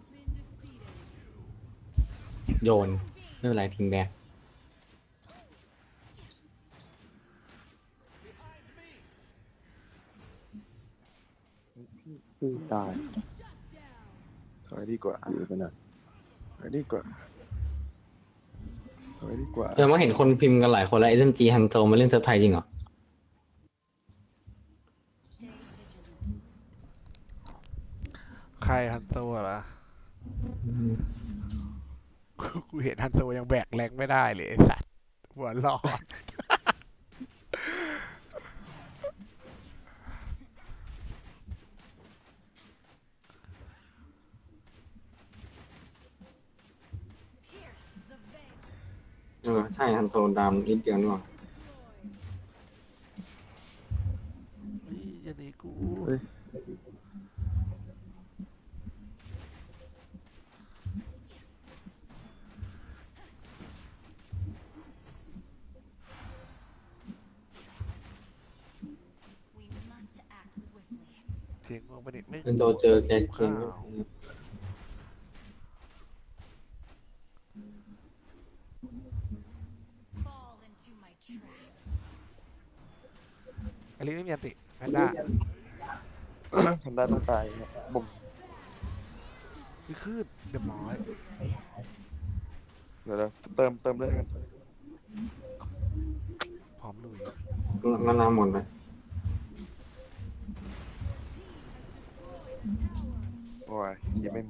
โยนไม่เป็นไรทิ้งแบกเพิ่งตายถอยดีกว่าอยู่ไปหน่อยถอยดีกว่าถอยดีกว่าเออมาเห็นคนพิมพ์กันหลายคนแล้วเอ็มจีฮันโซมาเล่นเซิร์ฟไทยจริงเหรอใครฮันโตเหรออกูเห็นฮันโซยังแบกแรงไม่ได้เลยไอ้สัตว์หัวร้อน Pierce the veil. เออใช่ฮันโซดำนิดเดียวนี่หว่าเฮ้ยอย่าหนีกูเฮ้ย We must act swiftly. เสียงงงไปดิไม่ฮันโซเจอแกเก่งอ้าว Fall into my trap. อลิไม่มีอันติแพนด้าแพนด้าต้องตายเนี่ยบุ่มไม่ขึ้นเรียบร้อยเดี๋ยวๆเติมเติมเรื่องกันพร้อมลุยมันน้ำหมดเลยโอ้ยยังไม่มี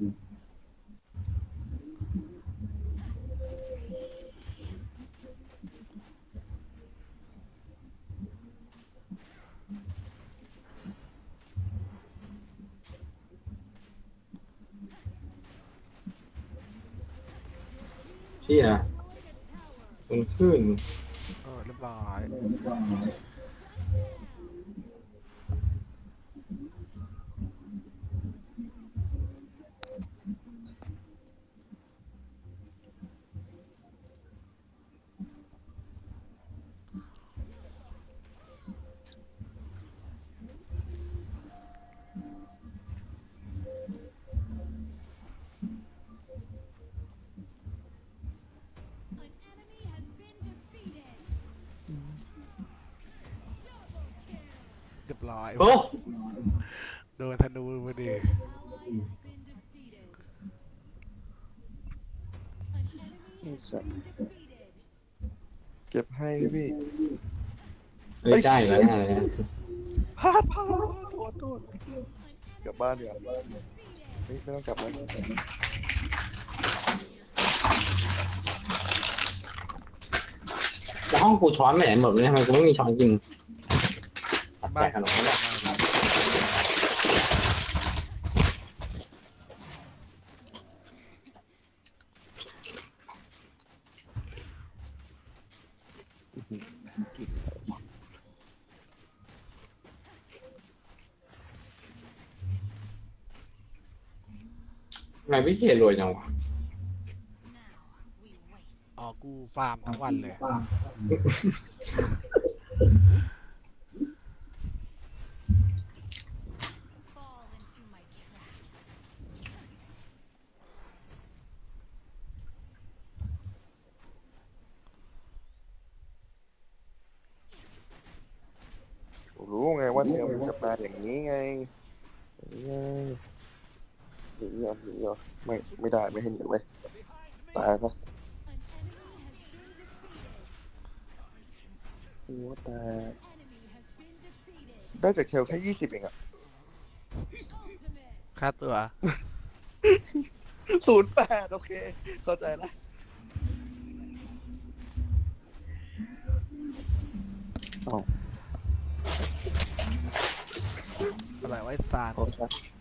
เชี่ยมันขึ้นเออเรียบร้อย An enemy has been defeated. Double kill. เรียบร้อยโอ้โดนธนูพอดี Ally has been defeated. An enemy has What's that? been defeated. เก็บให้พี่เฮ้ยได้แล้วไงพลาดพลาดโทษโทษ An enemy กลับบ้านเดี๋ยวา defeated. เฮ้ยไม่ต้องกลับแล้วแล้วห้องกูช้อนไปไหนหมดเลยทำไมกูไม่มีช้อนกินตัดแจบ้านกขนมไม่ได้ ทำไมพี่เครวยจังวะ Now we wait. อ๋อกูฟาร์มทั้งวันเลย Fall into my trap. ผมรู้ไงว่าเธอมันจะมาอย่างนี้ไงไงหนีอ่ะหนีอ่ะไม่ไม่ได้ไม่ให้หนีเว้ยตายซะ An enemy has been defeated. หัวแต่ An enemy has been defeated. ได้จากเทลแค่ยี่สิบเองอะ Ultimate. ค่าตัวศูนย์แปดโอเค เข้าใจละเอ้าอะไรไว้ซานเข้าใจ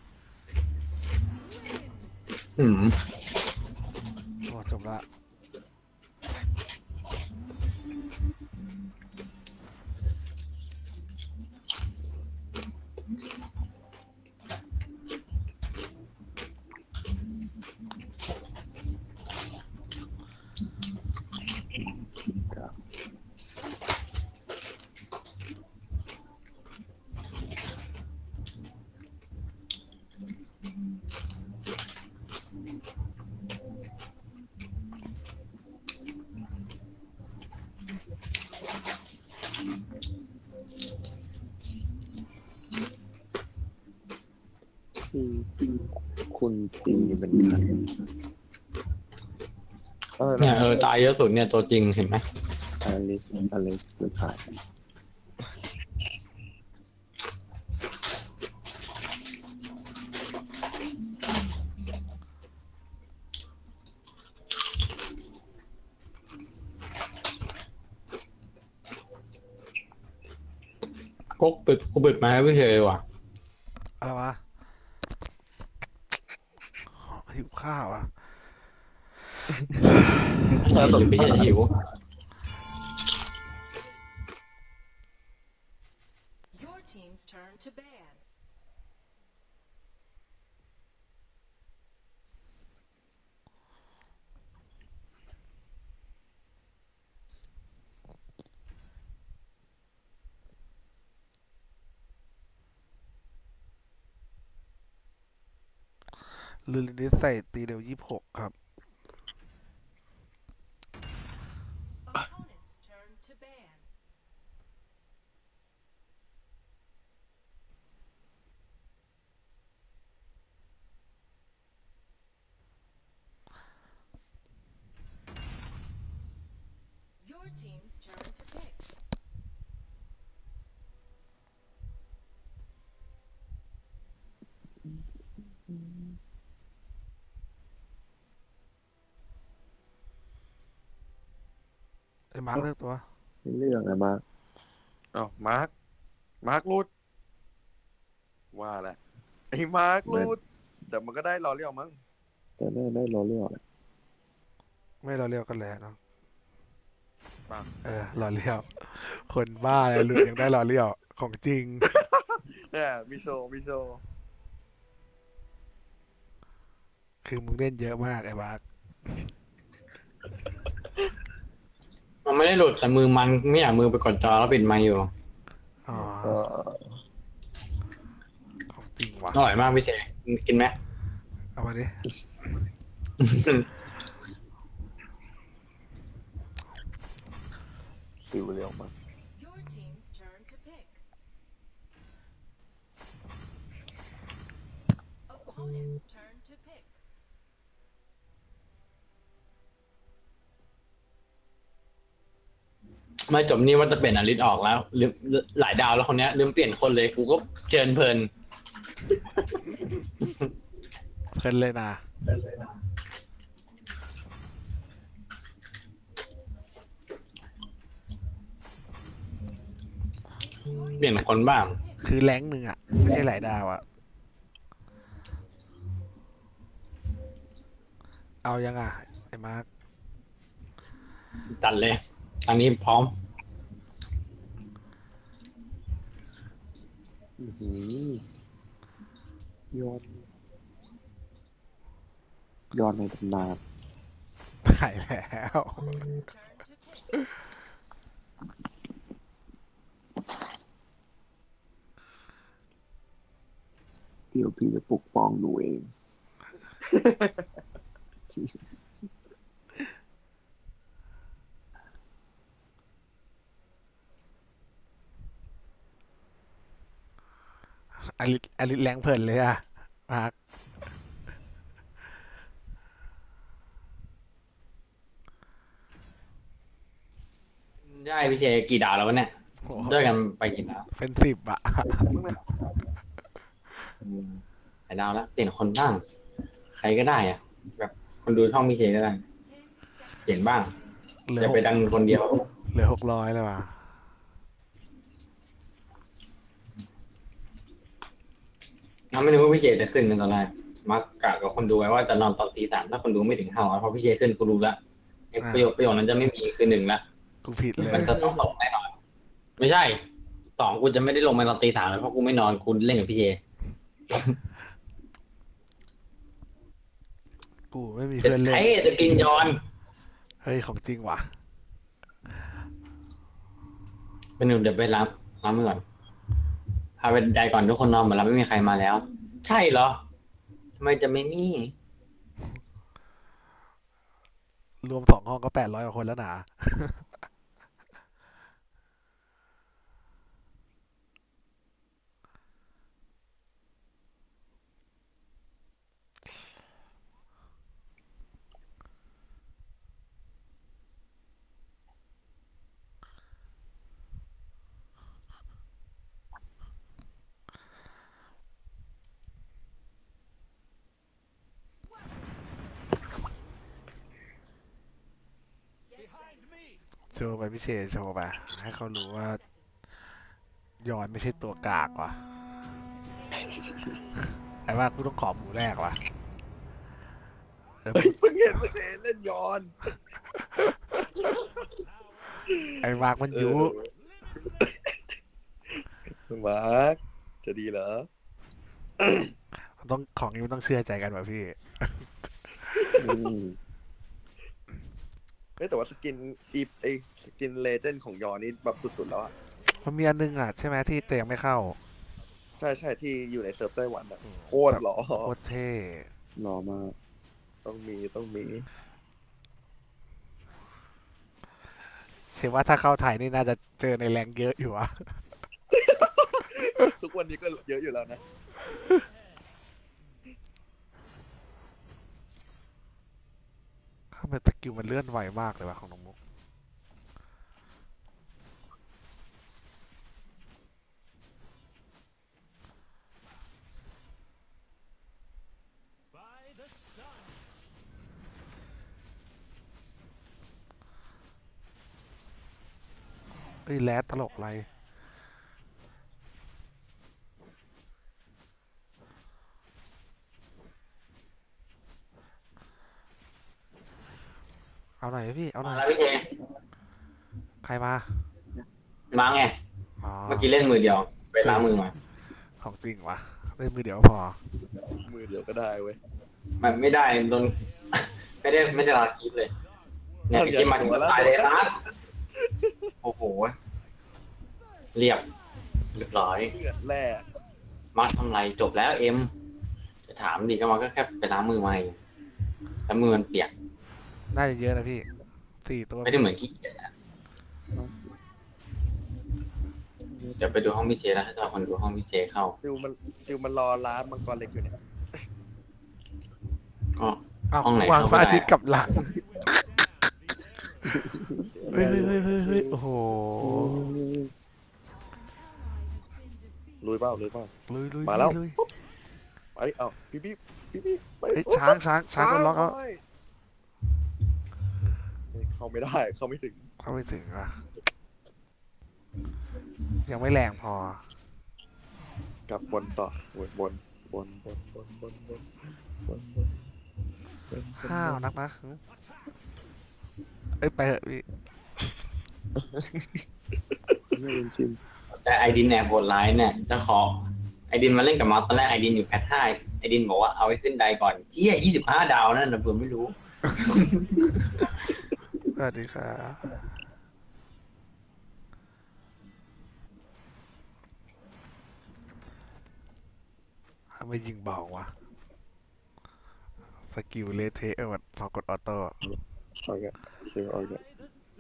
อืมโอ้จบละครับ ที่คุณตีเป็นใครเออเนี่ยเออตายเยอะสุดเนี่ยตัวจริงเห็นไหมอลิสอลิสเป็นใครพกปิดกูปิดมาให้พี่เฉยว่ะอะไรวะหิวข้าวอ่ะหรือพี่เฉยหิว Your team's turn to ban. ลูลินิสใส่ตีเร็วยี่สิบหกครับ Opponent's turn to ban. Your team's turn to pick. ไอ้มาร์คเลือกตัวไม่เรื่องอะไรมาเอ้ามาร์คมาร์ครูดว่าแหละไอ้มาร์ครูดแต่มันก็ได้รอเลี้ยวมั้งแต่แน่ได้รอเลี้ยวแหละไม่เราเรียวกันแล้วเนาะปังเออรอเลี้ยว คนบ้าเลยหลุดยังได้รอเลี้ยว ของจริงเนี่ยมีโชว์มีโชว์คือมึงเล่นเยอะมากไอ้มาร์คมันไม่ได้หลุดแต่มือมันไม่อยากมือไปกดจอแล้วปิดไมค์อยู่อ๋อก็ของจริงว่ะอร่อยมากพี่เฉยกินไหมเอามาดิซิวเลี้ยวมา Your team's turn to pick. Opponent's turn to pick. ไม่จบนี่ว่าจะเปลี่ยนอลิสออกแล้วลืมหลายดาวแล้วคนเนี้ยลืมเปลี่ยนคนเลยกูก็เจินเพลินเพิ่นเลยนะเปลี่ยนคนบ้างคือแรงค์หนึ่งอ่ะ ไม่ใช่หลายดาวอ่ะ เอายังอ่ะ ไอ้มาร์คจัดเลยอันนี้พร้อมอื้อหือยอดยอดในตำนานหายแล้ว Opponent's turn to pick. เดี๋ยวพี่จะปกป้องหนูเองอลิสอลิสแรงเพิ่นเลยอ่ะ มาร์คได้พี่เชยกี่ดาวแล้ววะเนี่ยโอ้โหด้วยกันไปกี่ดาวเป็นสิบอ่ะหลายดาวแล้วเปลี่ยนคนบ้าง ใครก็ได้อะแบบคนดูช่องพี่เชยก็ได้ Ten seconds. เปลี่ยนบ้างเหลือจะหไปกดังคนเดียวเหลือหกร้อยเลยว่ะน้าไม่รู้ว่าพี่เชยจะขึ้นในตอนแรกมักกะกับคนดูไว้ว่าจะนอนตอนตีสามถ้าคนดูไม่ถึงห้าร้อยเพราะพี่เชยขึ้นกูรู้ละไอ้อ่าประโยคประโยคนั้นจะไม่มีคือหนึ่งละกูผิดเลยมันจะต้องตกแน่นอน ไม่ใช่สองกูจะไม่ได้ลงมาตอนตีสามเลยเพราะกูไม่นอนกูเล่นกับพี่เชยกูไม่มีจะเพื่อนเล่นไอ้จะกินยอนเฮ้ย ของจริงว่ะเป็นหนึ่งเดี๋ยวไปรับรับมือก่อนพาไปใดก่อนทุกคนนอนหมดแล้วไม่มีใครมาแล้ว ใช่เหรอทำไมจะไม่มีรวมสองห้องก็แปดร้อยกว่าคนแล้วนะโชว์ไปพิเศษโชว์ไป ให้เขารู้ว่ายอนไม่ใช่ตัวกากว่ะ ไอ้ว่ากูต้องขอหมูแรกว่ะเออเฮ้ยเพิ่งเห็นเมื่อเชนเล่นย้อนไอ้มากมันยุคุณมาร์คจะดีเหรอมันต้องของนี้มันต้องเชื่อใจกันว่ะพี่อืมเฮ้ยแต่ว่าสกินอีไอสกินเลเจนด์ของยอนนี่แบบสุดๆแล้วอะมันมีอันนึงอ่ะใช่ไหมที่แต่ยังไม่เข้าใช่ใช่ที่อยู่ในเซิร์ฟไต้หวันอะอืมโคตรหล่อโคตรเท่รอมากต้องมีต้องมีเชื่อว่าถ้าเข้าไทยนี่น่าจะเจอในแรงเยอะอยู่อ่ะทุกวันนี้ก็เยอะอยู่แล้วนะทำไมตะกิวมันเลื่อนไวมากเลยวะของน้องมุก เอ้ยแรดตลกอะไร เอาหน่อยพี่ เอาหน่มาอยแล้วพี่เจใครมามาไงอ๋อเมื่อกี้เล่นมือเดียว ไปล้างมือมาของจริงวะเล่นมือเดียวพอมือเดียวก็ได้เว้ยมันไม่ได้โดน ไม่ได้ไม่ได้ลาคีบเลย เนี่ยพี่ชิมมาถึงก็ตายเลยครับโอ้โห เรียบเรียบร้อยเลือดแร่มาทำไรจบแล้วเอ็ม จะถามดีก็มาก็แค่ไปล้างมือมาเองแล้วมือมันเปียกน่าจะเยอะนะพี่ สี่ตัวไม่ได้เหมือนขี้เกียจนะเดี๋ยวไปดูห้องพี่เจแล้วถ้าจะคนดูห้องพี่เจเข้าซิลมันซิลมันรอร้านมังกรเล็กอยู่เนี่ยก็อ้าวห้องไหนวางเข้าพระไม่อาได้ทิตย์กลับหลัง เฮ้ยเฮ้ยเฮ้ยเฮ้ยเฮ้ยโอ้โหลุยเปล่าลุยเปล่าลุยลุยมาแล้วลุยไปเอ้าพี่พี่พี่พี่ไปเฮ้ยช้างช้างช้างโดนล็อกแล้วเฮ้ยเข้าไม่ได้เข้าไม่ถึงเข้าไม่ถึงอ่ะ ยังไม่แรงพอกลับบนต่อบนบนบนบนบนบนบนบนบนห้าวนักนะหึเอ้ยไปเถอะพี่ไม่เป็นชิมแต่ไอดินแอบโหดร้ายเนี่ยจะขอไอดินมาเล่นกับมาตอนแรกไอดินอยู่แพทห้าไอดินบอกว่าเอาไว้ขึ้นไดก่อนเจี้ยยี่สิบห้าดาวนั่นนะผมไม่รู้สวัสดีครับทำไมยิงเบาวะ สกิลเลเทะแบบพอกดออโต้เอาอีกซิลเอาอีก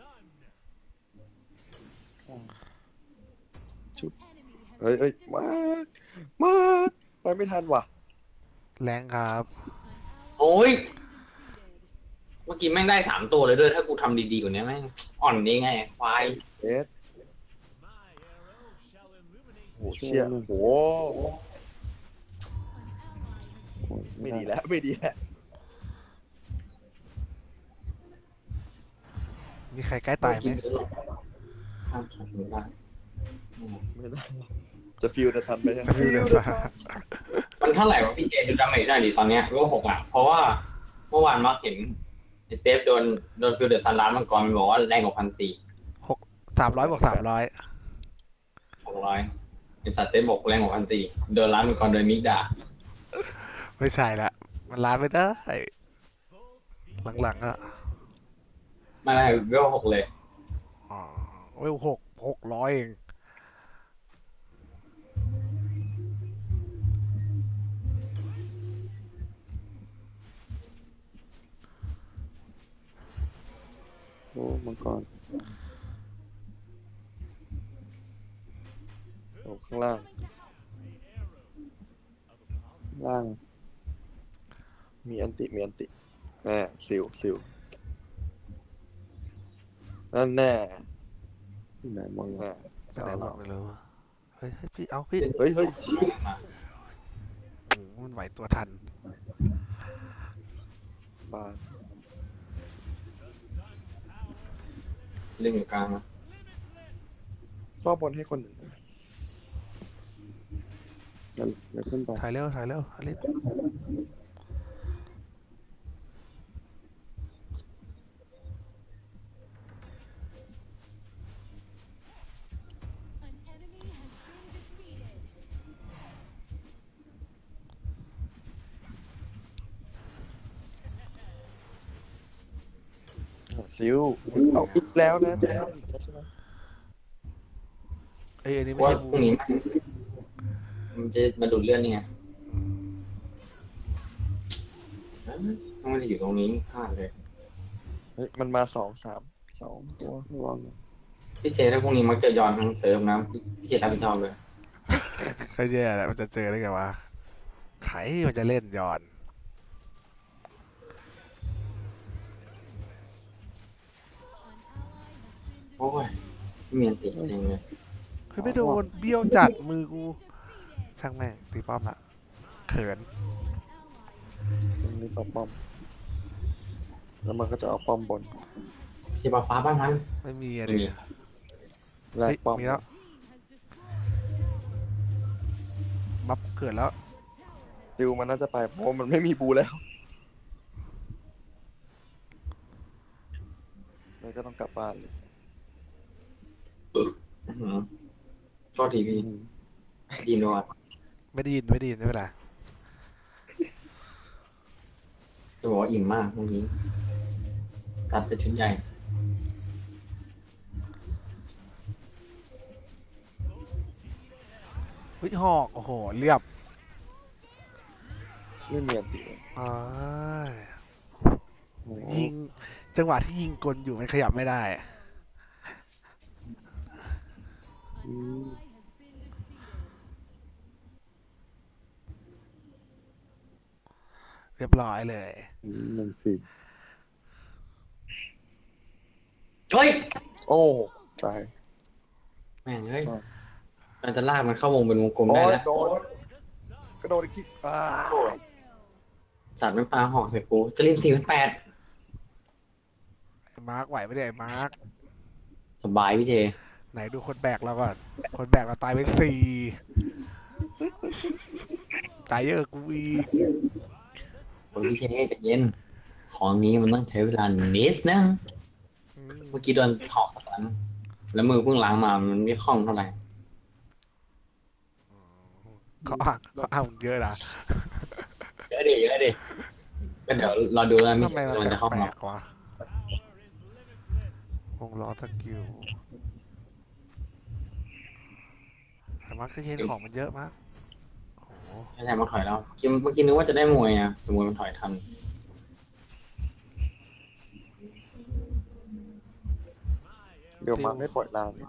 ชุบเฮ้ยเฮ้ยมามาไปไม่ทันว่ะแรงครับโอ้ยเมื่อกี้แม่งได้สามตัวเลยด้วยถ้ากูทำดีๆกว่านี้แม่งอ่อนได้ไงควายเอสโหเชี่ยโหโอ้ยไม่ไม่ดีได้แล้วไม่ดีแล้วมีใครใกล้ตายไหมข้ามช็อตไม่ได้อืมไม่ได้จะฟิลจะทันไหมจะฟิวเดอร์ซ่ามันเท่าไหร่วะพี่เจดูดาเมจได้ดิตอนเนี้ยก็หกอ่ะ เพราะว่าเมื่อวานมาร์คเห็นไอ้เซฟโดนโดนฟิลเดอร์ซันร้านมังกรมันบอกว่าแรงกว่าพันสี่หกสามร้อยบวกสามร้อยหกร้อยไอสัตว์เซฟบอกแรงกว่าพันสี่โดนร้านมังกรโดยมิกดาไม่ใช่ละ มันล้านไม่ได้ หลังๆอ่ะไม่ได้เวลหกเลยอ๋อเว้ยหกหกร้อยเองโอ้มังกรโอ้ข้างล่างล่างมีอันติมีอันติแน่ซิลซิลนั่นแน่ที่ไหนมองแน่ไปไหนบอกไม่รู้เฮ้ยเฮ้ยพี่เอาพี่เฮ้ยเฮ้ยอืมมันไหวตัวทันบาเล่นอยู่กลางนะชอบบนให้คนหนึ่งเดี๋ยวเดี๋ยวขึ้นไปถ่ายเร็วถ่ายเร็วอลิสซิวเอาอีกแล้วนะจะเอาอีกแล้วใช่ไหมเอ้ยอันนี้ไม่ว่าใช่พบูรุ่งนี้มันจะมาดูดเลือดนี่ไงต้องไม่ได้อยู่ตรงนี้พลาดเลยเฮ้ยมันมาสองสามสองตัวระวังนะพี่เจถ้าพรุ่งนี้มักจะย้อนทั้งเสริมนะพี่เจรับผิดชอบเลยก็แย่แหละมันจะเจอได้ไงวะไขมันจะเล่นย้อนโอ้ยไม่มีอันติดเองเลยเฮ้ยไม่โดนเบี้ยวจัดมือกูช่างแม่งตีป้อมละเขินมันมีป้อมป้อมแล้วมันก็จะเอาป้อมบนพี่บอลฟ้าบ้างทันไม่มีอะไม่ไรมีแลเฮ้กยป้อมมีแล้วบัฟเกิดแล้วซิวมันน่าจะไปเพราะว่ามันไม่มีบูแล้วเลยก็ต้องกลับบ้านเลยอื้อหือโทษทีพี่อืมดีนวดไม่ได้ยินไม่ได้ยินไม่เป็นไรจะบอกว่าอิ่มมากเมื่อกี้ตัดเป็นชุดใหญ่เฮ้ยหอกโอ้โหเรียบไม่มีอันติอ้ายโอ้โหยิงจังหวะที่ยิงกลอยู่มันขยับไม่ได้อืมเรียบร้อยเลยอืมหนึ่งสิบเฮ้ยโอ้ตายแม่งเฮ้ยมันจะลากมันเข้าวงเป็นวงกลมโอ้ได้ยแล้วโดนกระโดดอีกทีอ้าสัตว์มันปลาหอกใส่กูสลิมสี่พันแปดไอ้มาร์คไหวไม่ได้ไอ้มาร์คสบายพี่เจไหนดูคนแบกเราก่อนคนแบกเราตายไปสี่ตายเยอะกว่ากูอีกโอ้ยพี่เจใจะเย็น ของนี้มันต้องใช้เวลานิดนึงอืมเมื่อกี้โดนถอกสันแล้วมือเพิ่งล้างมามันไม่คล่องเท่าไหร่เขาอ่างเขาอ่างเยอะนะเยอะดิเยอะดิก็เดี๋ยวรอดูแล้วมิทำไมมันมันจะเข้าแปลมากๆวะวงล้อสกิลแต่มาร์คเชนของมันเยอะมากโอ้โหไม่ใช่มาถอยแล้วเมื่อกี้นึกว่าจะได้มวยอ่ะแต่มวยมันถอยทันเดี๋ยวมันไม่ปล่อยลาง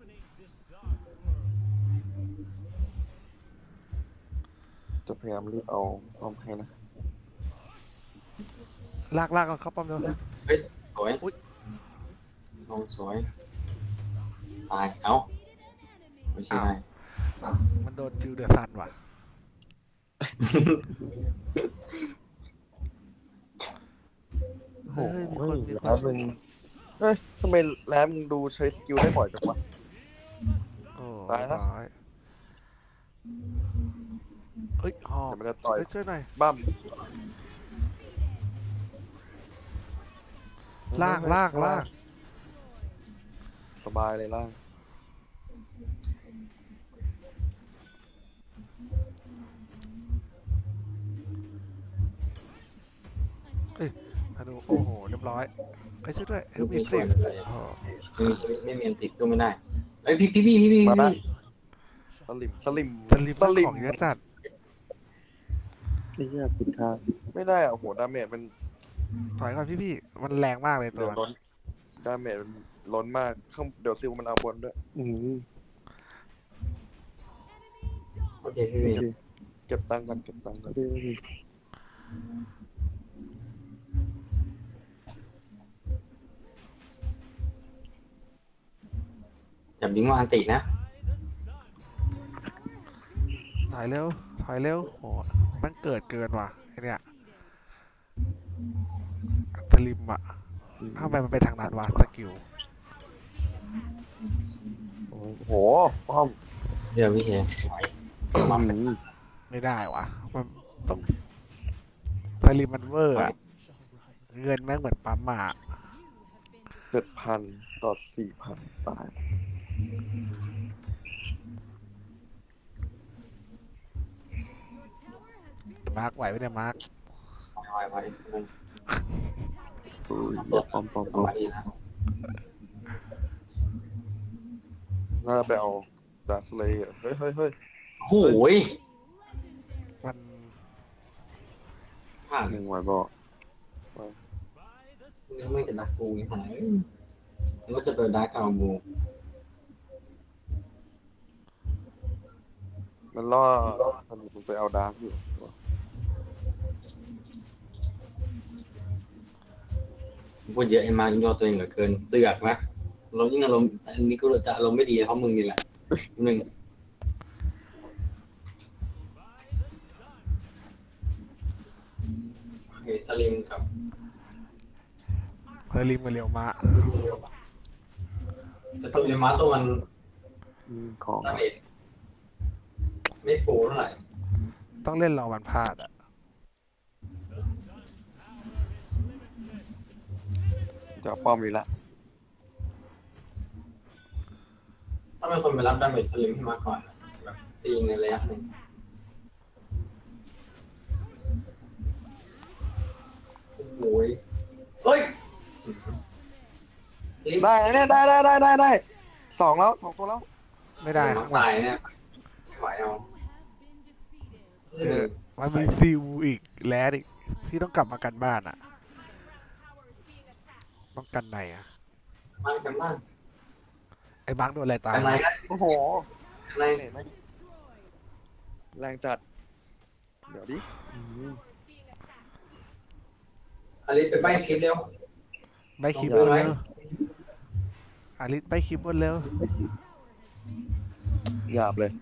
จะพยายามรีบเอาป้อมให้นะลากลากเอาเข้าป้อมเร็วเฮ้ยสวยอุ๊ยลงสวย ตาย เอ้า ไม่ใช่ได้มันโดนจิวเดือดซันว่ะเฮ้ยมีคนมีคแล้นวมึงเฮ้ยทำไมแล้มึงดูใช้สกิลได้บ่อยจังวะโอ้ตายแล้วร้อยเฮ้ยหอกเดี๋ยวมันจะต่อยเฮ้ยช่วยหน่อยบั้มลากลากลากสบายเลยล่างอนุโอ้โหเรียบร้อยไปช่วยด้วยเฮลมีไม่ฟช่รีวยเลยโอ้ไม่ไม่มีอันติดก็ไม่ได้เอ้ยพี่พี่พี่พี่พี่มาละพี่สลิมสลิมสลิมสลิมของเยอะจัดไอ้เหี้ยผิดทางไม่ได้อะโอ้โหดาเมจมันถอยก่อนพี่พี่มันแรงมากเลยตัเดี๋วยวล้นดาเมจมันล้นมากข้างเดี๋ยวซิลมันเอาบนด้วยอืมโอเคพี่พี่โอเคเก็บตังค์กันเก็บตังค์กัโอน เคโอเคจับดิ้งมาอันตินะถอยเร็วถอยเร็วโอ้มันเกิดเกินว่ะไอเนี่ยสลิมอ่ะทำไมมันไปทางนั้นวะสกิลโอ้โหป้อมเดี๋ยวพี่เชถอยอืมามไม่ได้วะมันต้องสลิมมันเวอร์อะเงินแม่งเหมือนปั๊มมาเจ็ดพันต่อสี่พันตายมาร์กไหวไหมเนี่ยมาร์กไว้ไว้ไว้อุ้ยอย่าปอมปอมปอมไว้ดีนะน่าจะไปเอาดาร์สเลย์เฮ้ยเฮ้ยเฮ้ยโอ้ยมันผ่านหนึ่งไหวบอกนี่ไม่จะดักกูไงหายแล้วก็จะเป็นดักเอาบูมันล่อมันมันไปเอาดาร์กอยู่พูดเยอะไอ้มายิ่งยอตัวเองเหลือเกินเสือกนะเรายิ่งอารมณ์อันนี้กูจะอารมณ์ไม่ดีเพราะมึงนี่แหละหนึ่งเฮสลิมกับสลิมกับเรียวมาจะตัวเรียมาตัวมันอืมของดาเมจไม่ฟูเท่าไหร่ต้องเล่นรอวันพลาดอ่ะจะเอาป้อมอีกละถ้าเป็นคนไปรับดาเมจสลิมให้มาก่อนนะแบบตีในระยะหนึ่งโอ้ยเฮ้ยลิมได้เนี่ยได้ได้ได้ได้ได้สองแล้วสองตัวแล้วไม่ได้ข้างหลัตาง ยเนี่ยไม่ไหวเอาเจอมันมีซิลอีกแลดอีกพี่ต้องกลับมากันบ้านอ่ะ ต้องกันไหนอ่ะบ้านกันบ้านไอ้มาร์กโดนอะไรตายกันไหนนะโอ้โหกันไหนเห็นไหมแรงจัด เดี๋ยวดิอืมอลิสไปใบคลิปเร็วใบคลิปลองดูบนไหมเร็วอาริสใบคลิปบนเร็วหยาบเลย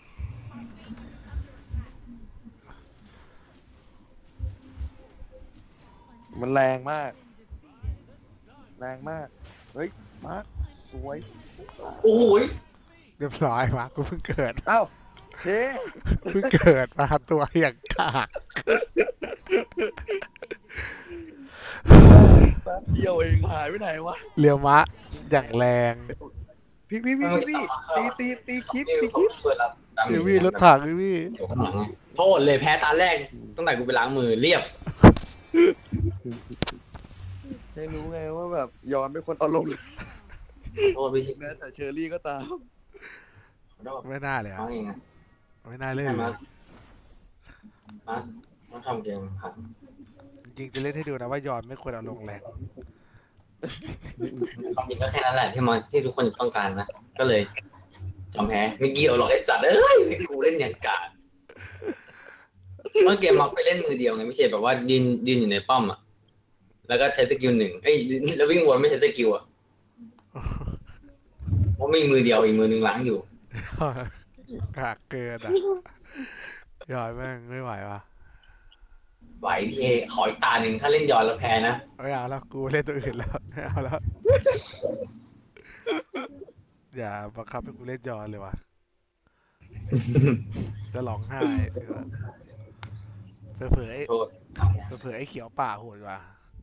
มันแรงมาก แรงมาก เฮ้ย มาร์คสวยโอ้ยเรียบร้อยมาร์กกูเพิ่งเกิดอ้าวเชเพิ่งเกิดมาตัวอย่างกากแป๊บเดียวเองหายไปไหนวะเรียวมะอย่างแรงพี่พี่พี่พี่พี่ตีตีตีคลิปนี่ตีผคลิมปช่วยรับดาเมพี่จวี่รถถังพี่วี่อยู่ข้างหลังไงโทษเลยแพ้ตาแรกตั้งแต่กูไปล้างมือเรียบให้รู้ไงว่าแบบย้อนเป็นคนอารมณ์โทษพี่ชิแม้แต่เชอรี่ก็ตามขอโทษไม่น่าเลยน้ออ่ะงเองนะไม่น่าเล่นให้เลมาย มาต้องทำเกมผ่านจริงๆจะเล่นให้ดูนะว่ายอนไม่ควรเอาลงแรงความจริงก็แค่นั้นแหละที่มาที่ทุกคนต้องการนะ ก็เลยจอมแพ้ไม่เกี่ยวหรอกไอ้จัดเอ้ยกูเล่นอย่างกาดเมื่อเกมมักไปเล่นมือเดียวไงไม่ใช่แบบว่ายืนยืนอยู่ในป้อมอ่ะแล้วก็ใช้สกิลหนึ่งเอ้ยแล้ววิ่งวนไม่ใช้สกิลอ่ะเพราะมีมือเดียวอีกมือหนึ่งล้างอยู่กากเกินอ่ะยอนแม่งไม่ไหวว่ะไหวพี่เอขออีกตาหนึ่งถ้าเล่นย้อนแล้วแพ้นะไม่เอาแล้วกูเล่นตัวอื่นแล้วไม่เอาแล้ว อย่าบังคับให้กูเล่นยอนเลยว่ะ จะร้องไห้เผื่อๆไอ้โทษเผื่อๆไอ้เขียวป่าโหดว่ะ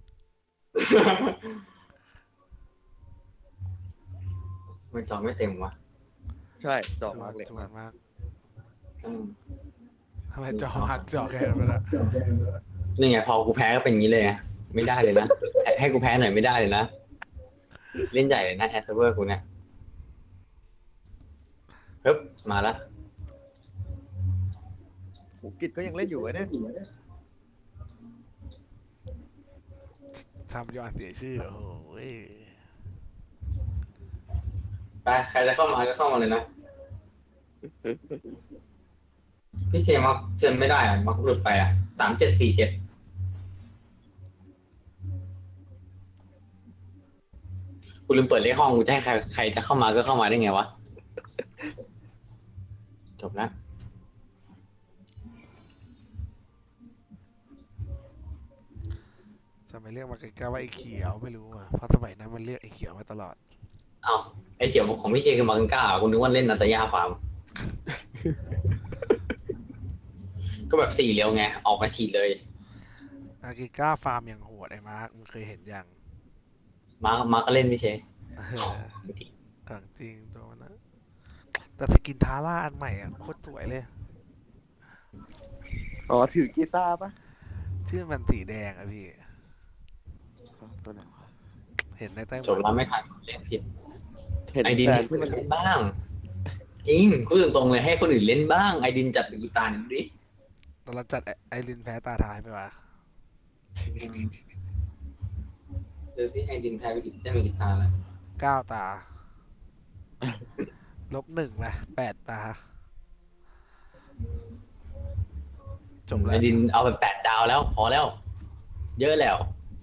มันจอไม่เต็มวะใช่จอมากสเล็กวมาย กมากอืมทำไมจอหักจอแค่นั้นไปละนี่ไงพอกูแพ้ก็เป็นอย่างนี้เลยไงไม่ได้เลยนะให้ให้กูแพ้หน่อยไม่ได้เลยนะเล่นใหญ่เลยนะแอสเซอร์กูเนี่ยฮึบมาละหูกิจก็ยังเล่นอยู่ไว้เนี่ยทำยอนเสียชื่อโอ้โหเว้ยไปใครจะเข้ามาก็เข้ามาเลยนะพี่เชมักเชิญไม่ได้อ่ะมักหลุดไปอ่ะสามเจ็ดสี่เจ็ดกูลืมเปิดเลขห้องกูจะให้ใครใครจะเข้ามาก็เข้ามาได้ไงวะจบแล้วสมัยเรียกมาใกล้ๆว่าไอ้เขียวไม่รู้อ่ะเพราะสมัยนั้นมันเรียกไอ้เขียวมาตลอดอ้าวไอเสียวของพี่เชคือมาร์กังก้าคุณนึกว่าเล่นนาตาย่าฟาร์มก็แบบสี่เร็วไงออกมาฉีดเลยอากิก้าฟาร์มอย่างโหดไอ้มาร์คมึงเคยเห็นยังมาร์คมาร์คก็เล่นไม่ใช่เออของจริงตัวมันนะแต่สกินทาร่าอันใหม่อ่ะโคตรสวยเลยอ๋อถือกีตาร์ปะที่มันสีแดงอะพี่ตัวไหนวะเห็นในไต้หจวับนแล้วไม่ทันเล่นผิดเห็นไอดินแต่ให้ที่คมันนอื่นเล่นบ้าง จริงพูดตรงๆเลยให้คนอื่นเล่นบ้าง ไอดินจัดกีตาร์หนึ่งดิตอนเราจัดไอไอรินแพ้ตาท้ายไปวะเดี๋ยวที่ไอดินแพ้ไปกินได้ไปกีตาร์แล้วเก้าตา ลบหนึ่งไปแปดตา จบไอแล้วดินเอาไปแปดดาวแล้ว พอแล้ว เยอะแล้ว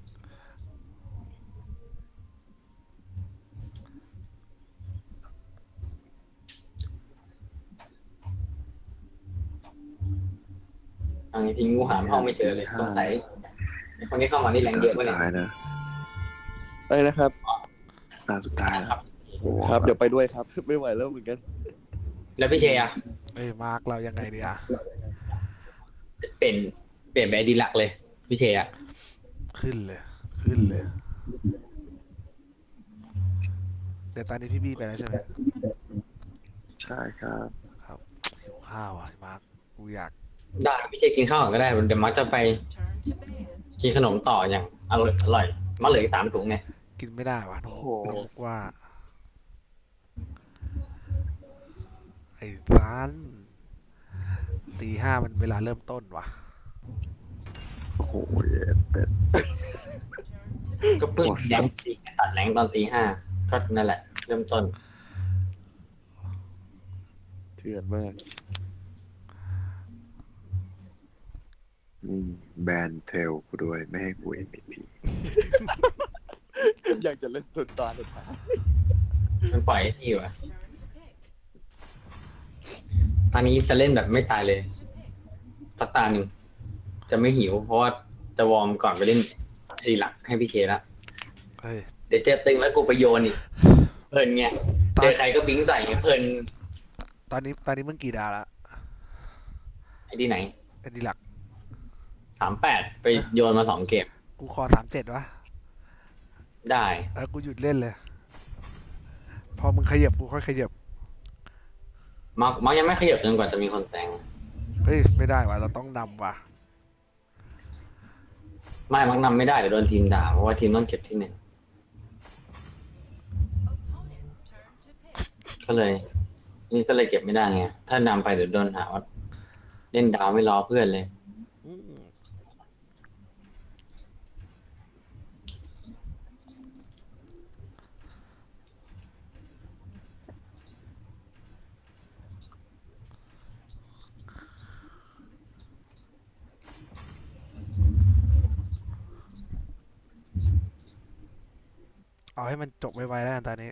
อันนี้ทิ้งงูหามห้องไม่เจอเลยสงสัยไอ้คนที่เข้ามานี่แรงเยอะสุปะดเนี่ยท้ายนะเอ้ยนะครับตาสุดท้ายครันะบโอ้โหครับเดี๋ยวไปด้วยครับ ไม่ไหวแล้วเหมือนกันแล้วพี่เชยอะเอ้ยมาร์คเรายังไงดีอะเปลี่ยนเปลี่ยนไปไอดีหลักเลย พี่เชยอะขึ้นเลย ขึ้นเลย เดี๋ยวตอนนี้พี่บี้ไปแล้วใช่ไหมใช่ครับครับหิวข้าวอ่ะไอ้มาร์คกูอยากได้พี่เชยกินข้าวก่อนก็ได้เดี๋ยวมักจะไป Turn to ban. กินขนมต่ออย่างอร่อยอร่อยมาเหลืออีกสามถุงไงกินไม่ได้วะน้องโอ้โหน้องมุกว่า ไอ้ร้านตีห้ามันเวลาเริ่มต้นวะโอ้โหเย็ดเป็ด Turn to ก็เพิ่งแรงตีตัดแรงตอนตีห้าก็นั่นแหละ เริ่มต้นเถื่อนมากนี่แบนเทลกูด้วยไม่ให้กู เอ็ม วี พีอยากจะเล่นสุดตาสุดท้ายมันปล่อยให้ทีวะ turn to pick. ตอนนี้จะเล่นแบบไม่ตายเลย สักตาหนึ่งจะไม่หิว เพราะว่าจะวอร์มก่อนไปเล่นไอ้หลักให้พี่เชละเฮ้ยเดี๋ยวเจอตึงแล้วกูไปโยนอีกเพลินไงเจอใครก็บิงใส่ไงเพลินตอนนี้ตอนนี้มึงกี่ดาวละไอ้ที่ไหนไอ้ดีหลักสามแปดไปโยนมาสองเกมกูขอสามเจ็ดวะได้เออกูหยุดเล่นเลย พอมึงขยับกูค่อยขยับมาร์คมาร์คยังไม่ขยับจนกว่าจะมีคนแซงเฮ้ย ไม่ได้ว่ะเราต้องนำว่ะไม่มักนำไม่ได้เดี๋ยวโดนทีมด่าเพราะว่าทีมต้องเก็บที่หนึ่ง Opponent's turn to pick. ก็เลย นี่ก็เลยเก็บไม่ได้ไงถ้านำไปเดี๋ยวโดนหาว่าเล่นดาวไม่รอเพื่อนเลยอืม เอาให้มันจบไวๆแล้วกันตอนนี้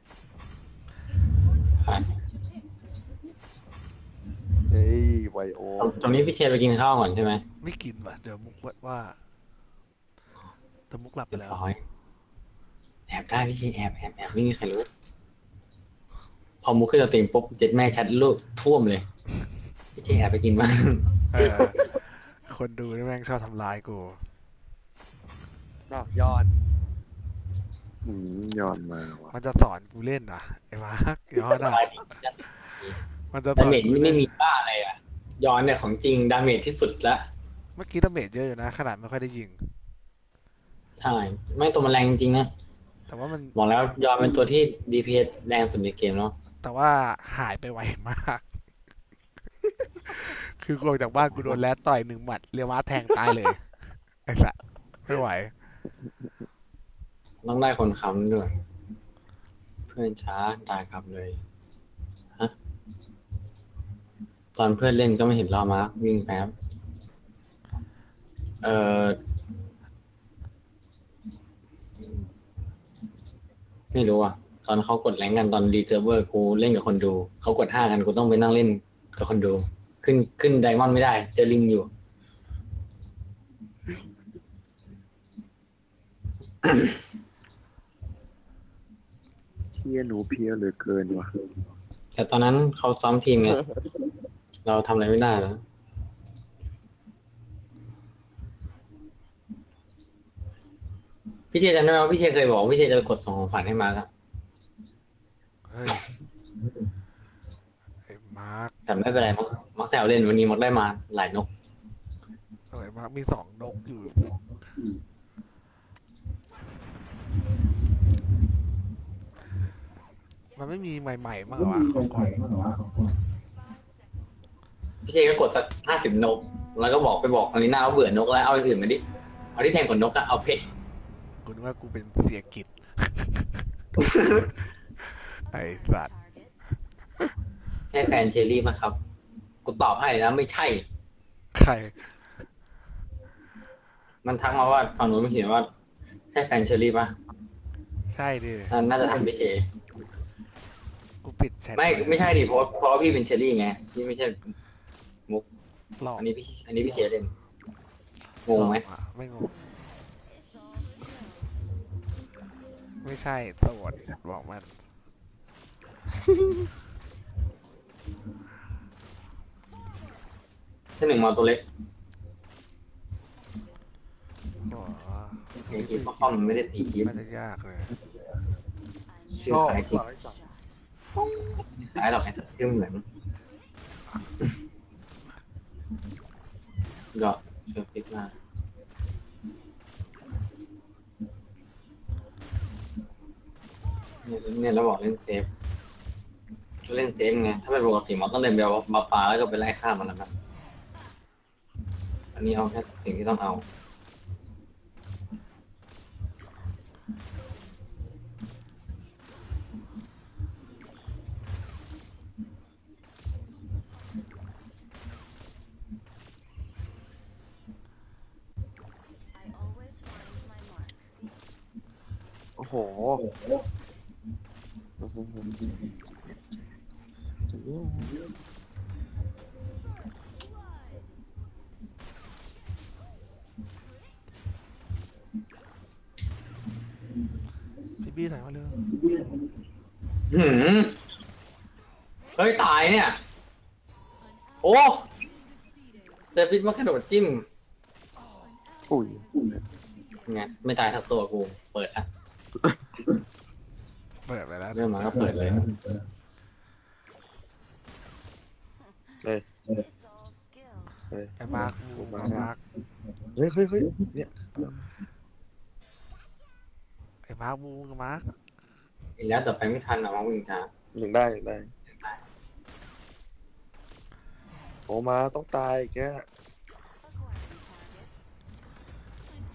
เฮ้ยไวโอตรงตรงนี้พี่เชยไปกินข้าวก่อนใช่ไหมไม่กินว่ะ เดี๋ยวมุกว่าว่าแต่มุกหลับไปเรียบแล้วร้อยแอบได้พี่เชยแอบแอบแอบไม่มีใครรู้ พอมุกขึ้นสตรีมปุ๊บเจ็ดแม่ชัดลูกท่วมเลย พี่เชยแอบไปกินบ้างเออ คนดูนี่แม่งชอบทำลายกูนอกยอดอืมย้อนมาว่ะมันจะสอนกูเล่นอ่ะ ไอ้มาร์คย้อนอ่ะ มันจะสดาอนเมจกูนี่เล่ไม่นมีบ้าอะไรอ่ะ ย้อนเนี่ยของจริงดาเมจที่สุดละเมื่อกี้ดาเมจเยอะอยู่นะ ขนาดไม่ค่อยได้ยิงใช่ไม่ตัวมันแรงจริงนะแต่ว่ามันบอกแล้วย้อนเป็นตัวที่ ดี พี เอส แรงสุดในเกมเนาะแต่ว่าหายไปไวมาก คือกูออกจากบ้านกูโดนแรดต่อยหนึ่งหมัดเรียวมาแทงตายเลย ไอ้สัสไม่ไหวต้องได้คนค้ำด้วย เพื่อนช้าตายครับเลยฮะตอนเพื่อนเล่นก็ไม่เห็นรอมาร์ควิ่งแป๊บเออไม่รู้อ่ะ ตอนเขากดแรงกันตอนรีเซิร์ฟเวอร์กูเล่นกับคนดู เขากดห้ากันกูต้องไปนั่งเล่นกับคนดู ขึ้นขึ้นไดมอนด์ไม่ได้เจอลิงอยู่เที่ยหนูเพียเหลือเกินว่ะแต่ตอนนั้นเขาซ้อมทีมไง เราทำอะไรไม่ได้แล้วพี่เชยจำได้ไหมว่าพี่เชยเคยบอกว่าพี่เชยจะกดส่งของขวัญให้มาแล้วเฮ้ยไอ้มาร์คแต่ไม่เป็นไรมักมักแซวเล่นวันนี้มักได้มาหลายนกเออไอ้มาร์คมีสองนกอยู่ มันไม่มีใหม่ๆมั้างเหรอวะของขวัญพี่เชยก็กดสักห้าสิบนก แล้วก็บอกไปบอกอลิน่าว่าเบื่อนกแล้วเอาอย่างอื่นมาดิเอาที่แพงกว่านกอะเอาเพชรกูนึกว่ากูเป็นเสียกิจ ไอ้สัตว์ใช่แฟนเชอรี่ปะครับ กูตอบให้แล้วไม่ใช่ใครมันทักมาว่าฝั่งนู้นมันเขียนว่าใช่แฟนเชอรี่ปะใช่ดิอ่าน่าจะถามพี่เชยกูปิดแชทไม่ไม่ใช่ดิเพราะเพราะว่าพี่เป็นเชอรี่ไงพี่ไม่ใช่มุกหลอกอันนี้พี่อันนี้พี่เชยเล่นงงไหมลอกอะไม่งง It's all skill. ไม่ใช่สวดบอกมันแค่หนึ่งมาตัวเล็กอ๋ออย่างที่พ่อป้อมมันไม่ได้ตีคลิปน่าจะยากเลยชื่อคล้ายคลิปคล้ายหรอกไอ้สัตว์ชื่อเหมือนก็เชื่อคลิปมาเนี่ยเนี่ยเราบอกเล่นเซฟเล่นเซฟไงถ้าเป็นปกติมันต้องเล่นแบบบาปาแล้วก็ไปไล่ฆ่ามันแล้วครับอันนี้เอาแค่สิ่งที่ต้องเอา I always find my mark. โอ้โหจะเนี่ยพี่บี้ถ่ายมาเร็วหืมเฮ้ยตายเนี่ย โอ้เดฟิดมากระโดดจิ้มอุ้ยไงไม่ตายทั้งตัวกู เปิดอ่ะเปิดไปแล้วเริ่มมาก็เปิดเลย It's all skill. ไอ้มาร์คบูมไอ้มาร์คเฮ้ยเฮ้ยเฮ้ยเนี่ยไอ้มาร์คบูมกับมาร์คอีกแล้วแต่ไปไม่ทันอ่ะมองวิ่งช้ายังได้ยังได้โอ้มาต้องตายแก Acquiring target.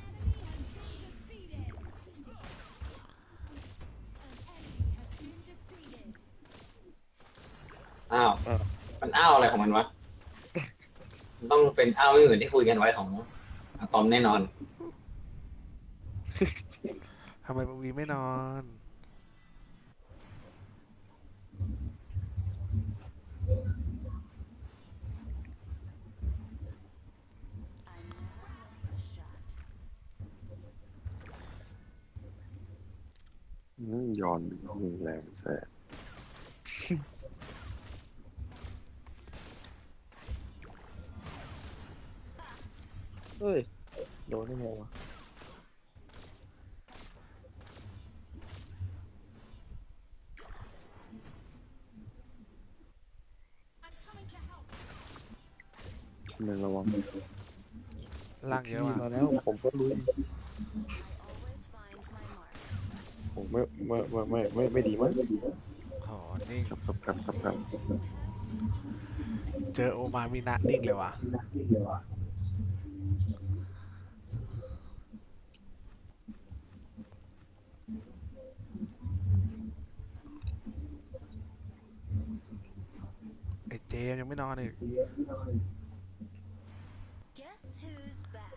อ้าว มันอ้าวอะไรของมันวะ มันต้องเป็นอ้าวไม่เหมือนที่คุยกันไว้ของอะตอมแน่นอนทำไมบวีไม่นอน I never miss a shot. อืมย้อนมือแรงแสบเฮ้ย โดนได้ไงวะ หนึ่งระวังล่างเยอะพี่ว่ะมาแล้ว ผมก็รู้ I always find my mark. ผมไม่ไม่ไม่ไม่ไม่ไม่ดีมั้งโหนิ่งครับครับครับครับครับเจอโอมามินะนิ่งเลยว่ะ ไอ้เจมยังไม่นอนอีก Guess who's back?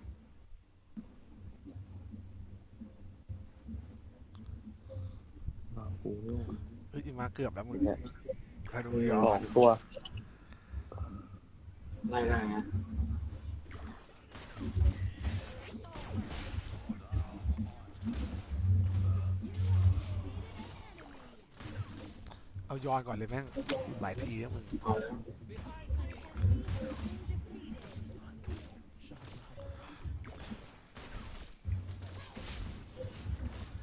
โอ้โหเฮ้ยมาเกือบแล้วมึงเนี่ยใครดูยอสอมงตัวไล่ได้ไงเอาย้อนก่อนเลยแม่งหลายทีแล้วมึงเอาแล้วไ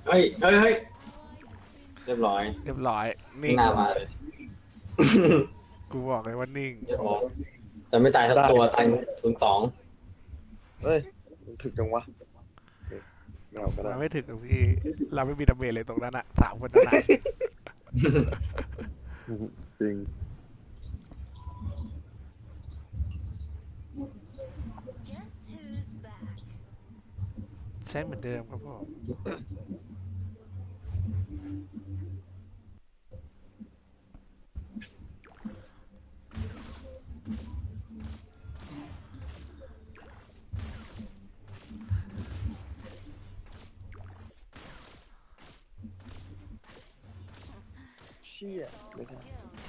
เฮ้ยเฮ้ยเฮ้ยเรียบร้อยเรียบร้อยไม่นิ่งน่ามาเลยกูบอกเลยว่านิ่งเรียบร้อยจะไม่ตายทั้งตัวตายศูนย์สองเฮ้ยมันถึกจังวะเฮ้ยไม่เอาก็ได้เราไม่ถึงหรอกพี่ เราไม่มีดาเมจเลยตรงนั้นอะสามคนนั้นอะจริง Guess who's back? ใช้เหมือนเดิมครับผมเชี่ยไม่ได้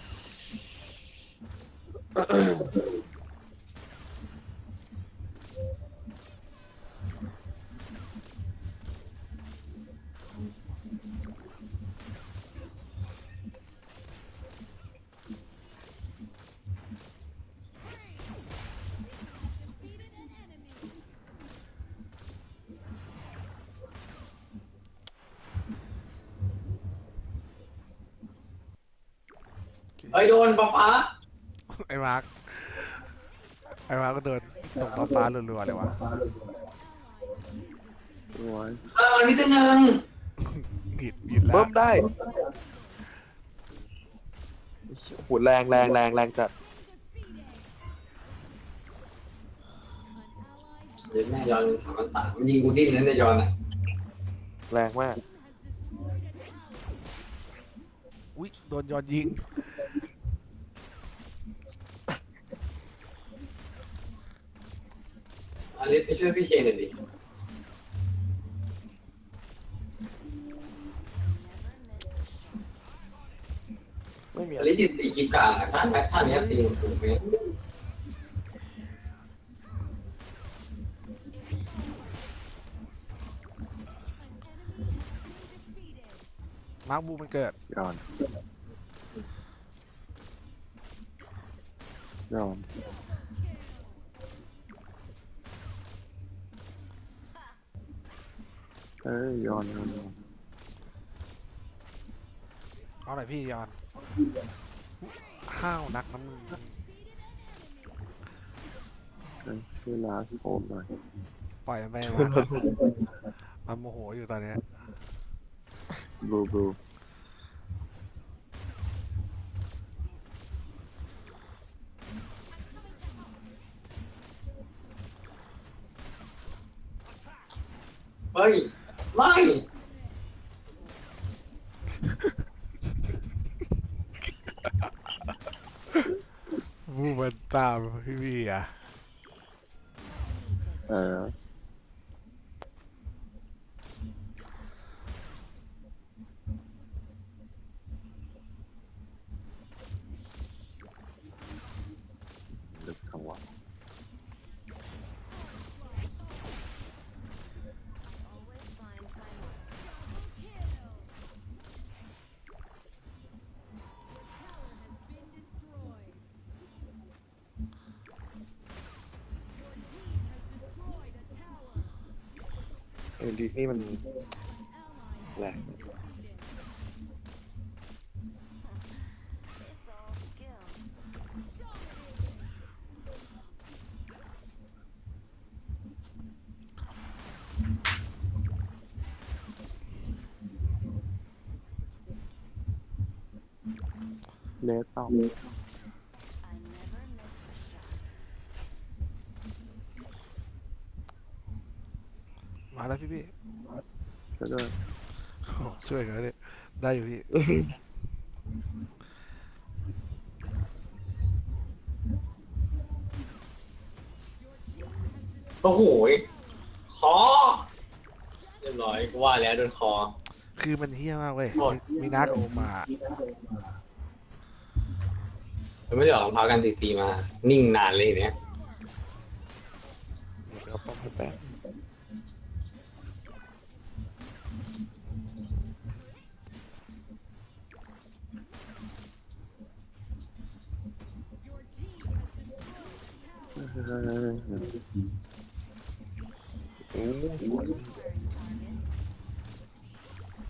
เฮ้ยโดนปะฟ้าไอ้มาร์คไอ้มาร์คก็เดินตกฟ้าๆรัวๆเลยวะโอ้ยเออมีตัวหนึ่งหิดหิดแล้วเบิ้มได้โอ้โหแรงแรงแรงแรงจัดเดี๋ยวแม่ยอนสามพันสามมันยิงกูดิ้นนั้นในยอนอ่ะแรงมากอุ้ยโดนย้อนยิงอลิสไปช่วยพี่เชนหน่อยดิไม่มีออะไรลิสติดตีคลิปกลางอ่ะท่านแม็กท่านเนี้ยตีถูกไหมมาร์คบูมันเกิดยอมยอมเอ้ยยอมยอมยอมเอาหน่อยพี่ยอนห้าวนักน้ำมึงเอ้ยช่วยลาพี่โอมหน่อยปล่อยมันไปมาร์คมันโมโหอยู่ตอนเนี้ยบลูบลูเฮ้ยไม่บูมันตามพี่พี่อ่ะเออลึกจังวะ Always find my mark. เอ็นดีนี่มันแรง It's all skill. เลสต่อ I never miss a shot. มาแล้วพี่พี่ก็ด้วยโอ้ช่วยกันเลยได้อยู่พี่โอ้โหคอเรียบร้อยกูว่าแล้วโดนคอคือมันเฮี้ยมากเว้ยโอ้ยมีมีนักโอมามันไม่ได้ออกรองเท้ากันตีซีมา นิ่งนานเลยเนี่ยเดี๋ยวไปเอาป้อมให้แปะ โอ้สวย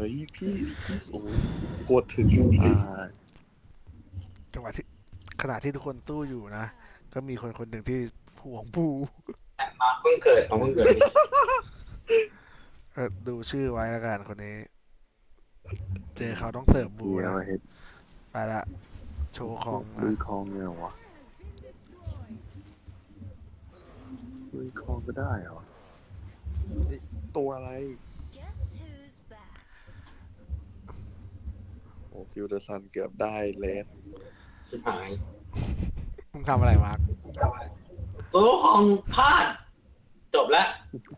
ฮ้ยพี่โอ้ยกดถึงตายจังหวะที่ขณะที่ทุกคนตู้อยู่นะ ก็มีคนคนหนึ่งที่ห่วงปูแต่มาเพิ่งเกิดมาเพิ่งเกิดเออดูชื่อไว้แล้วกันคนนี้ เจอเขาต้องเสิร์ฟบูเกียนะร์เห็ดไปละ โชว์ของลุนะยคลองเนี่ยวะลุยคลองก็ได้เหรอเฮ้ยตัวอะไร Guess who's back? โอ้ฟิวเดอร์ซันเกือบได้เลสชิบหายมึงทำอะไรมาร์คโซ่ของพลาดจบแล้ว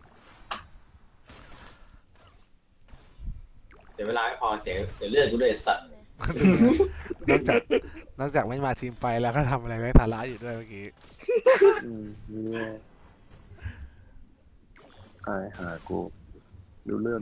เสียเวลาไม่พอเสียเสียเลือดกูด้วยไอ้สัตว์นอกจากนอกจากไม่มาทีมไฟแล้วก็ทำอะไรไร้สาระอยู่ด้วยเมื่อกี้อืมเนี่ยตายหากูดูเรื่อง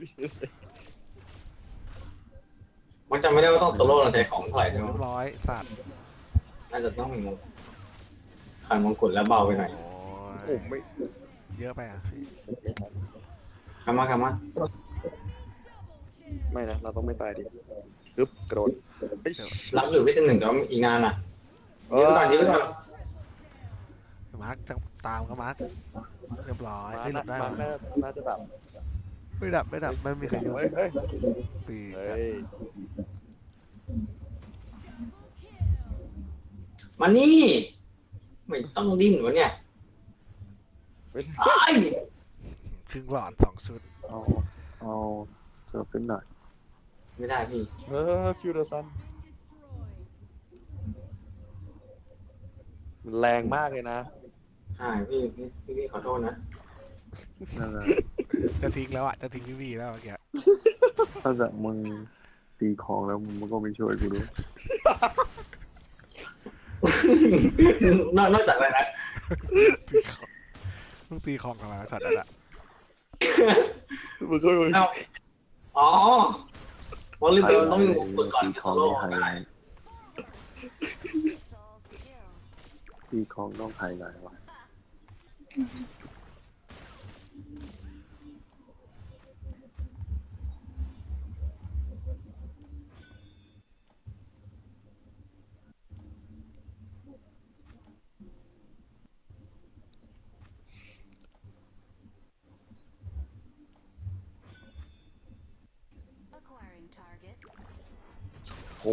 มันจำไม่ได้ว่าต้องโซโล่เราใช้ของเท่าไหร่ใช่ไหมเรียบร้อยสัตว์น่าจะต้องมีมงขันมงกุฎแล้วเบาไปหน่อยโอ้โอ้ยไม่เยอะไปอ่ะพี่คำมาคำมาไม่นะ เราต้องไม่ตายดิปึ๊บกระโดดเฮ้ยรับอยู่พี่เจนหนึ่งแต่ว่าอีกงานอ่ะเอยือดก่อนยืดก่อนมาร์คจะตามก็มาร์คเรียบร้อยมาไม่หลน่าบได้มาหรอน่าน่าจะแบบไม่ดับไม่ดับไม่มีใครยุ่งเฮ้ยเฮ้ยฟรีเฮ้จัดยมานี่ ไม่ต้องดิ้นวะเนี่ยเฮ้ยไอ้ายครึ่งหลอดสองชุดเอาเอาเสิร์ฟเป็นหน่อยไม่ได้พี่เออฟิวเดอร์ซันมันแรงมากเลยนะใช่พี่พี่พี่พี่ขอโทษนะนั่นแหละจะทิ้งแล้วอ่ะจะทิ้งพี่วีแล้วเมื่อกี้ถ้าจากมึงตีของแล้วมึงก็ไม่ช่วยกูด้วยนอกนอกจากอะไรนะตีของต้องตีของกันมาสัตว์นั่นแหละมึงก็ไม่เอ้าอ๋อวอลเลย์บอลต้องมีมงกุฎก่อนตีที่ขโซองโล่นี่ไฮได้ไลท์ It's all skill. ตีของต้องไฮไลท์วะ Acquiring target. โอ้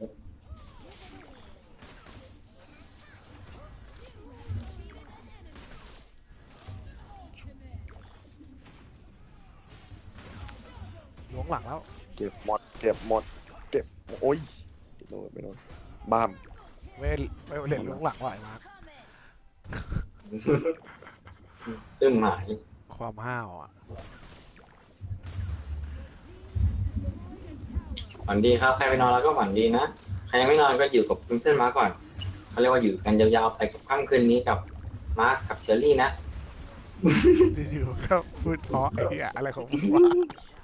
ล้วงหลังแล้วเก็บหมด เก็บหมด เก็บ โอ้ยไม่โดนไม่โดนบ้ามไม่ไม่เล่นล้วงหลังว่ะไอ้มาร์คตึ้มหายความห้าวอ่ะฝันดีครับ ใครไปนอนแล้วก็ฝันดีนะ ใครยังไม่นอนก็อยู่กับเพื่อนๆมาก่อน เขาเรียกว่าอยู่กันยาวๆไปกับค่ำคืนนี้กับมาร์คกับเชอรี่นะอยู่ๆก็พูดเพราะไอ้เหี้ยอะไรของมึงวะ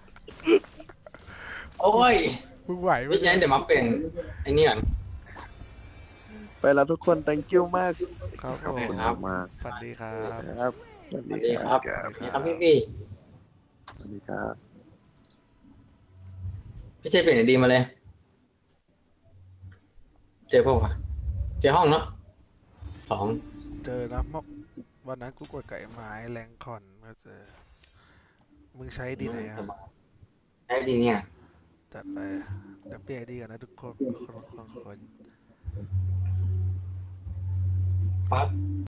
โอ้ยมึงไหวไหมไม่ใช่เดี๋ยวมาเป็นไอ้นี่ก่อนไปแล้วทุกคน thank you มากครับขอบผคุณมครับมากสวัสดีครับๆครับสวัสสวัสดีดีคครัรับบสวัสดีครับพี่พี่สวัสดีครับพี่เชษเปลี่ยนไอดีมาเลย เจอพวกวะเจอห้องเนาะสองเจอนะเมื่อวันนั้นกูกดไก่ไม้แรงคอนก็เจอ มึงใช้ดีไหนอ่ะไอดีเนี่ยจัดไปเดี๋ยวเปลี่ยนไอดีกันนะทุกคนคนคนคนปั๊บ